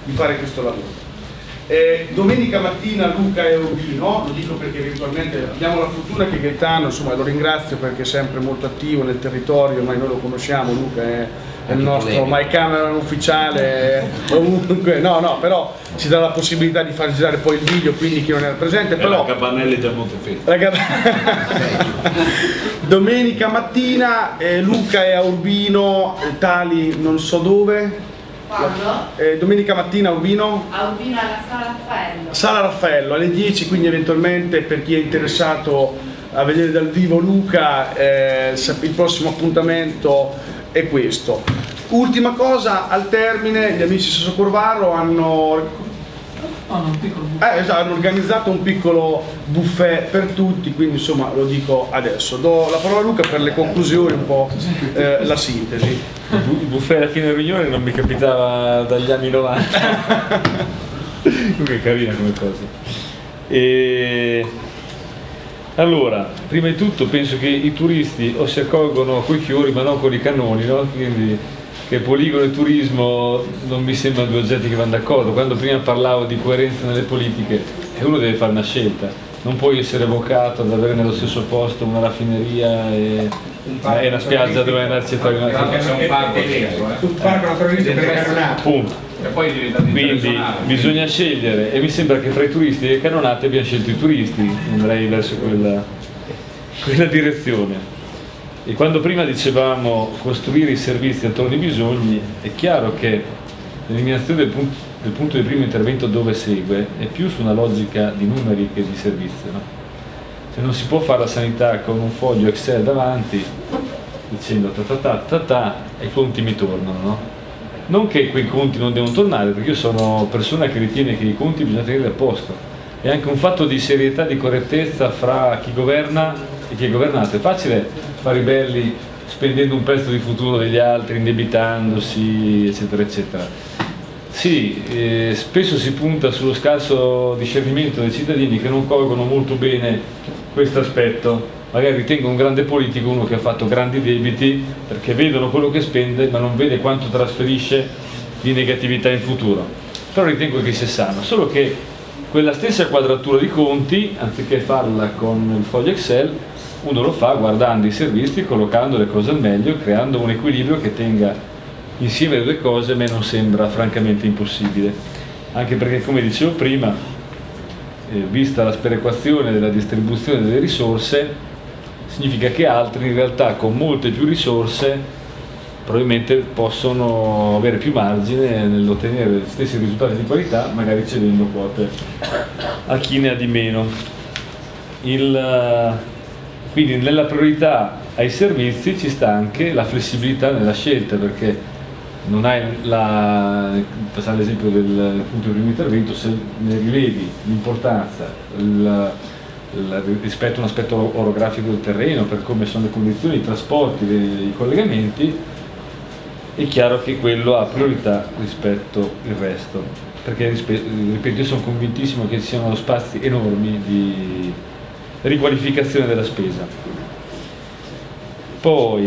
di fare questo lavoro. Eh, domenica mattina Luca e Urbino, lo dico perché eventualmente abbiamo la fortuna che Gaetano, insomma lo ringrazio perché è sempre molto attivo nel territorio, ma noi lo conosciamo, Luca è, è il nostro my cameraman ufficiale, ovunque, no no, però ci dà la possibilità di far girare poi il video, quindi chi non era presente, però... la Cabanelli del Montefeltro. Domenica mattina eh, Luca è a Urbino, eh, tali non so dove. Quando? Eh, domenica mattina a Urbino? A Urbino alla Sala Raffaello. Sala Raffaello alle dieci, quindi eventualmente per chi è interessato a vedere dal vivo Luca, eh, il prossimo appuntamento è questo. Ultima cosa, al termine gli amici Sasso Corvaro hanno... Oh, no, un piccolo Eh, esatto, hanno organizzato un piccolo buffet per tutti, quindi insomma lo dico adesso. Do la parola a Luca per le conclusioni, un po' eh, la sintesi. Il buffet alla fine riunione non mi capitava dagli anni novanta. Comunque è carina come cosa. E... Allora, prima di tutto penso che i turisti o si accolgono coi fiori ma non con i cannoni, no? Quindi che poligono e turismo non mi sembrano due oggetti che vanno d'accordo. Quando prima parlavo di coerenza nelle politiche, uno deve fare una scelta, non puoi essere avvocato ad avere nello stesso posto una raffineria e, un e una spiaggia dove andarci a fare una un parco un parco naturalistico per i cannonati. Punto. E poi diventa Quindi bisogna scegliere, e mi sembra che fra i turisti e le cannonate abbiamo scelto i turisti, andrei verso quella, quella direzione. E quando prima dicevamo costruire i servizi attorno ai bisogni, è chiaro che l'eliminazione del punto, del punto di primo intervento dove segue è più su una logica di numeri che di servizio, no? Cioè non si può fare la sanità con un foglio Excel davanti dicendo ta ta ta ta ta e i conti mi tornano, no? Non che quei conti non devono tornare, perché io sono persona che ritiene che i conti bisogna tenerli a posto. È anche un fatto di serietà, di correttezza fra chi governa e chi è governato. È facile fare i belli spendendo un pezzo di futuro degli altri, indebitandosi, eccetera, eccetera. Sì, eh, spesso si punta sullo scarso discernimento dei cittadini che non colgono molto bene questo aspetto. Magari ritengo un grande politico uno che ha fatto grandi debiti perché vedono quello che spende ma non vede quanto trasferisce di negatività in futuro. Però ritengo che sia sano, solo che quella stessa quadratura di conti, anziché farla con il foglio Excel, uno lo fa guardando i servizi, collocando le cose al meglio, creando un equilibrio che tenga insieme le due cose. A me non sembra francamente impossibile, anche perché, come dicevo prima, eh, vista la sperequazione della distribuzione delle risorse, significa che altri in realtà con molte più risorse probabilmente possono avere più margine nell'ottenere gli stessi risultati di qualità, magari cedendo quote a chi ne ha di meno. Il, quindi nella priorità ai servizi ci sta anche la flessibilità nella scelta, perché non hai la, facciamo l'esempio del punto di primo intervento, se ne rilevi l'importanza rispetto a un aspetto orografico del terreno, per come sono le condizioni, i trasporti, le, i collegamenti, è chiaro che quello ha priorità rispetto al resto, perché ripeto, io sono convintissimo che ci siano spazi enormi di riqualificazione della spesa. Poi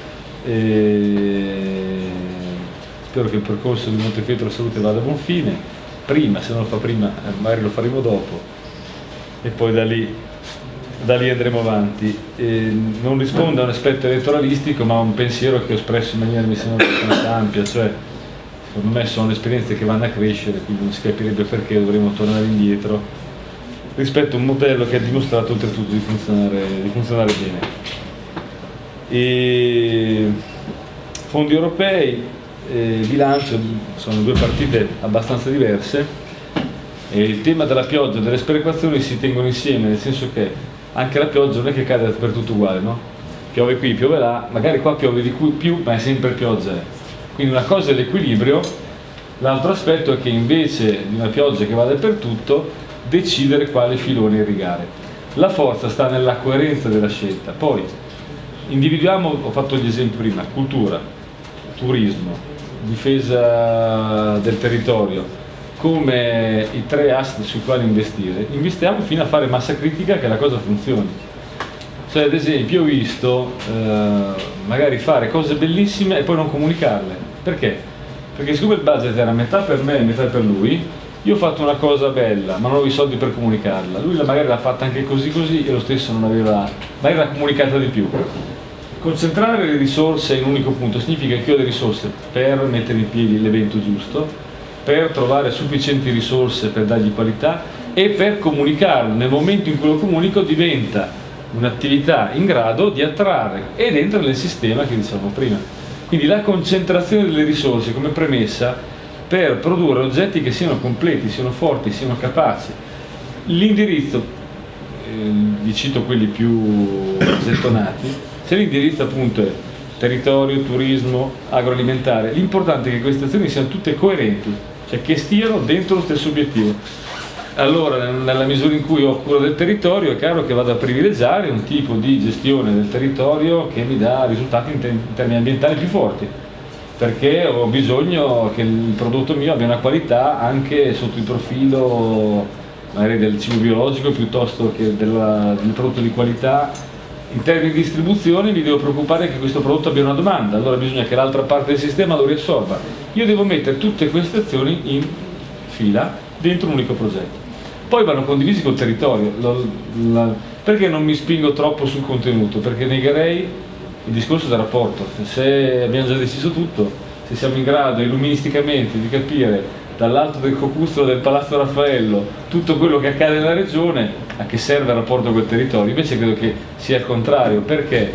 eh, spero che il percorso di Montefeltro Salute vada a buon fine, prima, se non lo fa prima magari lo faremo dopo, e poi da lì, da lì andremo avanti. E non risponde a un aspetto elettoralistico, ma a un pensiero che ho espresso in maniera mi sembra abbastanza ampia, cioè secondo me sono esperienze che vanno a crescere, quindi non si capirebbe perché dovremmo tornare indietro rispetto a un modello che ha dimostrato oltretutto di funzionare, di funzionare bene. E fondi europei e bilancio sono due partite abbastanza diverse, e il tema della pioggia e delle sperequazioni si tengono insieme, nel senso che anche la pioggia non è che cade dappertutto uguale, no? Piove qui, piove là, magari qua piove di più, ma è sempre pioggia. Quindi una cosa è l'equilibrio, l'altro aspetto è che invece di una pioggia che va dappertutto, decidere quale filone irrigare. La forza sta nella coerenza della scelta. Poi individuiamo, ho fatto gli esempi prima, cultura, turismo, difesa del territorio, come i tre asset sui quali investire. Investiamo fino a fare massa critica che la cosa funzioni. Cioè, ad esempio, ho visto eh, magari fare cose bellissime e poi non comunicarle. Perché? perché siccome il budget era metà per me e metà per lui, io ho fatto una cosa bella, ma non avevo i soldi per comunicarla. Lui magari l'ha fatta anche così così e lo stesso non aveva, magari l'ha comunicata di più. Concentrare le risorse in un unico punto significa che ho le risorse per mettere in piedi l'evento giusto, per trovare sufficienti risorse per dargli qualità e per comunicarlo. Nel momento in cui lo comunico diventa un'attività in grado di attrarre ed entra nel sistema che dicevamo prima. Quindi la concentrazione delle risorse come premessa per produrre oggetti che siano completi, siano forti, siano capaci. L'indirizzo, eh, vi cito quelli più gettonati, se l'indirizzo appunto è territorio, turismo, agroalimentare, l'importante è che queste azioni siano tutte coerenti, cioè che stiano dentro lo stesso obiettivo. Allora, nella misura in cui ho cura del territorio, è chiaro che vado a privilegiare un tipo di gestione del territorio che mi dà risultati in, te in termini ambientali più forti, perché ho bisogno che il prodotto mio abbia una qualità anche sotto il profilo magari del cibo biologico piuttosto che della, del prodotto di qualità. In termini di distribuzione mi devo preoccupare che questo prodotto abbia una domanda, allora bisogna che l'altra parte del sistema lo riassorba. Io devo mettere tutte queste azioni in fila dentro un unico progetto. Poi vanno condivisi col territorio. Lo, la, perché non mi spingo troppo sul contenuto? Perché negherei il discorso del rapporto. Se abbiamo già deciso tutto, se siamo in grado illuministicamente di capire dall'alto del cocustolo del Palazzo Raffaello tutto quello che accade nella regione, a che serve il rapporto col territorio? Invece credo che sia il contrario. Perché?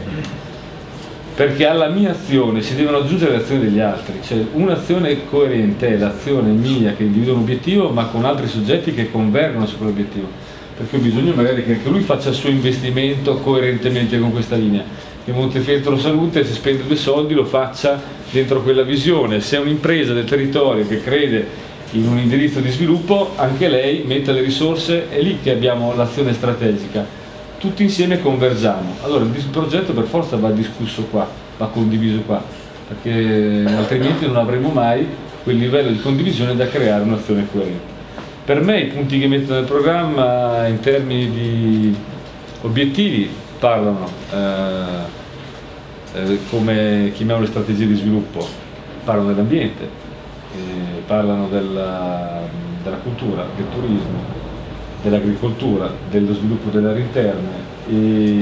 Perché alla mia azione si devono aggiungere le azioni degli altri, cioè un'azione coerente è l'azione mia che individua un obiettivo ma con altri soggetti che convergono su quell'obiettivo, perché ho bisogno magari che anche lui faccia il suo investimento coerentemente con questa linea, che Montefeltro Salute se spende due soldi lo faccia dentro quella visione, se è un'impresa del territorio che crede in un indirizzo di sviluppo anche lei metta le risorse, è lì che abbiamo l'azione strategica, tutti insieme convergiamo. Allora il progetto per forza va discusso qua, va condiviso qua, perché altrimenti non avremo mai quel livello di condivisione da creare un'azione coerente. Per me i punti che metto nel programma in termini di obiettivi parlano eh, eh, come chiamiamo le strategie di sviluppo, parlano dell'ambiente, eh, parlano della, della cultura, del turismo, dell'agricoltura, dello sviluppo delle aree interne, e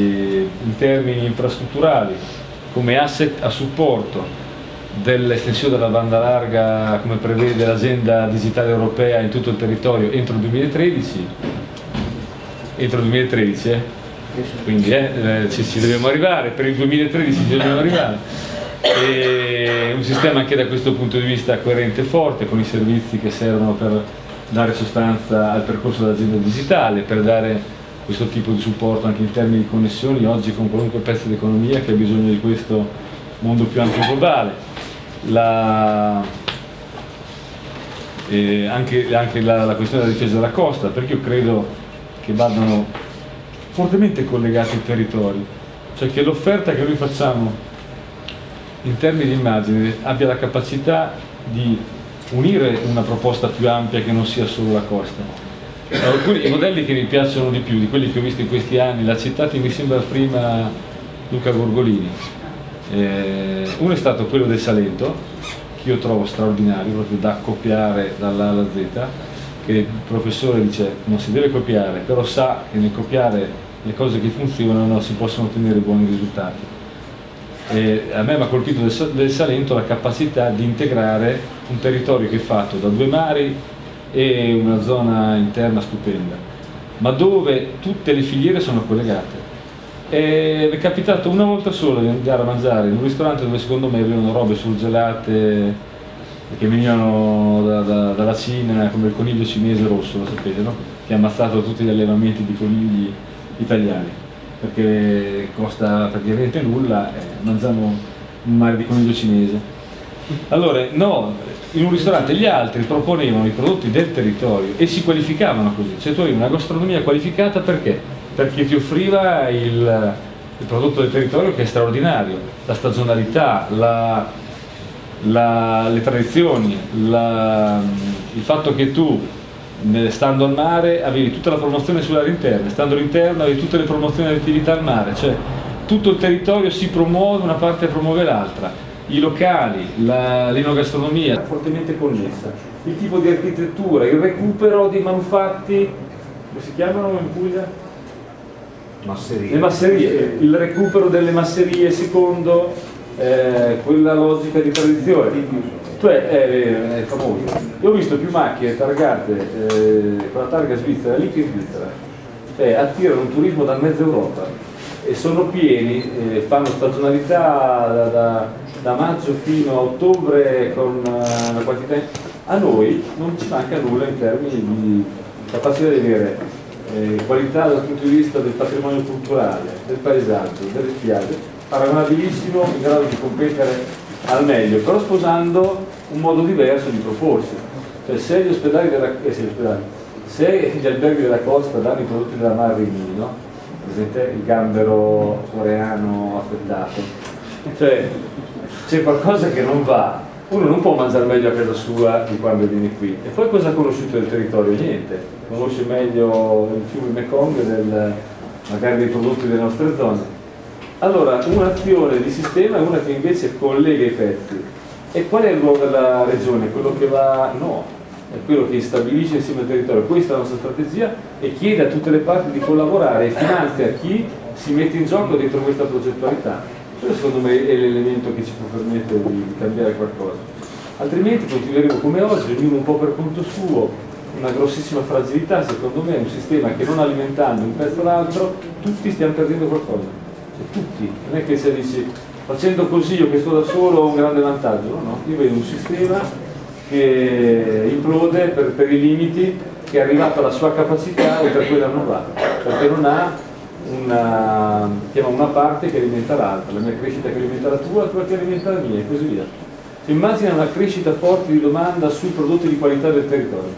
in termini infrastrutturali come asset a supporto dell'estensione della banda larga come prevede l'agenda digitale europea in tutto il territorio entro il duemilatredici, entro il duemilatredici eh? quindi eh, ci, ci dobbiamo arrivare, per il duemilatredici ci dobbiamo arrivare, e un sistema anche da questo punto di vista coerente e forte con i servizi che servono per dare sostanza al percorso dell'agenda digitale, per dare questo tipo di supporto anche in termini di connessioni oggi con qualunque pezzo di economia che ha bisogno di questo mondo più ampio e globale. La, eh, anche anche la, la questione della difesa della costa, perché io credo che vadano fortemente collegati ai territori, cioè che l'offerta che noi facciamo in termini di immagine abbia la capacità di unire una proposta più ampia che non sia solo la costa. Alcuni i modelli che mi piacciono di più, di quelli che ho visto in questi anni, l'ha citati mi sembra prima Luca Gorgolini, eh, uno è stato quello del Salento, che io trovo straordinario, proprio da copiare dall'A alla Z, che il professore dice non si deve copiare, però sa che nel copiare le cose che funzionano si possono ottenere buoni risultati. E a me mi ha colpito del, del Salento la capacità di integrare un territorio che è fatto da due mari e una zona interna stupenda, ma dove tutte le filiere sono collegate. E mi è capitato una volta sola di andare a mangiare in un ristorante dove secondo me avevano robe surgelate che venivano da, da, dalla Cina, come il coniglio cinese rosso, lo sapete, no? Che ha ammazzato tutti gli allevamenti di conigli italiani, perché costa praticamente nulla, eh, mangiamo un mare di coniglio cinese. Allora, no, in un ristorante gli altri proponevano i prodotti del territorio e si qualificavano così, cioè tu avevi una gastronomia qualificata perché? Perché ti offriva il, il prodotto del territorio che è straordinario, la stagionalità, la, la, le tradizioni, la, il fatto che tu stando al mare avevi tutta la promozione sull'area interna, stando all'interno avevi tutte le promozioni delle attività al mare, cioè tutto il territorio si promuove, una parte promuove l'altra, i locali, l'enogastronomia fortemente connessa, il tipo di architettura, il recupero dei manufatti, come si chiamano in Puglia? Masserie. Le masserie, il recupero delle masserie secondo eh, quella logica di tradizione. Cioè è, è famoso. Io ho visto più macchine targate eh, con la targa svizzera lì che in Svizzera, cioè attirano un turismo da mezza Europa e sono pieni, eh, fanno stagionalità da, da, da maggio fino a ottobre con una quantità. A noi non ci manca nulla in termini di capacità di avere eh, qualità dal punto di vista del patrimonio culturale, del paesaggio, delle spiagge, paragonabilissimo, in grado di competere al meglio, però sposando un modo diverso di proporsi. Cioè se gli ospedali della, eh, se, gli, ospedali, se gli alberghi della costa danno i prodotti della Mar Rimini, no? Presente il gambero coreano affettato, cioè c'è qualcosa che non va, uno non può mangiare meglio a casa sua di quando viene qui. E poi cosa ha conosciuto del territorio? Niente, conosce meglio il fiume Mekong del, magari dei prodotti delle nostre zone. Allora, un'azione di sistema è una che invece collega i pezzi. E qual è il ruolo della regione? Quello che va? No, è quello che stabilisce insieme al territorio. Questa è la nostra strategia e chiede a tutte le parti di collaborare e finanzia chi si mette in gioco dentro questa progettualità. Quello secondo me è l'elemento che ci può permettere di cambiare qualcosa. Altrimenti continueremo come oggi, ognuno un po' per conto suo, una grossissima fragilità, secondo me, è un sistema che non alimentando un pezzo o l'altro, tutti stiamo perdendo qualcosa. Tutti, non è che se dici facendo così io che sto da solo ho un grande vantaggio, no, no, io vedo un sistema che implode per, per i limiti, che è arrivato alla sua capacità e per quella non va, perché non ha una, chiama una parte che alimenta l'altra, la mia crescita che alimenta la tua, la tua che alimenta la mia e così via. Si immagina una crescita forte di domanda sui prodotti di qualità del territorio.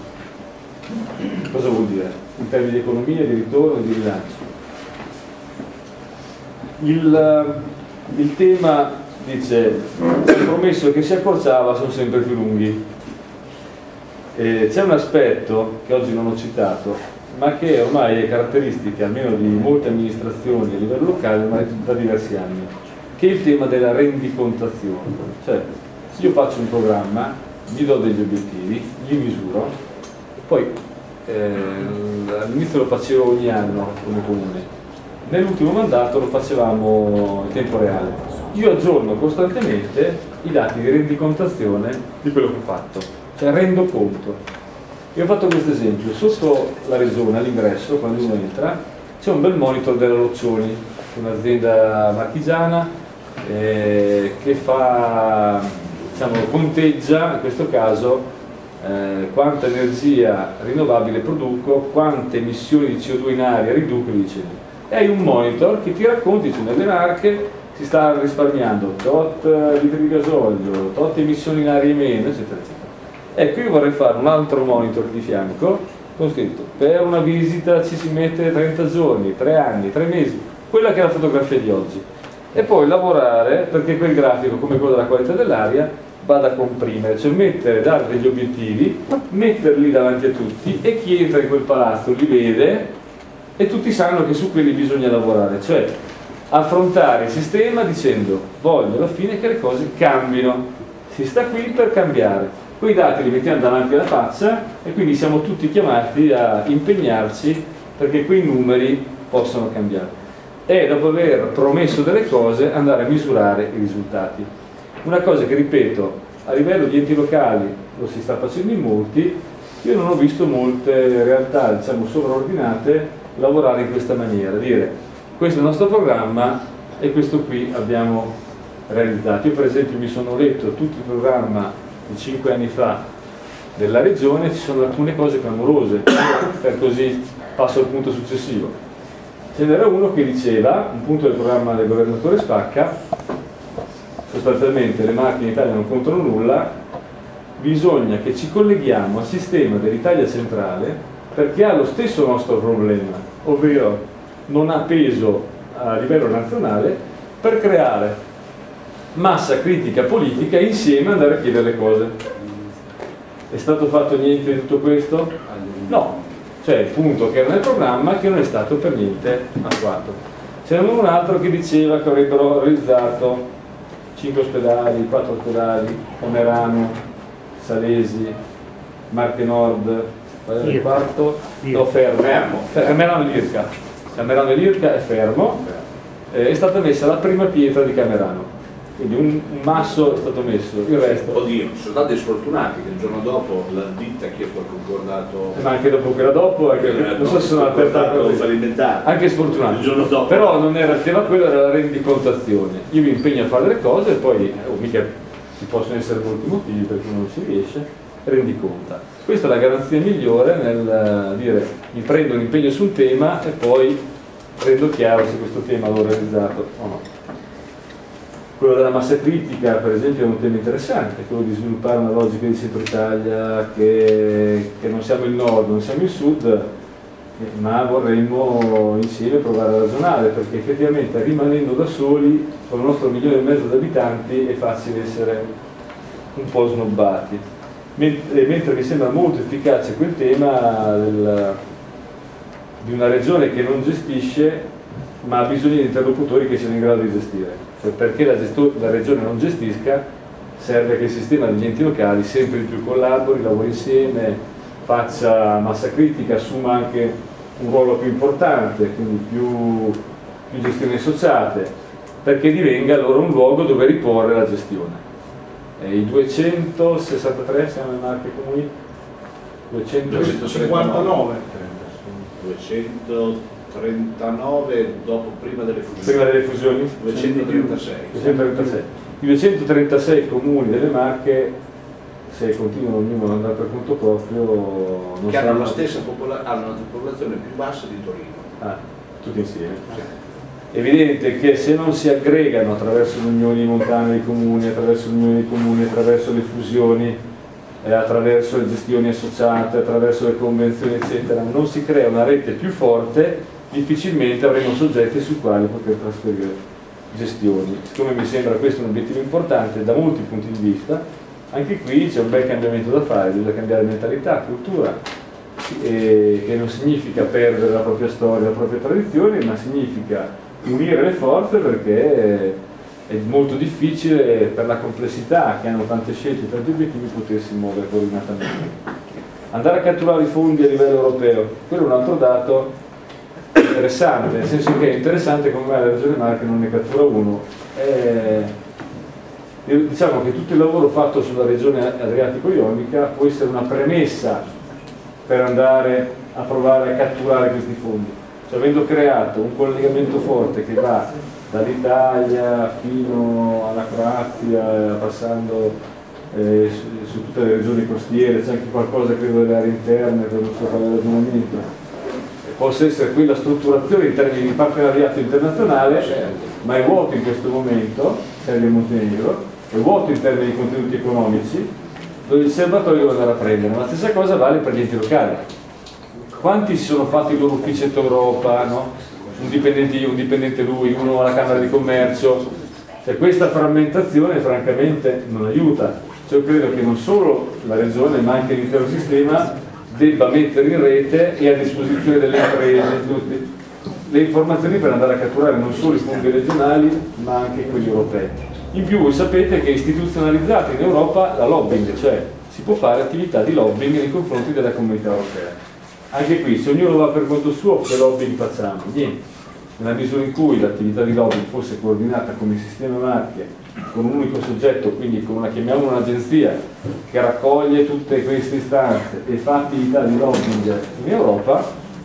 Cosa vuol dire? In termini di economia, di ritorno e di rilancio. Il, il tema dice il promesso che si accorciava sono sempre più lunghi. C'è un aspetto che oggi non ho citato ma che ormai è caratteristica almeno di molte amministrazioni a livello locale ma da diversi anni, che è il tema della rendicontazione. Cioè io faccio un programma, gli do degli obiettivi, li misuro, poi eh, all'inizio lo facevo ogni anno come comune. Nell'ultimo mandato lo facevamo in tempo reale. Io aggiorno costantemente i dati di rendicontazione di quello che ho fatto, cioè rendo conto. Io ho fatto questo esempio, sotto la regione all'ingresso, quando uno entra, c'è un bel monitor della Loccioni, un'azienda marchigiana eh, che fa, diciamo, conteggia in questo caso eh, quanta energia rinnovabile produco, quante emissioni di C O due in aria riduco e dice. E hai un monitor che ti racconta, dice, nelle Marche si sta risparmiando tot litri di gasolio, tot emissioni in aria in meno, eccetera, eccetera. Ecco, io vorrei fare un altro monitor di fianco, con scritto, per una visita ci si mette trenta giorni, tre anni, tre mesi, quella che è la fotografia di oggi. E poi lavorare perché quel grafico, come quello della qualità dell'aria, vada a comprimere, cioè mettere, dare degli obiettivi, metterli davanti a tutti e chi entra in quel palazzo li vede e tutti sanno che su quelli bisogna lavorare, cioè affrontare il sistema dicendo voglio alla fine che le cose cambino, si sta qui per cambiare, quei dati li mettiamo davanti alla faccia e quindi siamo tutti chiamati a impegnarci perché quei numeri possano cambiare e dopo aver promesso delle cose andare a misurare i risultati. Una cosa che ripeto, a livello di enti locali lo si sta facendo in molti, io non ho visto molte realtà, diciamo, sovraordinate lavorare in questa maniera, dire questo è il nostro programma e questo qui abbiamo realizzato. Io per esempio mi sono letto tutto il programma di cinque anni fa della regione, ci sono alcune cose clamorose, per così passo al punto successivo. Ce n'era uno che diceva, un punto del programma del governatore Spacca, sostanzialmente le Marche in Italia non contano nulla, bisogna che ci colleghiamo al sistema dell'Italia centrale perché ha lo stesso nostro problema, ovvero non ha peso a livello nazionale per creare massa critica politica e insieme andare a chiedere le cose. È stato fatto niente di tutto questo? No, c'è il punto che era nel programma che non è stato per niente attuato. C'era un altro che diceva che avrebbero realizzato cinque ospedali, quattro ospedali, Camerano, Salesi, Marche Nord, qual è il quarto? No, Fermo. Camerano e Lirca. Camerano e Lirca è fermo, eh, è stata messa la prima pietra di Camerano. Quindi un, un masso è stato messo, il resto... Oddio, sono stati sfortunati che il giorno dopo la ditta ha chiesto al concordato... Ma anche dopo quella dopo, anche, eh, non so se sono apertato fallimentare. Anche sfortunati. Il giorno dopo. Però non era il tema quello, era la rendicontazione. Io mi impegno a fare delle cose e poi, oh, mica ci possono essere molti motivi per cui non ci riesce, rendiconta. Questa è la garanzia migliore nel dire mi prendo un impegno su un tema e poi rendo chiaro se questo tema l'ho realizzato o no. Quello della massa critica, per esempio, è un tema interessante, quello di sviluppare una logica di Centro Italia che, che non siamo il nord, non siamo il sud, ma vorremmo insieme provare a ragionare, perché effettivamente rimanendo da soli, con il nostro milione e mezzo di abitanti, è facile essere un po' snobbati. Mentre, mentre mi sembra molto efficace quel tema del, di una regione che non gestisce, ma ha bisogno di interlocutori che siano in grado di gestire. Cioè, perché la, la regione non gestisca, serve che il sistema degli enti locali sempre di più collabori, lavori insieme, faccia massa critica, assuma anche un ruolo più importante, quindi più, più gestioni associate, perché divenga allora un luogo dove riporre la gestione. E i duecentosessantatré siamo le Marche Comuni? duecentocinquantanove duecentotrentanove dopo, prima delle fusioni. Prima delle fusioni? duecentotrentasei. duecentotrentasei. I duecentotrentasei comuni delle Marche, se continuano ognuno ad andare per conto proprio, non che hanno saranno... la stessa popola hanno una popolazione più bassa di Torino. Ah, tutti insieme. Sì. È evidente che se non si aggregano attraverso l'unione montane dei comuni, attraverso l'unione dei comuni, attraverso le fusioni, eh, attraverso le gestioni associate, attraverso le convenzioni eccetera, non si crea una rete più forte, difficilmente avremo soggetti sui quali poter trasferire gestioni. Siccome mi sembra questo un obiettivo importante da molti punti di vista, anche qui c'è un bel cambiamento da fare, bisogna cambiare mentalità, cultura, e, che non significa perdere la propria storia, la propria tradizione, ma significa unire le forze, perché è molto difficile per la complessità che hanno tante scelte e tanti obiettivi potersi muovere coordinatamente. Andare a catturare i fondi a livello europeo, quello è un altro dato interessante, nel senso che è interessante come mai la Regione Marche non ne cattura uno. È, diciamo che tutto il lavoro fatto sulla regione Adriatico-Ionica può essere una premessa per andare a provare a catturare questi fondi. Cioè, avendo creato un collegamento forte che va dall'Italia fino alla Croazia, passando eh, su, su tutte le regioni costiere, c'è anche qualcosa credo delle aree interne, per non so fare il ragionamento, e possa essere quella strutturazione in termini di partenariato internazionale, ma è vuoto in questo momento, Serbia e Montenegro, è vuoto in termini di contenuti economici, dove il serbatoio deve andare a prendere, ma la stessa cosa vale per gli enti locali. Quanti si sono fatti il loro ufficetto Europa, no? Un dipendente io, un dipendente lui, uno alla Camera di Commercio, cioè, questa frammentazione francamente non aiuta. Cioè, io credo che non solo la regione ma anche l'intero sistema debba mettere in rete e a disposizione delle imprese tutti, le informazioni per andare a catturare non solo i fondi regionali ma anche quelli europei. In più voi sapete che è istituzionalizzata in Europa la lobbying, cioè si può fare attività di lobbying nei confronti della comunità europea. Anche qui, se ognuno va per conto suo, che lobbying facciamo? Niente. Nella misura in cui l'attività di lobbying fosse coordinata come il sistema Marche, con un unico soggetto, quindi con una, chiamiamola un'agenzia, che raccoglie tutte queste istanze e fa attività di lobbying in Europa,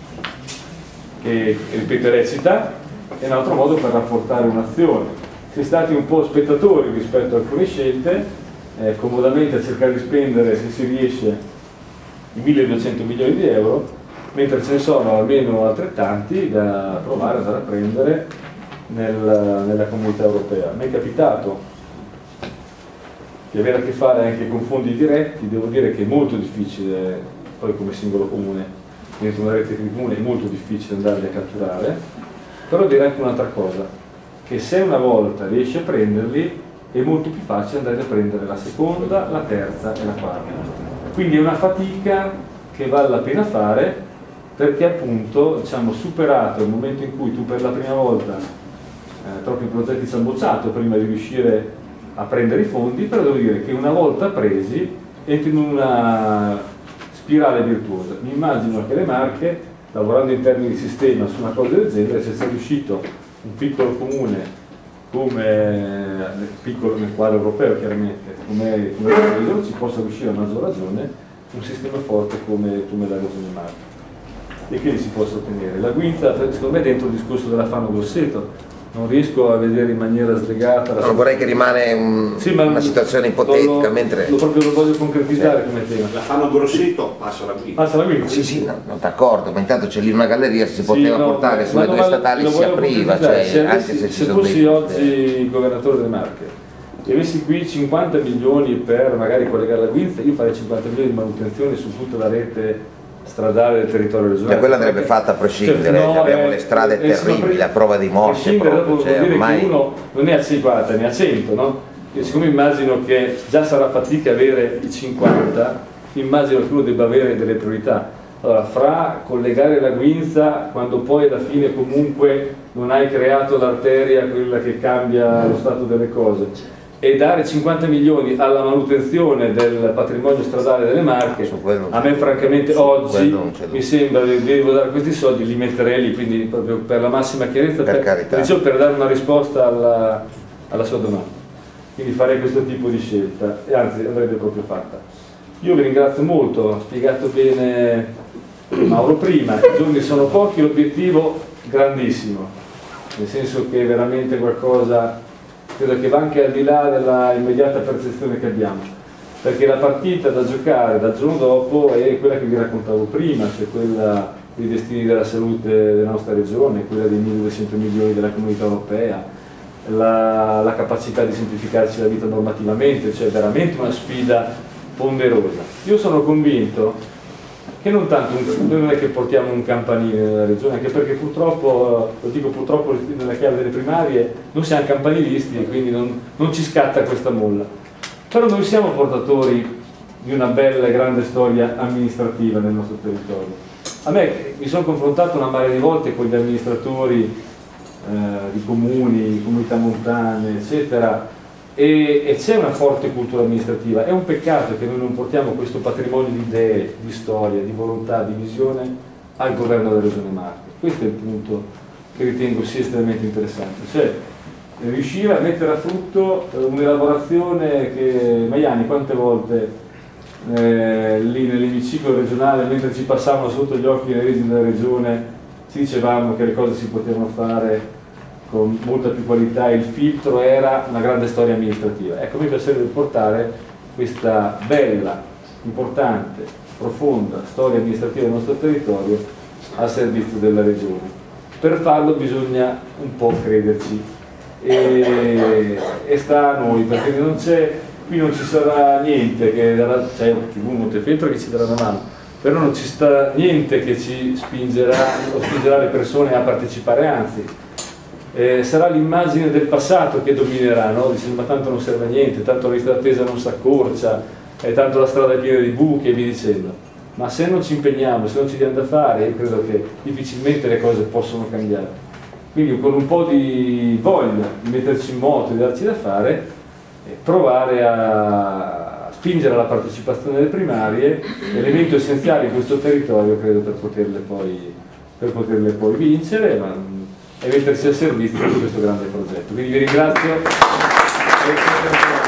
che, ripeto, recita, è un altro modo per rafforzare un'azione. Si è stati un po' spettatori rispetto a alcune scelte, eh, comodamente a cercare di spendere, se si riesce, i milleduecento milioni di euro, mentre ce ne sono almeno altrettanti da provare ad andare a prendere nel, nella comunità europea. Mi è capitato di avere a che fare anche con fondi diretti, devo dire che è molto difficile, poi come singolo comune, dentro una rete di comune è molto difficile andarli a catturare, però direi anche un'altra cosa, che se una volta riesci a prenderli è molto più facile andare a prendere la seconda, la terza e la quarta. Quindi è una fatica che vale la pena fare, perché appunto, diciamo, superato il momento in cui tu per la prima volta eh, troppi progetti ci hanno bocciato prima di riuscire a prendere i fondi, però devo dire che una volta presi entri in una spirale virtuosa. Mi immagino che le Marche, lavorando in termini di sistema su una cosa del genere, se sia riuscito un piccolo comune come piccolo nel quadro europeo chiaramente, come, come Treviso, ci possa riuscire a maggior ragione un sistema forte come, come la Regione Marche. E quindi si possa ottenere. La guida, secondo me, è dentro il discorso della Fano-Grosseto, non riesco a vedere in maniera slegata. Non vorrei che rimane un, sì, una situazione ipotetica, lo, mentre... Lo proprio lo voglio concretizzare sì. Come tema. La Fano-Grosseto passa la guida. Passa la guida. Sì, sì, no, no, d'accordo, ma intanto c'è lì una galleria, se si poteva sì, no, portare sulle due statali si apriva, cioè, se, anche avessi, se ci se sono fossi dei... oggi il governatore delle Marche e avessi qui cinquanta milioni per magari collegare la guida, io farei cinquanta milioni di manutenzione su tutta la rete stradale del territorio regionale. E quella andrebbe fatta a prescindere, cioè, no, abbiamo eh, le strade eh, terribili, a prova di morte proprio, cioè, vuol dire ormai... che uno non è a cinquanta, ne ha cento, no? Io siccome immagino che già sarà fatica avere i cinquanta, immagino che uno debba avere delle priorità. Allora, fra collegare la guinza, quando poi alla fine comunque non hai creato l'arteria, quella che cambia lo stato delle cose, e dare cinquanta milioni alla manutenzione del patrimonio stradale delle Marche, a me francamente oggi mi sembra che devo dare questi soldi, li metterei lì, quindi proprio per la massima chiarezza, per, per, per, per dare una risposta alla, alla sua domanda. Quindi farei questo tipo di scelta, e anzi l'avrebbe proprio fatta. Io vi ringrazio molto, ho spiegato bene Mauro prima, i giorni sono pochi, l'obiettivo grandissimo, nel senso che è veramente qualcosa... credo che va anche al di là della immediata percezione che abbiamo, perché la partita da giocare dal giorno dopo è quella che vi raccontavo prima, cioè quella dei destini della salute della nostra regione, quella dei milleduecento milioni della comunità europea, la, la capacità di semplificarci la vita normativamente, cioè veramente una sfida ponderosa. Io sono convinto che non tanto, noi non è che portiamo un campanile nella regione, anche perché purtroppo, lo dico purtroppo nella chiave delle primarie, non siamo campanilisti e quindi non, non ci scatta questa molla. Però noi siamo portatori di una bella e grande storia amministrativa nel nostro territorio. A me, mi sono confrontato una marea di volte con gli amministratori eh, di comuni, comunità montane, eccetera, e, e c'è una forte cultura amministrativa. È un peccato che noi non portiamo questo patrimonio di idee, di storia, di volontà, di visione al governo della Regione Marche. Questo è il punto che ritengo sia estremamente interessante, cioè riuscire a mettere a frutto un'elaborazione che Maiani quante volte eh, lì nell'emiciclo regionale, mentre ci passavano sotto gli occhi le leggi della regione, ci dicevamo che le cose si potevano fare con molta più qualità e il filtro era una grande storia amministrativa. Ecco, mi piacerebbe portare questa bella, importante, profonda storia amministrativa del nostro territorio al servizio della regione. Per farlo bisogna un po' crederci e, e sta a noi, perché non c'è, qui non ci sarà niente che darà, c'è tivù Montefeltro che ci darà una mano, però non ci sta niente che ci spingerà o spingerà le persone a partecipare, anzi Eh, sarà l'immagine del passato che dominerà, no? Dicendo, ma tanto non serve a niente, tanto la lista d'attesa non si accorcia, e tanto la strada è piena di buchi e via dicendo. Ma se non ci impegniamo, se non ci diamo da fare, io credo che difficilmente le cose possono cambiare. Quindi con un po' di voglia di metterci in moto e darci da fare, eh, provare a spingere alla partecipazione delle primarie, elemento essenziale in questo territorio, credo, per poterle poi, per poterle poi vincere, ma, e mettersi al servizio di questo grande progetto. Quindi vi ringrazio.